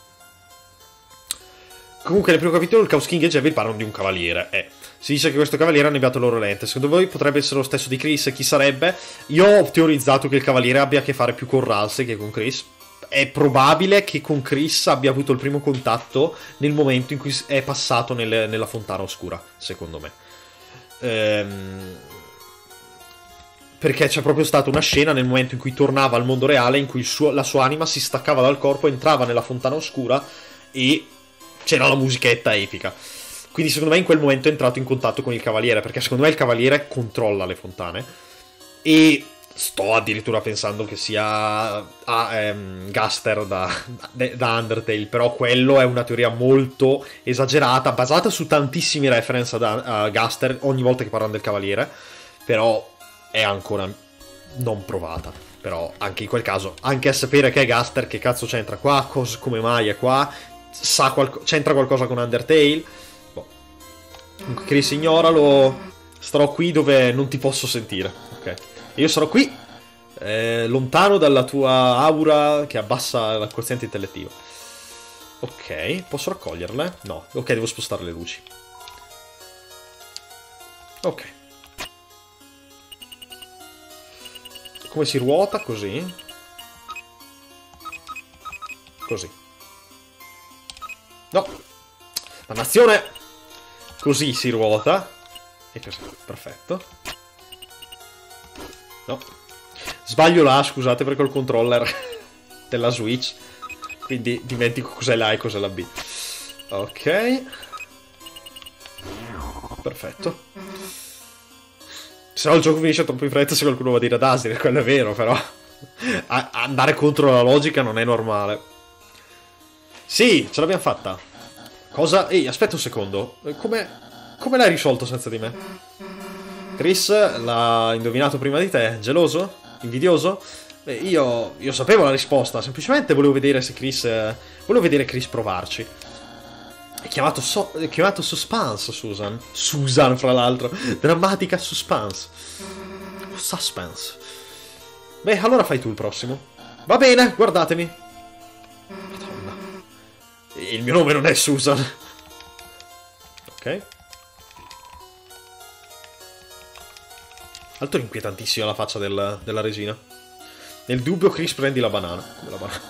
Comunque, nel primo capitolo il Chaos King e Jevil parlano di un cavaliere. Eh. Si dice che questo cavaliere ha nebbiato l'oro lente. Secondo voi potrebbe essere lo stesso di Chris? Chi sarebbe? Io ho teorizzato che il cavaliere abbia a che fare più con Ralsei che con Chris. È probabile che con Chris abbia avuto il primo contatto nel momento in cui è passato nel, nella fontana oscura, secondo me. Ehm, perché c'è proprio stata una scena nel momento in cui tornava al mondo reale, in cui il suo, la sua anima si staccava dal corpo, entrava nella fontana oscura e c'era la musichetta epica. Quindi secondo me in quel momento è entrato in contatto con il cavaliere, perché secondo me il cavaliere controlla le fontane. E... sto addirittura pensando che sia ah, ehm, Gaster da, da Undertale, però quello è una teoria molto esagerata, basata su tantissimi reference a uh, Gaster ogni volta che parlano del cavaliere, però è ancora non provata. Però anche in quel caso, anche a sapere che è Gaster, che cazzo c'entra qua, cos- come mai è qua, sa qualco- c'entra qualcosa con Undertale? Boh. Comunque Chris, ignoralo, starò qui dove non ti posso sentire, ok? Io sarò qui, eh, lontano dalla tua aura che abbassa il quoziente intellettivo. Ok, posso raccoglierle? No, ok, devo spostare le luci. Ok. Come si ruota? Così. Così. No. Dannazione! Così si ruota. E così, perfetto. No. Sbaglio là, scusate, perché ho il controller della Switch. Quindi dimentico cos'è l'A e cos'è la B. Ok. Perfetto. Se no il gioco finisce troppo in fretta se qualcuno va a dire ad Asriel, quello è vero, però. A andare contro la logica non è normale. Sì, ce l'abbiamo fatta. Cosa? Ehi, aspetta un secondo. Come... come l'hai risolto senza di me? Chris l'ha indovinato prima di te. Geloso? Invidioso? Beh, io, io sapevo la risposta. Semplicemente volevo vedere se Chris... Eh, volevo vedere Chris provarci. È chiamato, so, è chiamato suspense, Susan. Susan, fra l'altro. Drammatica suspense. Suspense. Beh, allora fai tu il prossimo. Va bene, guardatemi. Madonna. Il mio nome non è Susan. Ok. Altro inquietantissima la faccia del, della resina. Nel dubbio, Chris, prendi la banana. Come la banana?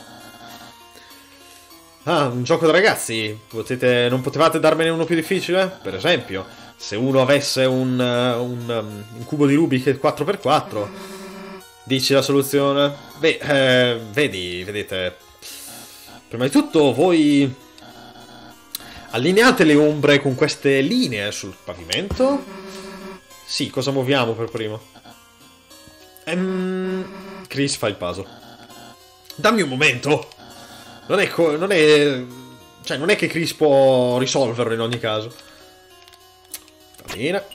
Ah, un gioco da ragazzi. Potete, non potevate darmene uno più difficile? Per esempio, se uno avesse un, un, um, un cubo di Rubik quattro per quattro, dici la soluzione? Beh, eh, vedi, vedete. Prima di tutto, voi allineate le ombre con queste linee sul pavimento. Sì, cosa muoviamo per primo? Ehm, Chris fa il puzzle. Dammi un momento. Non è, non è... Cioè, non è che Chris può risolverlo in ogni caso. Va bene.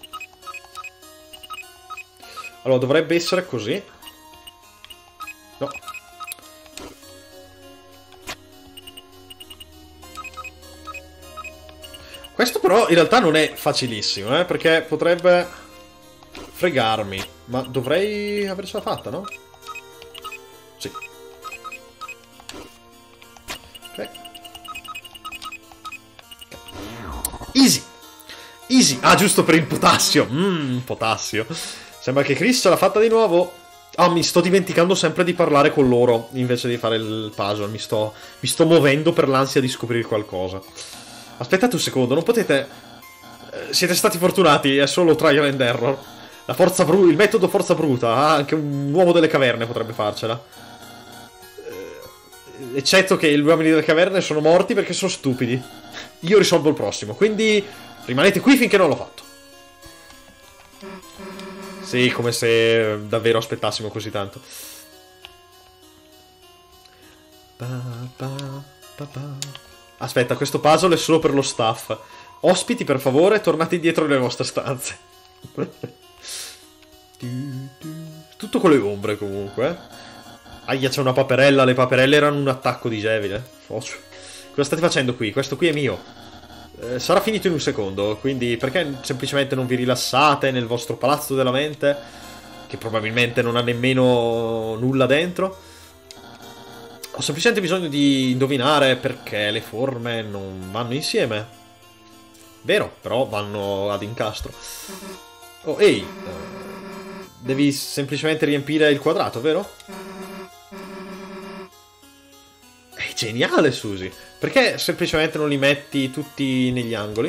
Allora, dovrebbe essere così. No. Questo però in realtà non è facilissimo, eh, perché potrebbe fregarmi. Ma dovrei avercela fatta, no? Sì. Ok. Easy. Easy. Ah, giusto per il potassio. Mmm, potassio. Sembra che Chris ce l'ha fatta di nuovo. Ah, mi sto dimenticando sempre di parlare con loro invece di fare il puzzle. Mi sto, mi sto muovendo per l'ansia di scoprire qualcosa. Aspettate un secondo, non potete... Eh, siete stati fortunati, è solo trial and error. La forza bru... Il metodo forza bruta, ah, anche un uomo delle caverne potrebbe farcela. Eh, eccetto che gli uomini delle caverne sono morti perché sono stupidi. Io risolvo il prossimo, quindi rimanete qui finché non l'ho fatto. Sì, come se davvero aspettassimo così tanto. Ba, ba, ba, ba. Aspetta, questo puzzle è solo per lo staff. Ospiti, per favore, tornate indietro nelle vostre stanze. Tutto con le ombre, comunque. Aia, c'è una paperella. Le paperelle erano un attacco di Gevile. Cosa state facendo qui? Questo qui è mio. Eh, sarà finito in un secondo. Quindi, perché semplicemente non vi rilassate nel vostro palazzo della mente? Che probabilmente non ha nemmeno nulla dentro. Ho semplicemente bisogno di indovinare perché le forme non vanno insieme. Vero, però vanno ad incastro. Oh, ehi. Devi semplicemente riempire il quadrato, vero? È geniale, Susie. Perché semplicemente non li metti tutti negli angoli?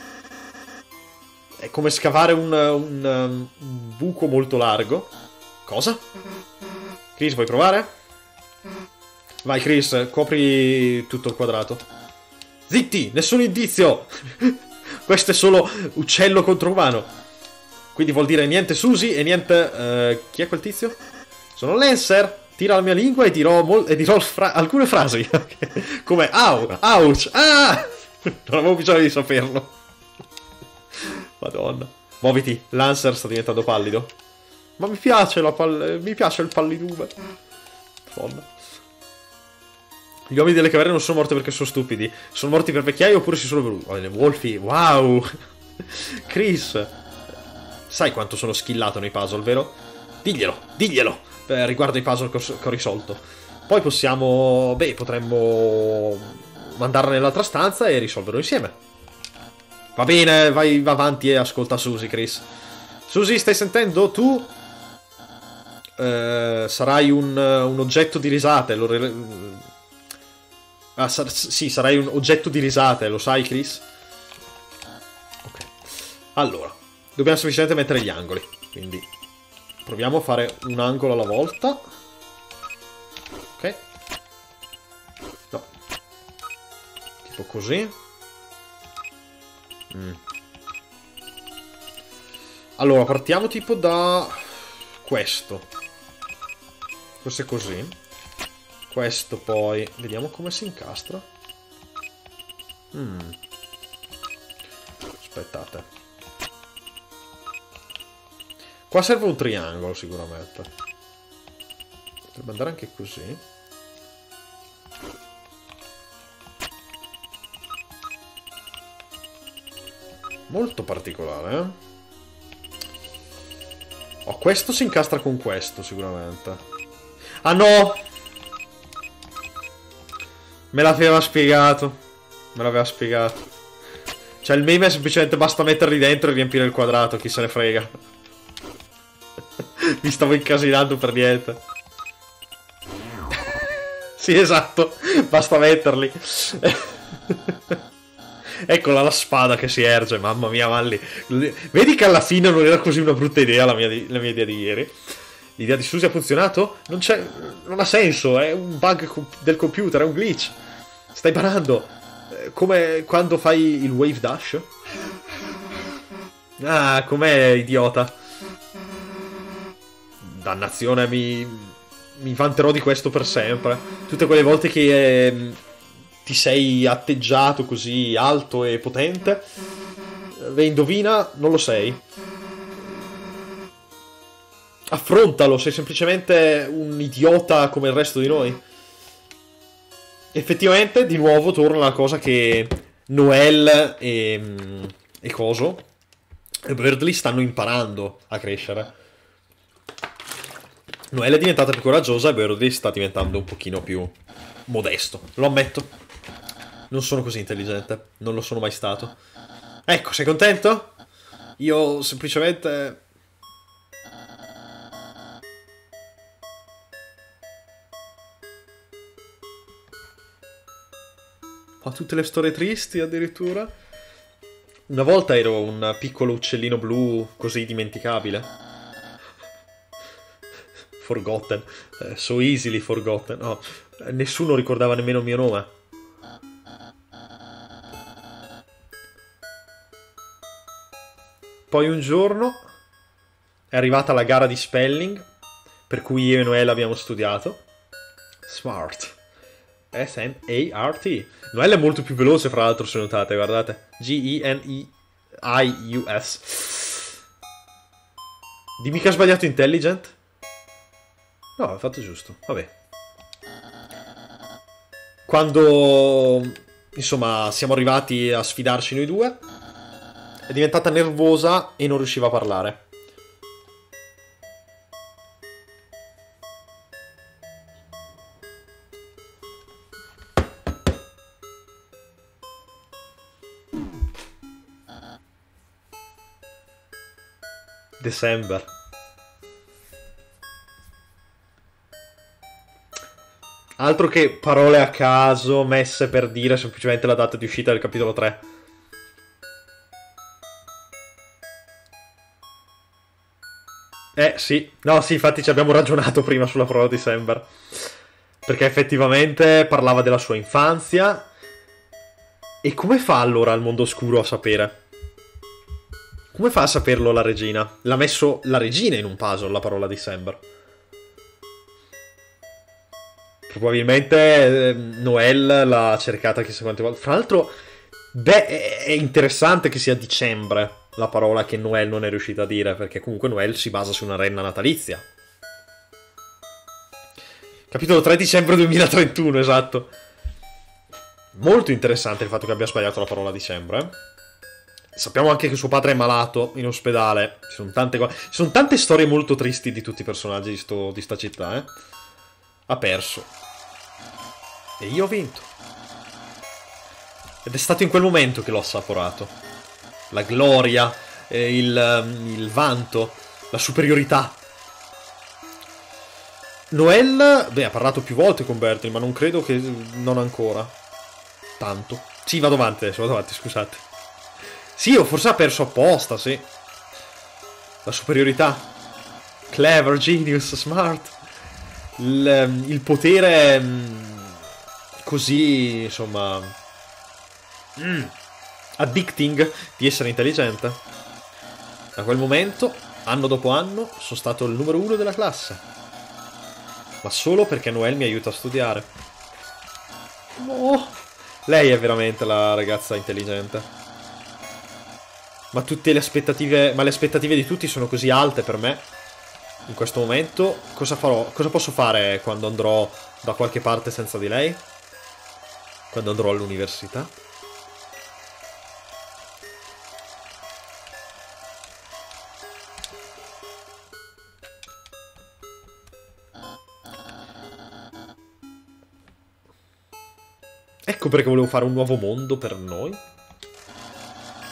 È come scavare un, un, un buco molto largo. Cosa? Chris, vuoi provare? Vai, Chris, copri tutto il quadrato. Zitti, nessun indizio. Questo è solo uccello contro umano. Quindi vuol dire niente Susie e niente... Uh, chi è quel tizio? Sono Lancer. Tira la mia lingua e dirò, mol e dirò fra alcune frasi. Come au, ouch, ah! Non avevo bisogno di saperlo. Madonna. Muoviti, Lancer sta diventando pallido. Ma mi piace la pal mi piace il pallidume. Madonna. Gli uomini delle caverne non sono morti perché sono stupidi. Sono morti per vecchiaia oppure si sono evoluti. Oh, le Wolfie, wow. Chris, sai quanto sono skillato nei puzzle, vero? Diglielo, diglielo, eh, riguardo i puzzle che ho, che ho risolto. Poi possiamo... Beh, potremmo mandarla nell'altra stanza e risolverlo insieme. Va bene, vai avanti e ascolta Susie, Chris. Susie, stai sentendo? Tu eh, sarai un, un oggetto di risate. Lo... Ah, sar sì, sarai un oggetto di risate, lo sai, Chris? Ok. Allora, dobbiamo semplicemente mettere gli angoli. Quindi proviamo a fare un angolo alla volta. Ok. No. Tipo così. Mm. Allora, partiamo tipo da questo. Questo è così. Questo poi... Vediamo come si incastra. Mm. Aspettate. Qua serve un triangolo sicuramente. Potrebbe andare anche così. Molto particolare, eh? Oh, questo si incastra con questo sicuramente. Ah no! Me l'aveva spiegato. Me l'aveva spiegato. Cioè il meme è semplicemente basta metterli dentro e riempire il quadrato, chi se ne frega. Mi stavo incasinando per niente. Sì, esatto, basta metterli. Eccola la spada che si erge, mamma mia, Malli. Vedi che alla fine non era così una brutta idea la mia, la mia idea di ieri. L'idea di Susi ha funzionato? Non c'è... non ha senso, è un bug del computer, è un glitch. Stai barando. Come quando fai il wave dash. Ah, com'è idiota. Dannazione, mi... mi vanterò di questo per sempre. Tutte quelle volte che eh, ti sei atteggiato così alto e potente, e indovina, non lo sei. Affrontalo, sei semplicemente un idiota come il resto di noi. Effettivamente, di nuovo, torna la cosa che Noel e, e Coso e Birdly stanno imparando a crescere. Noel è diventata più coraggiosa e Birdly sta diventando un pochino più modesto. Lo ammetto. Non sono così intelligente. Non lo sono mai stato. Ecco, sei contento? Io semplicemente... Ho tutte le storie tristi addirittura. Una volta ero un piccolo uccellino blu così dimenticabile. Forgotten. Eh, so easily forgotten. No, nessuno ricordava nemmeno il mio nome. Poi un giorno è arrivata la gara di spelling, per cui io e Noel abbiamo studiato. Smart. S N A R T. Noel è molto più veloce, fra l'altro, se notate, guardate. G E N E I U S. Dimmi che ha sbagliato intelligent. No, ha fatto giusto. Vabbè. Quando, insomma, siamo arrivati a sfidarci noi due, è diventata nervosa e non riusciva a parlare. December. Altro che parole a caso messe per dire semplicemente la data di uscita del capitolo tre. Eh sì, no sì, infatti ci abbiamo ragionato prima sulla parola December. Perché effettivamente parlava della sua infanzia. E come fa allora il mondo oscuro a sapere? Come fa a saperlo la regina? L'ha messo la regina in un puzzle, la parola December. Probabilmente eh, Noel l'ha cercata chissà quante volte. Fra l'altro, beh, è interessante che sia dicembre la parola che Noel non è riuscita a dire, perché comunque Noel si basa su una renna natalizia. Capitolo tre dicembre duemilatrentuno, esatto. Molto interessante il fatto che abbia sbagliato la parola dicembre, eh? Sappiamo anche che suo padre è malato in ospedale. Ci sono tante cose. Ci sono tante storie molto tristi di tutti i personaggi di, sto, di sta città, eh. Ha perso. E io ho vinto. Ed è stato in quel momento che l'ho assaporato. La gloria, eh, il, il vanto, la superiorità. Noel, beh, ha parlato più volte con Bertie, ma non credo che... non ancora. Tanto. Sì, vado avanti adesso, vado avanti, scusate. Sì, o forse ha perso apposta, sì. La superiorità. Clever, genius, smart. Il, il potere così, insomma, mm, addicting di essere intelligente. Da quel momento, anno dopo anno, sono stato il numero uno della classe. Ma solo perché Noel mi aiuta a studiare. Oh, lei è veramente la ragazza intelligente. Ma tutte le aspettative, ma le aspettative di tutti sono così alte per me. In questo momento, cosa farò? Cosa posso fare quando andrò da qualche parte senza di lei? Quando andrò all'università? Ecco perché volevo fare un nuovo mondo per noi.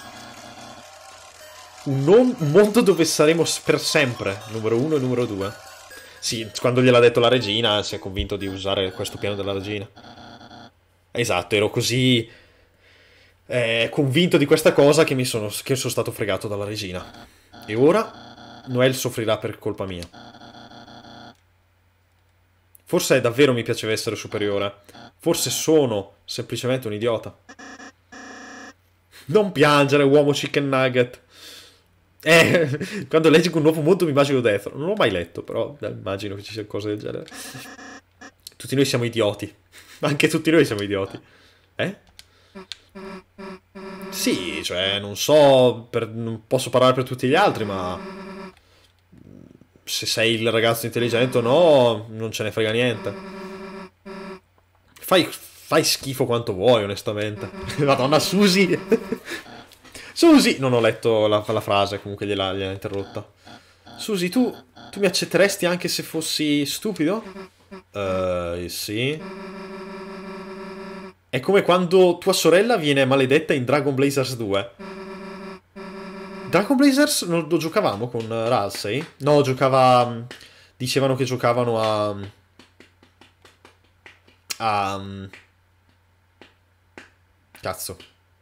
Un, non, un mondo dove saremo per sempre numero uno e numero due. Sì, quando gliel'ha detto la regina si è convinto di usare questo piano della regina. Esatto, ero così eh, convinto di questa cosa che mi sono, che sono stato fregato dalla regina. E ora Noelle soffrirà per colpa mia. Forse davvero mi piaceva essere superiore. Forse sono semplicemente un idiota. Non piangere, uomo chicken nugget. Eh, quando leggi un nuovo mondo mi immagino dentro. Non l'ho mai letto, però eh, immagino che ci sia cose del genere. Tutti noi siamo idioti. Anche tutti noi siamo idioti. Eh? Sì, cioè, non so, per, non posso parlare per tutti gli altri, ma se sei il ragazzo intelligente o no, non ce ne frega niente. Fai, fai schifo quanto vuoi, onestamente. Madonna, Susi. Susi, non ho letto la, la frase, comunque gliela, gliela interrotta. Susi, tu, tu mi accetteresti anche se fossi stupido? Uh, sì. È come quando tua sorella viene maledetta in Dragon Blazers due. Dragon Blazers non lo giocavamo con Ralsei? No, giocava... Dicevano che giocavano a... A... Cazzo.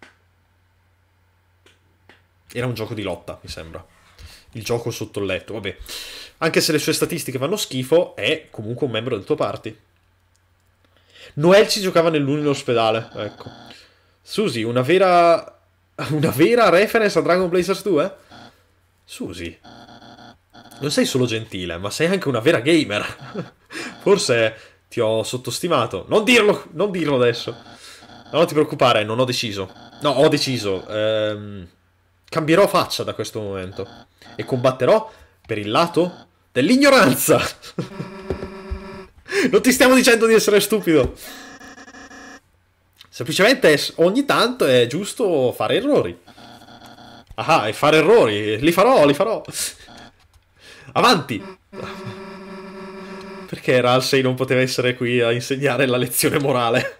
Era un gioco di lotta, mi sembra. Il gioco sotto il letto, vabbè. Anche se le sue statistiche fanno schifo, è comunque un membro del tuo party. Noelle ci giocava nell'ospedale, ecco. Susi, una vera... Una vera reference a Dragon Blazers due? Susi, non sei solo gentile, ma sei anche una vera gamer. Forse ti ho sottostimato. Non dirlo, non dirlo adesso. Non ti preoccupare, non ho deciso. No, ho deciso. Ehm, cambierò faccia da questo momento. E combatterò per il lato dell'ignoranza. Non ti stiamo dicendo di essere stupido. Semplicemente ogni tanto è giusto fare errori. Ah, e fare errori. Li farò, li farò. Avanti. Perché Ralsei non poteva essere qui a insegnare la lezione morale?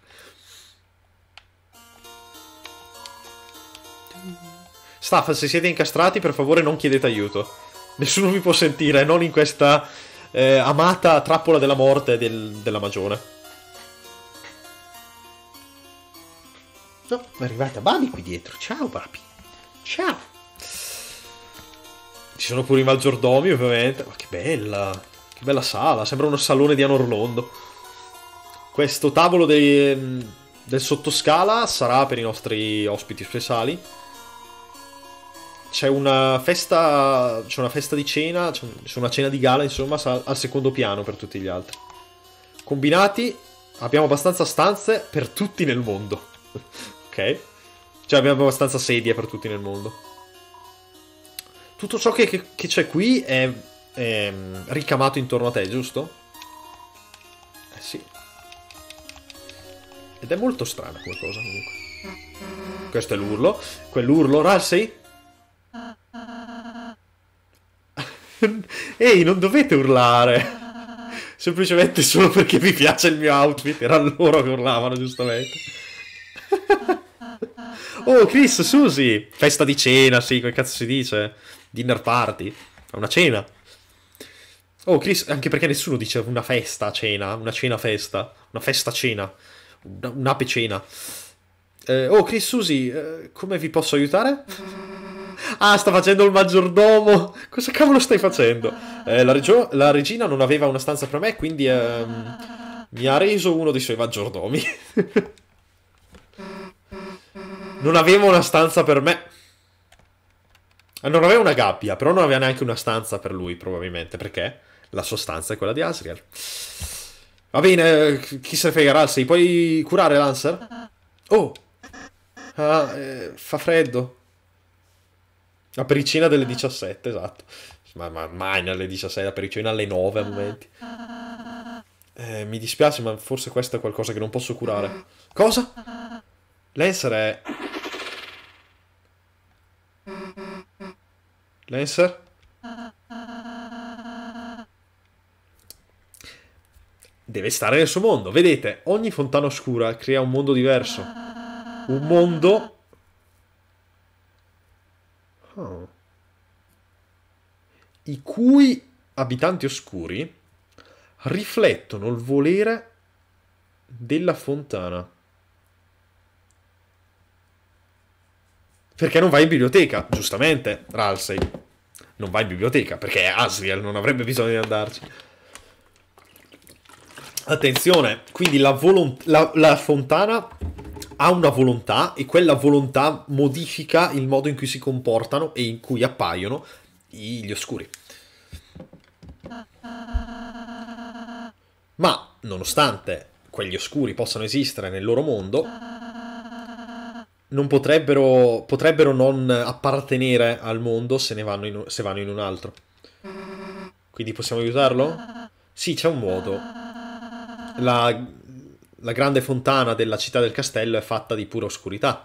Staff, se siete incastrati, per favore non chiedete aiuto. Nessuno vi può sentire, non in questa eh, amata trappola della morte del, della magione. No, è arrivata Babi qui dietro. Ciao, Babi. Ciao. Ci sono pure i maggiordomi, ovviamente. Ma che bella. Che bella sala. Sembra uno salone di Anorlondo. Questo tavolo dei, del sottoscala sarà per i nostri ospiti speciali. C'è una festa. C'è una festa di cena. C'è una cena di gala, insomma, al secondo piano per tutti gli altri. Combinati, abbiamo abbastanza stanze per tutti nel mondo. Ok? Cioè abbiamo abbastanza sedie per tutti nel mondo. Tutto ciò che, che, che c'è qui è, è ricamato intorno a te, giusto? Eh sì. Ed è molto strana come cosa comunque. Questo è l'urlo. Quell'urlo, Ralsei? Ehi, non dovete urlare. Semplicemente solo perché vi piace il mio outfit. Erano loro che urlavano, giustamente. Oh, Chris, Susi. Festa di cena, sì, come cazzo si dice? Dinner party. Una cena. Oh, Chris, anche perché nessuno dice una festa a cena. Una cena festa. Una festa cena. Un'ape cena. Eh, oh, Chris, Susi, eh, come vi posso aiutare? Ah, sta facendo il maggiordomo. Cosa cavolo stai facendo? Eh, la, regio- la regina non aveva una stanza per me, quindi ehm, mi ha reso uno dei suoi maggiordomi. Non aveva una stanza per me. Non aveva una gabbia, però non aveva neanche una stanza per lui, probabilmente, perché la sua stanza è quella di Asriel. Va bene, chi se ne frega, sei puoi curare Lancer? Oh! Ah, eh, fa freddo. La pericina delle diciassette, esatto. Ma, ma mai alle diciassette, la pericina alle nove a momenti. Eh, mi dispiace, ma forse questo è qualcosa che non posso curare. Cosa? Lancer è... Lancer? Deve stare nel suo mondo. Vedete, ogni fontana oscura crea un mondo diverso. Un mondo... Oh. i cui abitanti oscuri riflettono il volere della fontana. Perché non vai in biblioteca, giustamente, Ralsei. Non vai in biblioteca, perché Asriel non avrebbe bisogno di andarci. Attenzione, quindi la, la, la fontana ha una volontà e quella volontà modifica il modo in cui si comportano e in cui appaiono gli oscuri. Ma, nonostante quegli oscuri possano esistere nel loro mondo, non potrebbero, potrebbero non appartenere al mondo se, ne vanno in, se vanno in un altro. Quindi possiamo aiutarlo? Sì, c'è un modo. La, la grande fontana della città del castello è fatta di pura oscurità.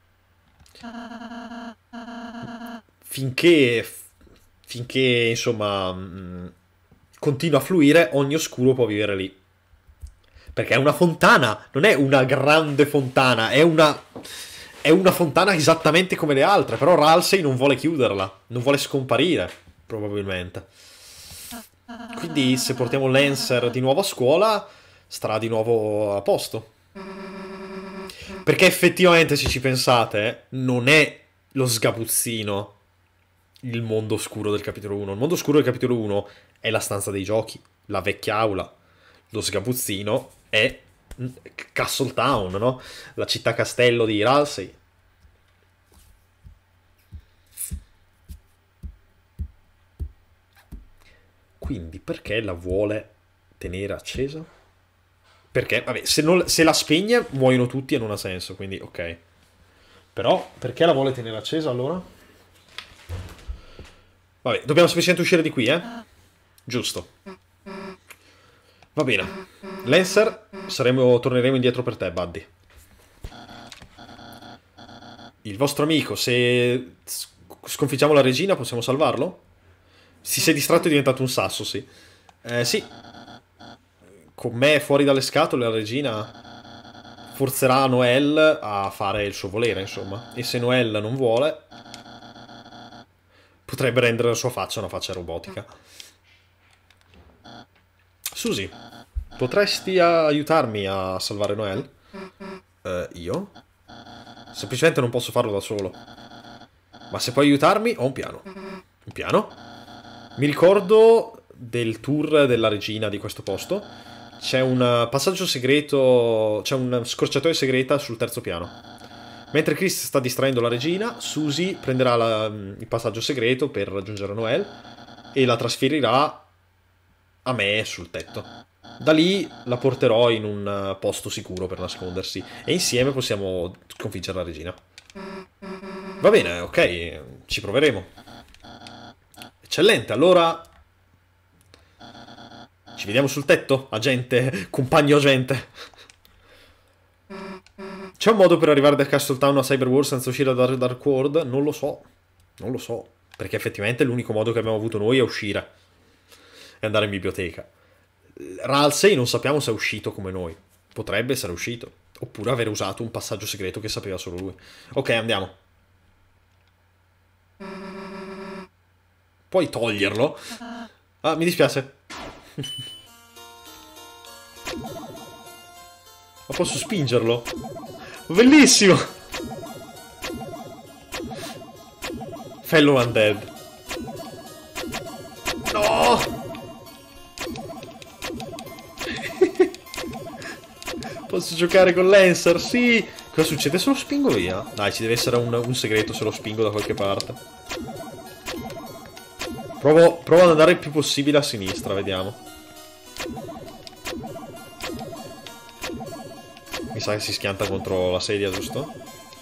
Finché, finché insomma, continua a fluire, ogni oscuro può vivere lì. Perché è una fontana, non è una grande fontana, è una... È una fontana esattamente come le altre, però Ralsei non vuole chiuderla, non vuole scomparire, probabilmente. Quindi se portiamo Lancer di nuovo a scuola, starà di nuovo a posto. Perché effettivamente, se ci pensate, non è lo sgabuzzino il mondo oscuro del capitolo uno. Il mondo oscuro del capitolo uno è la stanza dei giochi, la vecchia aula. Lo sgabuzzino è Castletown, no? La città castello di Ralsei. Quindi perché la vuole tenere accesa? Perché, vabbè, se, non, se la spegne muoiono tutti e non ha senso, quindi ok. Però, perché la vuole tenere accesa allora? Vabbè, dobbiamo semplicemente uscire di qui, eh? Giusto. Va bene. Lancer, saremo, torneremo indietro per te, Buddy. Il vostro amico, se sconfiggiamo la regina, possiamo salvarlo? Si si è distratto e è diventato un sasso, sì. Eh, sì. Con me fuori dalle scatole, la regina forzerà Noel a fare il suo volere, insomma. E se Noel non vuole, potrebbe rendere la sua faccia una faccia robotica. Susi, potresti aiutarmi a salvare Noel? Uh, io? Semplicemente non posso farlo da solo. Ma se puoi aiutarmi, ho un piano. Un piano? Mi ricordo del tour della regina di questo posto. C'è un passaggio segreto, c'è una scorciatoia segreta sul terzo piano. Mentre Chris sta distraendo la regina, Susie prenderà la, il passaggio segreto per raggiungere Noel e la trasferirà a me sul tetto. Da lì la porterò in un posto sicuro per nascondersi e insieme possiamo sconfiggere la regina. Va bene, ok, ci proveremo. Eccellente, allora ci vediamo sul tetto, agente, compagno agente. C'è un modo per arrivare da Castletown a Cyberwar senza uscire da Dark World? Non lo so, non lo so, perché effettivamente l'unico modo che abbiamo avuto noi è uscire e andare in biblioteca. Ralsei non sappiamo se è uscito come noi. Potrebbe essere uscito. Oppure aver usato un passaggio segreto che sapeva solo lui. Ok, andiamo. Puoi toglierlo? Ah, mi dispiace. Ma posso spingerlo? Bellissimo! Fellow Undead. No! Posso giocare con Lancer? Sì! Cosa succede se lo spingo via? Dai, ci deve essere un, un segreto se lo spingo da qualche parte. Provo, provo ad andare il più possibile a sinistra, vediamo. Mi sa che si schianta contro la sedia, giusto?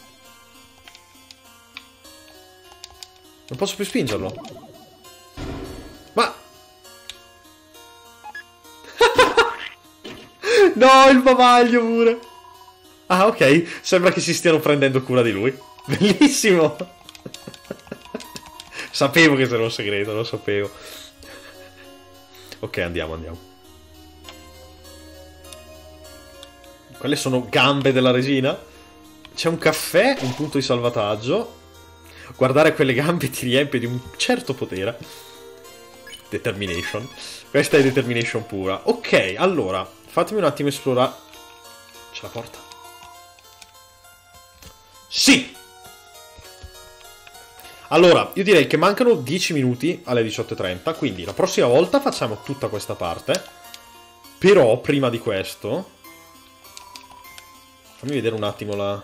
Non posso più spingerlo. Ma... No, il bavaglio pure. Ah, ok. Sembra che si stiano prendendo cura di lui. Bellissimo. Sapevo che c'era un segreto, lo sapevo. Ok, andiamo, andiamo. Quelle sono gambe della regina. C'è un caffè, un punto di salvataggio. Guardare quelle gambe ti riempie di un certo potere. Determination. Questa è determination pura. Ok, allora, fatemi un attimo esplorare. C'è la porta? Sì! Allora, io direi che mancano dieci minuti alle diciotto e trenta, quindi la prossima volta facciamo tutta questa parte. Però, prima di questo... Fammi vedere un attimo la...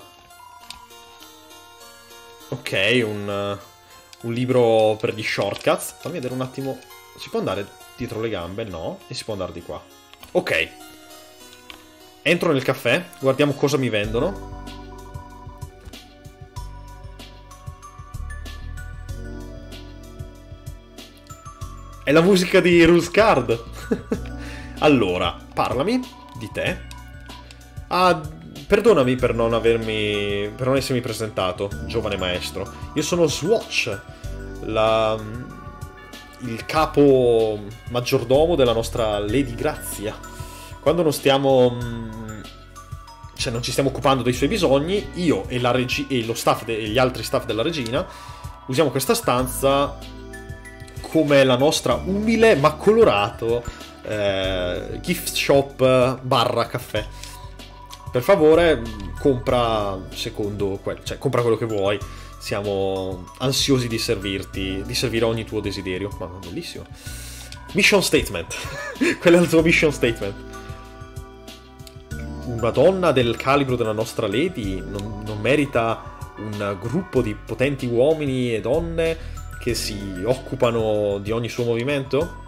Ok, un, un libro per gli shortcuts. Fammi vedere un attimo... Si può andare dietro le gambe? No. E si può andare di qua. Ok. Entro nel caffè, guardiamo cosa mi vendono. È la musica di Ruscard. Allora, parlami di te. Ah, perdonami per non avermi... per non essermi presentato, giovane maestro. Io sono Swatch, la... il capo maggiordomo della nostra Lady Grazia. Quando non stiamo... cioè non ci stiamo occupando dei suoi bisogni, io e, la regi... e lo staff de... e gli altri staff della regina usiamo questa stanza come la nostra umile ma colorato eh, gift shop barra caffè. Per favore, compra secondo quel... cioè compra quello che vuoi. Siamo ansiosi di servirti, di servire ogni tuo desiderio. Ma bellissimo. Mission statement. Quello è il tuo mission statement. Una donna del calibro della nostra Lady non, non merita un gruppo di potenti uomini e donne che si occupano di ogni suo movimento?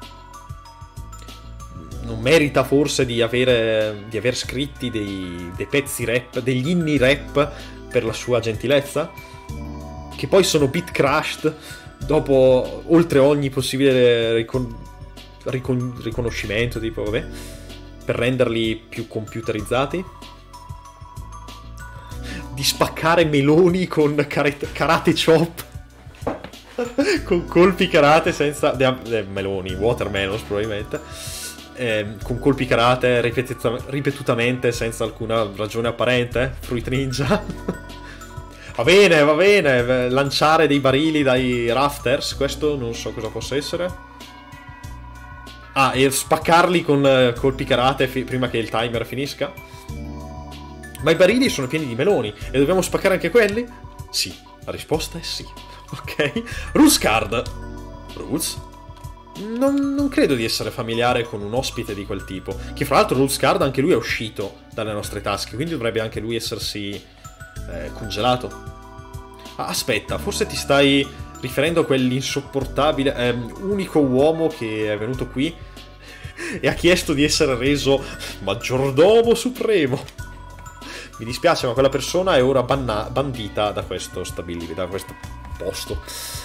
Non merita forse di avere di aver scritti dei, dei pezzi rap, degli inni rap per la sua gentilezza? Che poi sono bit crushed dopo, oltre ogni possibile ricon, ricon, riconoscimento, tipo, vabbè, per renderli più computerizzati? Di spaccare meloni con karate, karate chop? Con colpi karate senza... Eh, meloni, watermelons probabilmente. Eh, con colpi karate ripetuta, ripetutamente senza alcuna ragione apparente. Fruit Ninja. Va bene, va bene. Lanciare dei barili dai rafters. Questo non so cosa possa essere. Ah, e spaccarli con colpi karate prima che il timer finisca. Ma i barili sono pieni di meloni. E dobbiamo spaccare anche quelli? Sì, la risposta è sì. Ok. Ruscard. Rules? Non, non credo di essere familiare con un ospite di quel tipo. Che fra l'altro Ruscard anche lui è uscito dalle nostre tasche, quindi dovrebbe anche lui essersi eh, congelato. Ah, aspetta, forse ti stai riferendo a quell'insopportabile eh, unico uomo che è venuto qui e ha chiesto di essere reso maggiordomo supremo. Mi dispiace, ma quella persona è ora banna- bandita da questo stabilimento, da questo posto,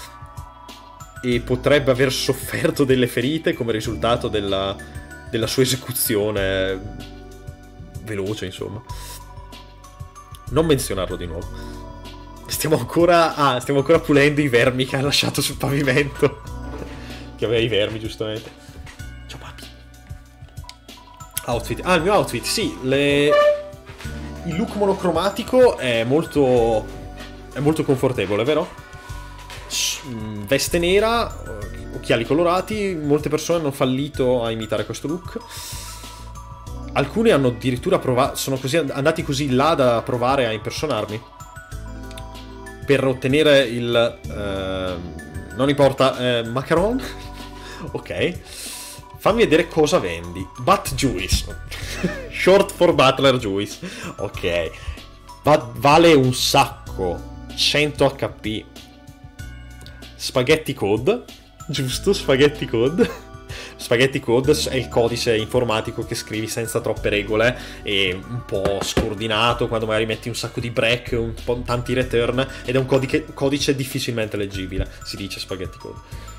e potrebbe aver sofferto delle ferite come risultato della, della sua esecuzione veloce, insomma. Non menzionarlo di nuovo. Stiamo ancora ah, stiamo ancora pulendo i vermi che ha lasciato sul pavimento. Che aveva i vermi, giustamente. Ciao papi. Outfit. Ah, il mio outfit, sì, le... il look monocromatico è molto è molto confortevole, vero? Veste nera, occhiali colorati. Molte persone hanno fallito a imitare questo look. Alcuni hanno addirittura provato, sono così andati così là da provare a impersonarmi per ottenere il eh, non importa, eh, macaron. Ok, fammi vedere cosa vendi. Bat Juice. Short for Butler Juice. Ok, Va- vale un sacco, cento H P. Spaghetti code, giusto, spaghetti code. Spaghetti code è il codice informatico che scrivi senza troppe regole e un po' scordinato quando magari metti un sacco di break, un po' tanti return, ed è un codice, codice difficilmente leggibile. Si dice spaghetti code.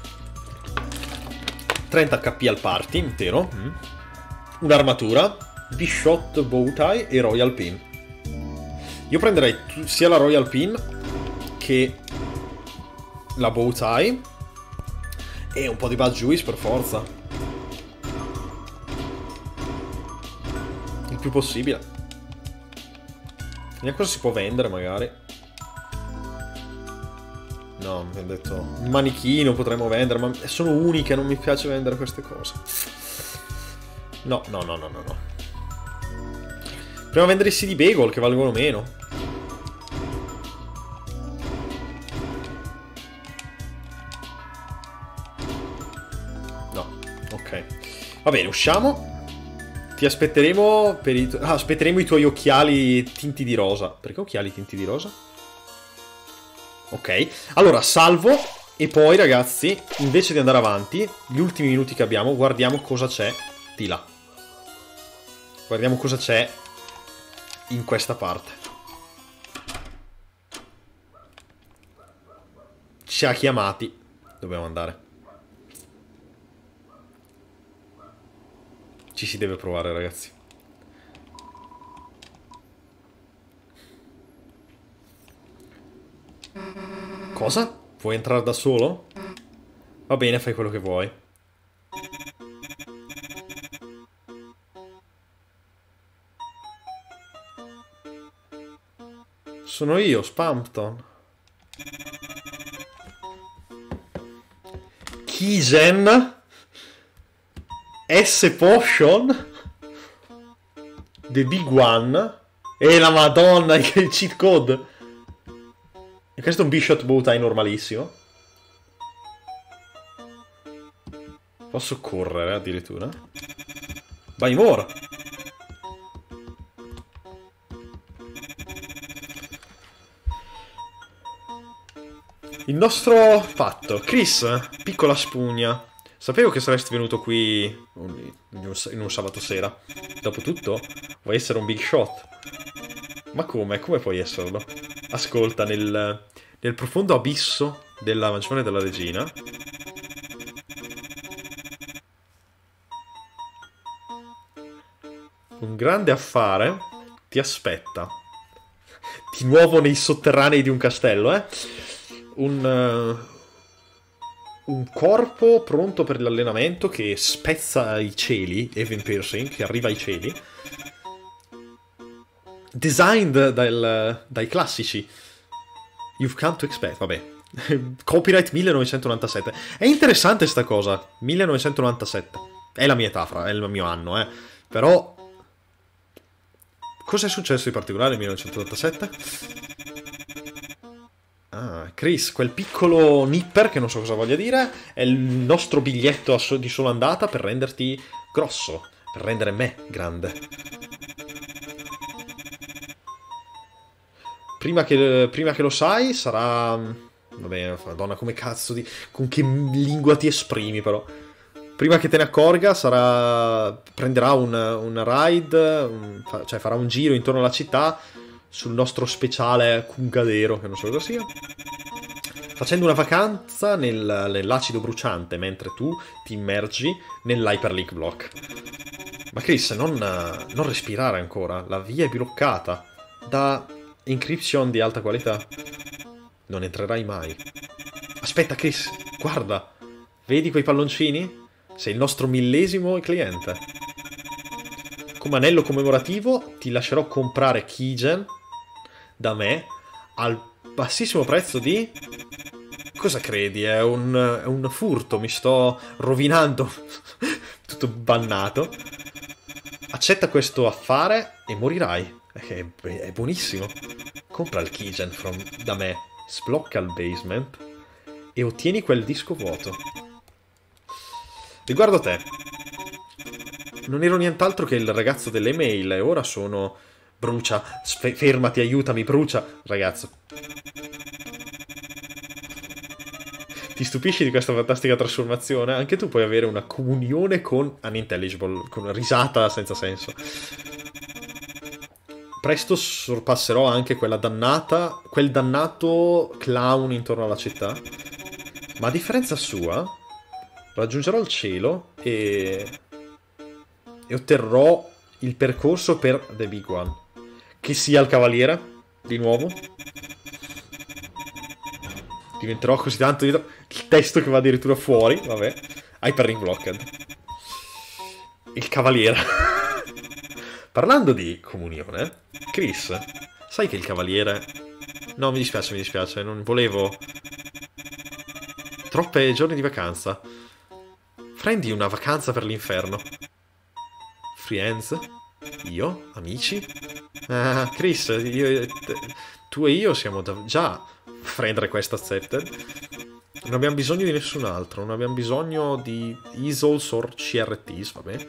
trenta H P al party intero. Mm. Un'armatura, Bishot Bowtie e Royal Pin. Io prenderei sia la Royal Pin che la Bowtie e un po' di Bad Juice per forza, il più possibile. Vediamo cosa si può vendere magari. No, no, mi hanno detto un manichino potremmo vendere, ma sono uniche, non mi piace vendere queste cose. No, no, no, no, no, no. Proviamo a vendere i C D Bagel che valgono meno. No, ok. Va bene, usciamo. Ti aspetteremo per i... Ah, aspetteremo i tuoi occhiali tinti di rosa. Perché occhiali tinti di rosa? Ok. Allora, salvo. E poi, ragazzi, invece di andare avanti, gli ultimi minuti che abbiamo, guardiamo cosa c'è di là. Guardiamo cosa c'è in questa parte. Ci ha chiamati. Dobbiamo andare. Ci si deve provare, ragazzi. Cosa? Vuoi entrare da solo? Va bene, fai quello che vuoi. Sono io, Spampton. Kijen? S-Potion? The Big One? E la madonna, il cheat code! E questo è un Bishop Bowtie normalissimo. Posso correre addirittura? Vai more! Il nostro patto. Chris, piccola spugna. Sapevo che saresti venuto qui in un, in un sabato sera. Dopotutto, vuoi essere un big shot? Ma come? Come puoi esserlo? Ascolta, nel, nel profondo abisso della mansione della regina... un grande affare ti aspetta. Di nuovo nei sotterranei di un castello, eh? Un... Uh... Un corpo pronto per l'allenamento che spezza i cieli, Evan Piercing, che arriva ai cieli. Designed dal, dai classici. You've come to expect, vabbè. Copyright millenovecentonovantasette. È interessante sta cosa, millenovecentonovantasette. È la mia età, fra, è il mio anno, eh. Però... Cos'è successo di particolare nel millenovecentonovantasette? Ah, Chris, quel piccolo nipper, che non so cosa voglia dire, è il nostro biglietto di sola andata per renderti grosso, per rendere me grande. Prima che, prima che lo sai, sarà... Vabbè, madonna, come cazzo di... Con che lingua ti esprimi, però. Prima che te ne accorga, sarà... Prenderà un, un ride, un... cioè farà un giro intorno alla città... sul nostro speciale Kungadero, che non so cosa sia, facendo una vacanza nel, nell'acido bruciante, mentre tu ti immergi nell'hyperlink block. Ma Chris, non, non respirare ancora, la via è bloccata da encryption di alta qualità. Non entrerai mai. Aspetta Chris, guarda, vedi quei palloncini? Sei il nostro millesimo cliente. Come anello commemorativo ti lascerò comprare Kijen da me al bassissimo prezzo di... Cosa credi? È un, è un furto, mi sto rovinando. Tutto bannato. Accetta questo affare e morirai. È, è buonissimo. Compra il Kijen from, da me, sblocca il basement e ottieni quel disco vuoto. Riguardo a te, non ero nient'altro che il ragazzo delle mail e ora sono... Brucia, fermati, aiutami, brucia, ragazzo. Ti stupisci di questa fantastica trasformazione? Anche tu puoi avere una comunione con unintelligible, con una risata senza senso. Presto sorpasserò anche quella dannata, quel dannato clown intorno alla città. Ma a differenza sua, raggiungerò il cielo e... e otterrò il percorso per The Big One. Che sia il cavaliere, di nuovo. Diventerò così tanto... Il testo che va addirittura fuori, vabbè. Hyperlink blocked. Il cavaliere. Parlando di comunione, Chris, sai che il cavaliere... No, mi dispiace, mi dispiace, non volevo... Troppe giorni di vacanza. Prendi una vacanza per l'inferno. Friends? Io? Amici? Ah, Chris, io, tu e io siamo già friend request accepted. Non abbiamo bisogno di nessun altro. Non abbiamo bisogno di easels or C R Ts, vabbè.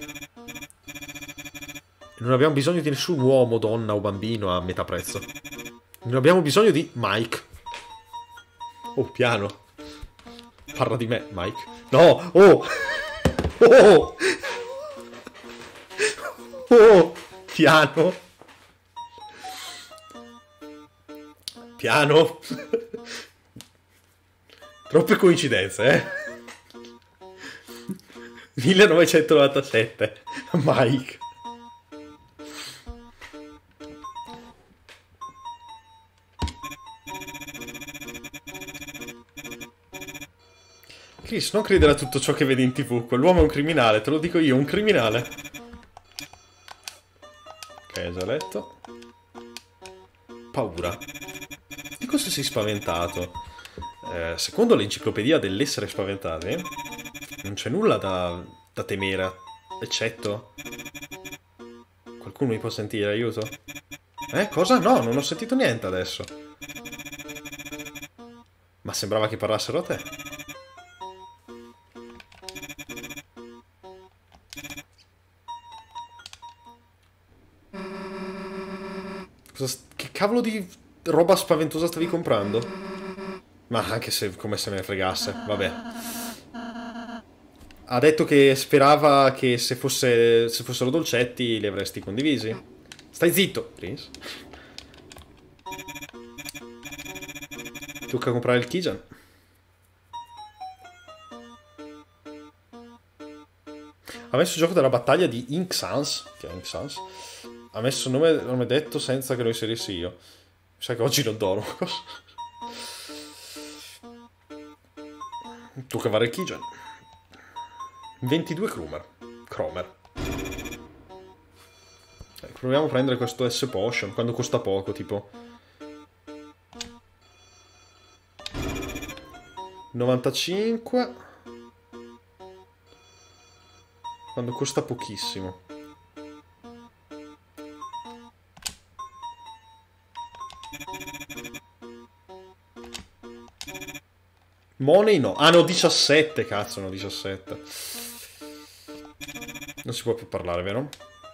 Non abbiamo bisogno di nessun uomo, donna o bambino a metà prezzo. Non abbiamo bisogno di Mike. Oh, piano. Parla di me, Mike. No! Oh! Oh! Oh! Piano! Piano! Troppe coincidenze, eh? millenovecentonovantasette. Mike. Chris, non credere a tutto ciò che vedi in tv. Quell'uomo è un criminale, te lo dico io, un criminale. Ok, già letto. Paura. Di cosa sei spaventato? Eh, secondo l'enciclopedia dell'essere spaventati, non c'è nulla da, da temere, eccetto... Qualcuno mi può sentire, aiuto? Eh, cosa? No, non ho sentito niente adesso. Ma sembrava che parlassero a te. Cosa, che cavolo di roba spaventosa stavi comprando? Ma anche se come se me ne fregasse, vabbè. Ha detto che sperava che se, fosse, se fossero dolcetti li avresti condivisi. Stai zitto, Prince. Tocca comprare il Kijan. Ha messo il gioco della battaglia di Ink Sans, che è Ink Sans. Ha messo il nome, nome detto senza che lo inserissi io. Mi sa che oggi non dormo. Tocca fare il Kijan. ventidue Cromer. Cromer. Eh, proviamo a prendere questo S Potion quando costa poco, tipo. novantacinque. Quando costa pochissimo. Money no. Ah no, diciassette, cazzo, no, diciassette. Non si può più parlare, vero?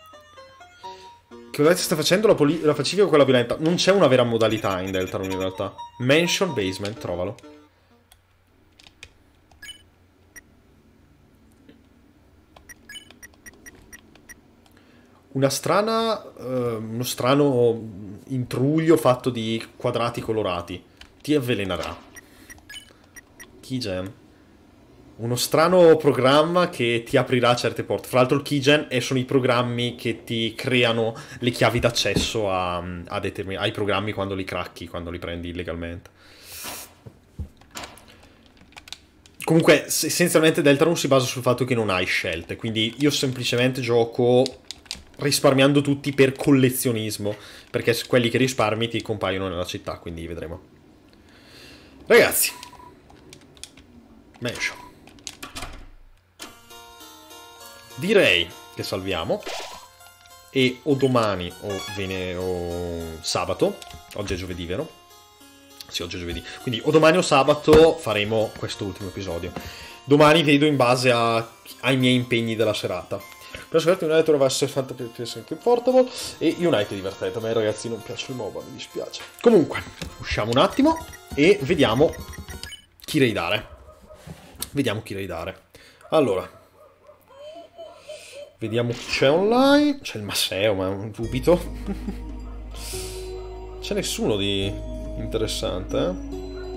Che modalità sta facendo la, la pacifica o quella violenta? Non c'è una vera modalità in Deltarune in realtà. Mansion Basement, trovalo. Una strana... Uh, uno strano intruglio fatto di quadrati colorati. Ti avvelenerà. Keygen. Uno strano programma che ti aprirà certe porte. Fra l'altro il Keygen sono i programmi che ti creano le chiavi d'accesso a, a ai programmi quando li cracchi, quando li prendi illegalmente. Comunque, essenzialmente Deltarune si basa sul fatto che non hai scelte, quindi io semplicemente gioco risparmiando tutti per collezionismo, perché quelli che risparmi ti compaiono nella città, quindi vedremo. Ragazzi, Mansion. Direi che salviamo. E o domani o, vene, o sabato. Oggi è giovedì, vero? Sì, oggi è giovedì. Quindi o domani o sabato faremo questo ultimo episodio. Domani vedo in base a, ai miei impegni della serata. Per scoperto United doveva essere fantasy comfortable e United è divertente. A me ragazzi non piace il MOBA, mi dispiace. Comunque, usciamo un attimo e vediamo chi raidare. Vediamo chi raidare. Allora, vediamo chi c'è online. C'è il Masseo, ma è un dubito. C'è nessuno di interessante, eh?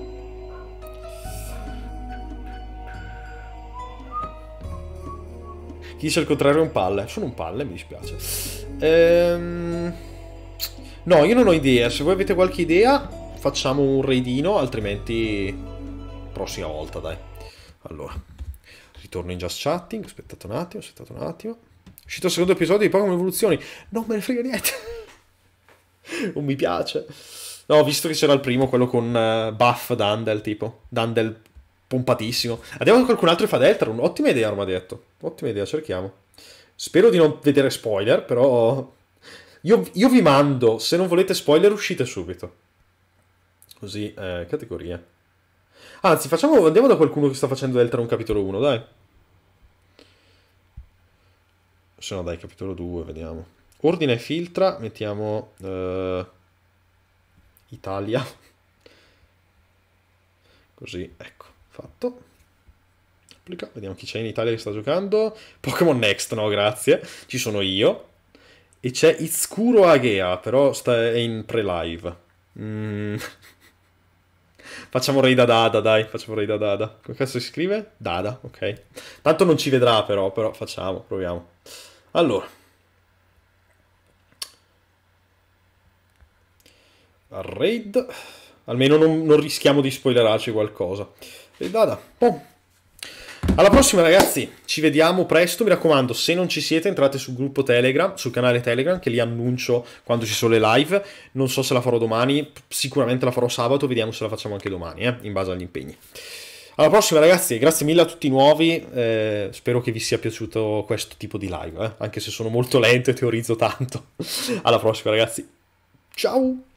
Chi dice il contrario è un palle. Sono un palle, mi dispiace. Ehm... No, io non ho idea. Se voi avete qualche idea, facciamo un raidino, altrimenti prossima volta, dai. Allora, ritorno in Just Chatting. Aspettate un attimo, aspettate un attimo. È uscito il secondo episodio di Pokémon Evoluzioni. Non me ne frega niente. Non mi piace. No, ho visto che c'era il primo, quello con uh, Buff Dandel, tipo. Dandel pompatissimo. Andiamo a qualcun altro che fa Deltarune. Ottima idea, ormai detto. Ottima idea, cerchiamo. Spero di non vedere spoiler, però... Io, io vi mando, se non volete spoiler, uscite subito. Così, eh, categoria. Anzi, facciamo, andiamo da qualcuno che sta facendo Deltarune capitolo uno, dai. Se no, dai, capitolo due, vediamo. Ordina e filtra, mettiamo... eh, Italia. Così, ecco, fatto. Applica, vediamo chi c'è in Italia che sta giocando. Pokémon Next, no, grazie. Ci sono io. E c'è Itzkuro Agea, però sta, è in pre-live. Mm. Facciamo Raid a Dada, dai, facciamo Raid a Dada. Come cazzo si scrive? Dada, ok. Tanto non ci vedrà però, però facciamo, proviamo. Allora. Raid. Almeno non, non rischiamo di spoilerarci qualcosa. Raid Dada. Boh. Alla prossima ragazzi, ci vediamo presto, mi raccomando, se non ci siete entrate sul gruppo Telegram, sul canale Telegram, che lì annuncio quando ci sono le live, non so se la farò domani, sicuramente la farò sabato, vediamo se la facciamo anche domani, eh, in base agli impegni. Alla prossima ragazzi, grazie mille a tutti i nuovi, eh, spero che vi sia piaciuto questo tipo di live, eh, anche se sono molto lento e teorizzo tanto. Alla prossima ragazzi, ciao!